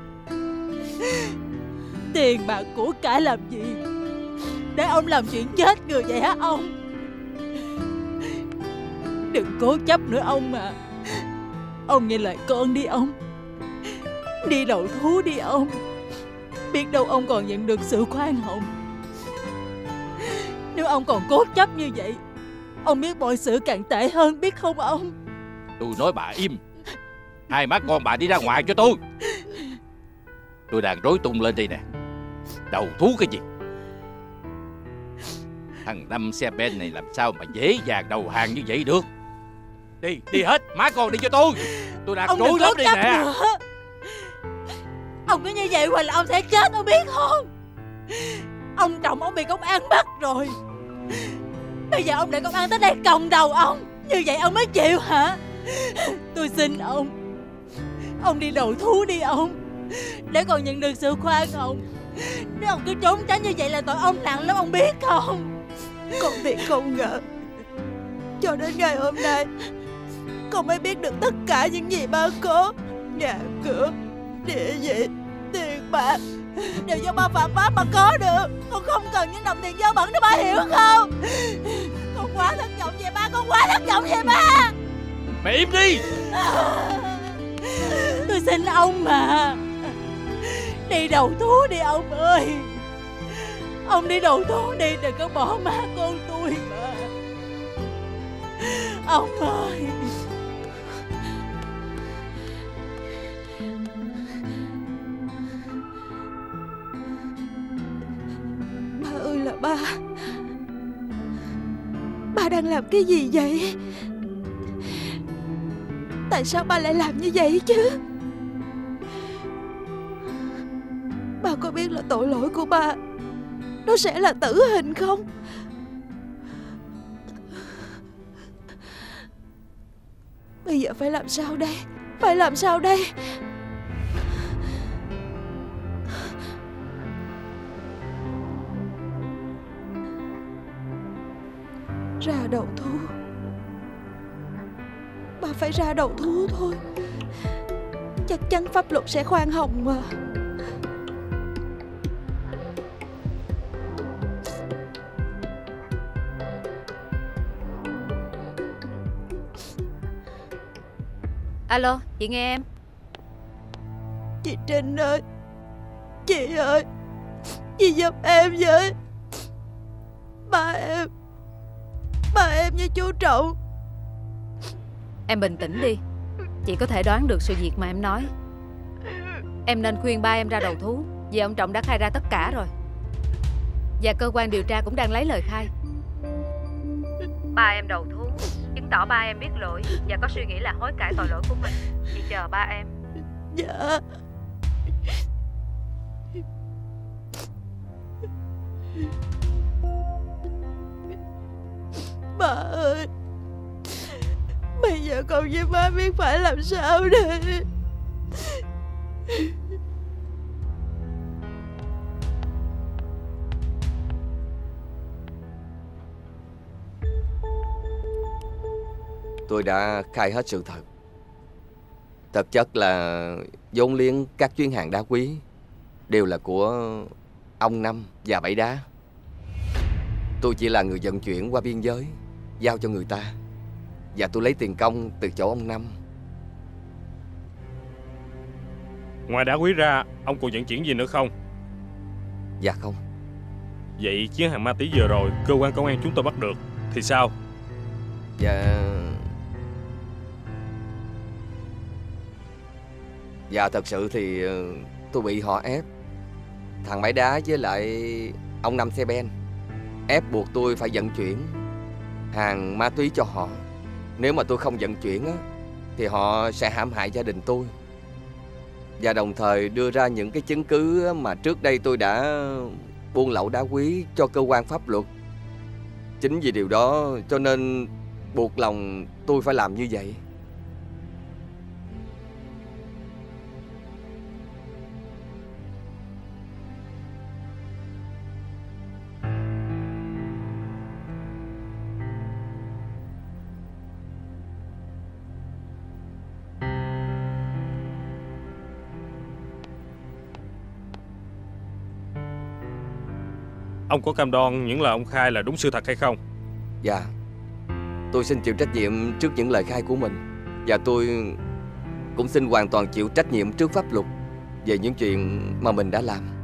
tiền bạc của cải làm gì để ông làm chuyện chết người vậy hả ông? Đừng cố chấp nữa ông mà. Ông nghe lời con đi ông. Đi đầu thú đi ông. Biết đâu ông còn nhận được sự khoan hồng. Nếu ông còn cố chấp như vậy, ông biết mọi sự càng tệ hơn biết không ông? Tôi nói bà im. Hai má con bà đi ra ngoài cho tôi. Tôi đang rối tung lên đây nè. Đầu thú cái gì? Thằng Năm xe ben này làm sao mà dễ dàng đầu hàng như vậy được? Đi hết. Má con đi cho tôi. Tôi đang rối lắm đây nè. Nữa. Ông cứ như vậy hoài là ông sẽ chết ông biết không? Ông Trọng ông bị công an bắt rồi. Bây giờ ông để công an tới đây còng đầu ông. Như vậy ông mới chịu hả? Tôi xin ông đi đầu thú đi ông. Để còn nhận được sự khoan hồng. Nếu ông cứ trốn tránh như vậy là tội ông nặng lắm ông biết không? Con thiệt không ngờ cho đến ngày hôm nay con mới biết được tất cả những gì ba có. Nhà cửa, địa vị, tiền bạc đều do ba phạm pháp mà có được. Con không cần những đồng tiền dơ bẩn đó ba hiểu không? Con quá thất vọng về ba. Con quá thất vọng về ba. Mày im đi. Tôi xin ông mà. Đi đầu thú đi ông ơi. Ông đi đầu thú đi. Đừng có bỏ má con tôi mà. Ông ơi. Ba ơi là ba. Ba đang làm cái gì vậy? Tại sao ba lại làm như vậy chứ? Ba có biết là tội lỗi của ba nó sẽ là tử hình không? Bây giờ phải làm sao đây? Phải làm sao đây? Ra đầu thú. Ba phải ra đầu thú thôi. Chắc chắn pháp luật sẽ khoan hồng mà. Alo, chị nghe em. Chị Trinh ơi, chị ơi, chị giúp em với. Ba em với chú Trọng. Em bình tĩnh đi. Chị có thể đoán được sự việc mà em nói. Em nên khuyên ba em ra đầu thú, vì ông Trọng đã khai ra tất cả rồi. Và cơ quan điều tra cũng đang lấy lời khai. Ba em đầu thú chứng tỏ ba em biết lỗi và có suy nghĩ là hối cải tội lỗi của mình. Chị chờ ba em. Dạ. Ba ơi, bây giờ con với má biết phải làm sao đây. Tôi đã khai hết sự thật. Thực chất là vốn liếng các chuyến hàng đá quý đều là của ông Năm và Bảy Đá. Tôi chỉ là người vận chuyển qua biên giới, giao cho người ta. Và tôi lấy tiền công từ chỗ ông Năm. Ngoài đá quý ra, ông còn vận chuyển gì nữa không? Dạ không. Vậy chuyến hàng ma túy vừa rồi cơ quan công an chúng tôi bắt được thì sao? Dạ thật sự thì tôi bị họ ép. Thằng Bảy Đá với lại ông Năm xe ben ép buộc tôi phải vận chuyển hàng ma túy cho họ. Nếu mà tôi không vận chuyển á, thì họ sẽ hãm hại gia đình tôi. Và đồng thời đưa ra những cái chứng cứ mà trước đây tôi đã buôn lậu đá quý cho cơ quan pháp luật. Chính vì điều đó cho nên buộc lòng tôi phải làm như vậy. Ông có cam đoan những lời ông khai là đúng sự thật hay không? Dạ. Tôi xin chịu trách nhiệm trước những lời khai của mình. Và tôi cũng xin hoàn toàn chịu trách nhiệm trước pháp luật về những chuyện mà mình đã làm.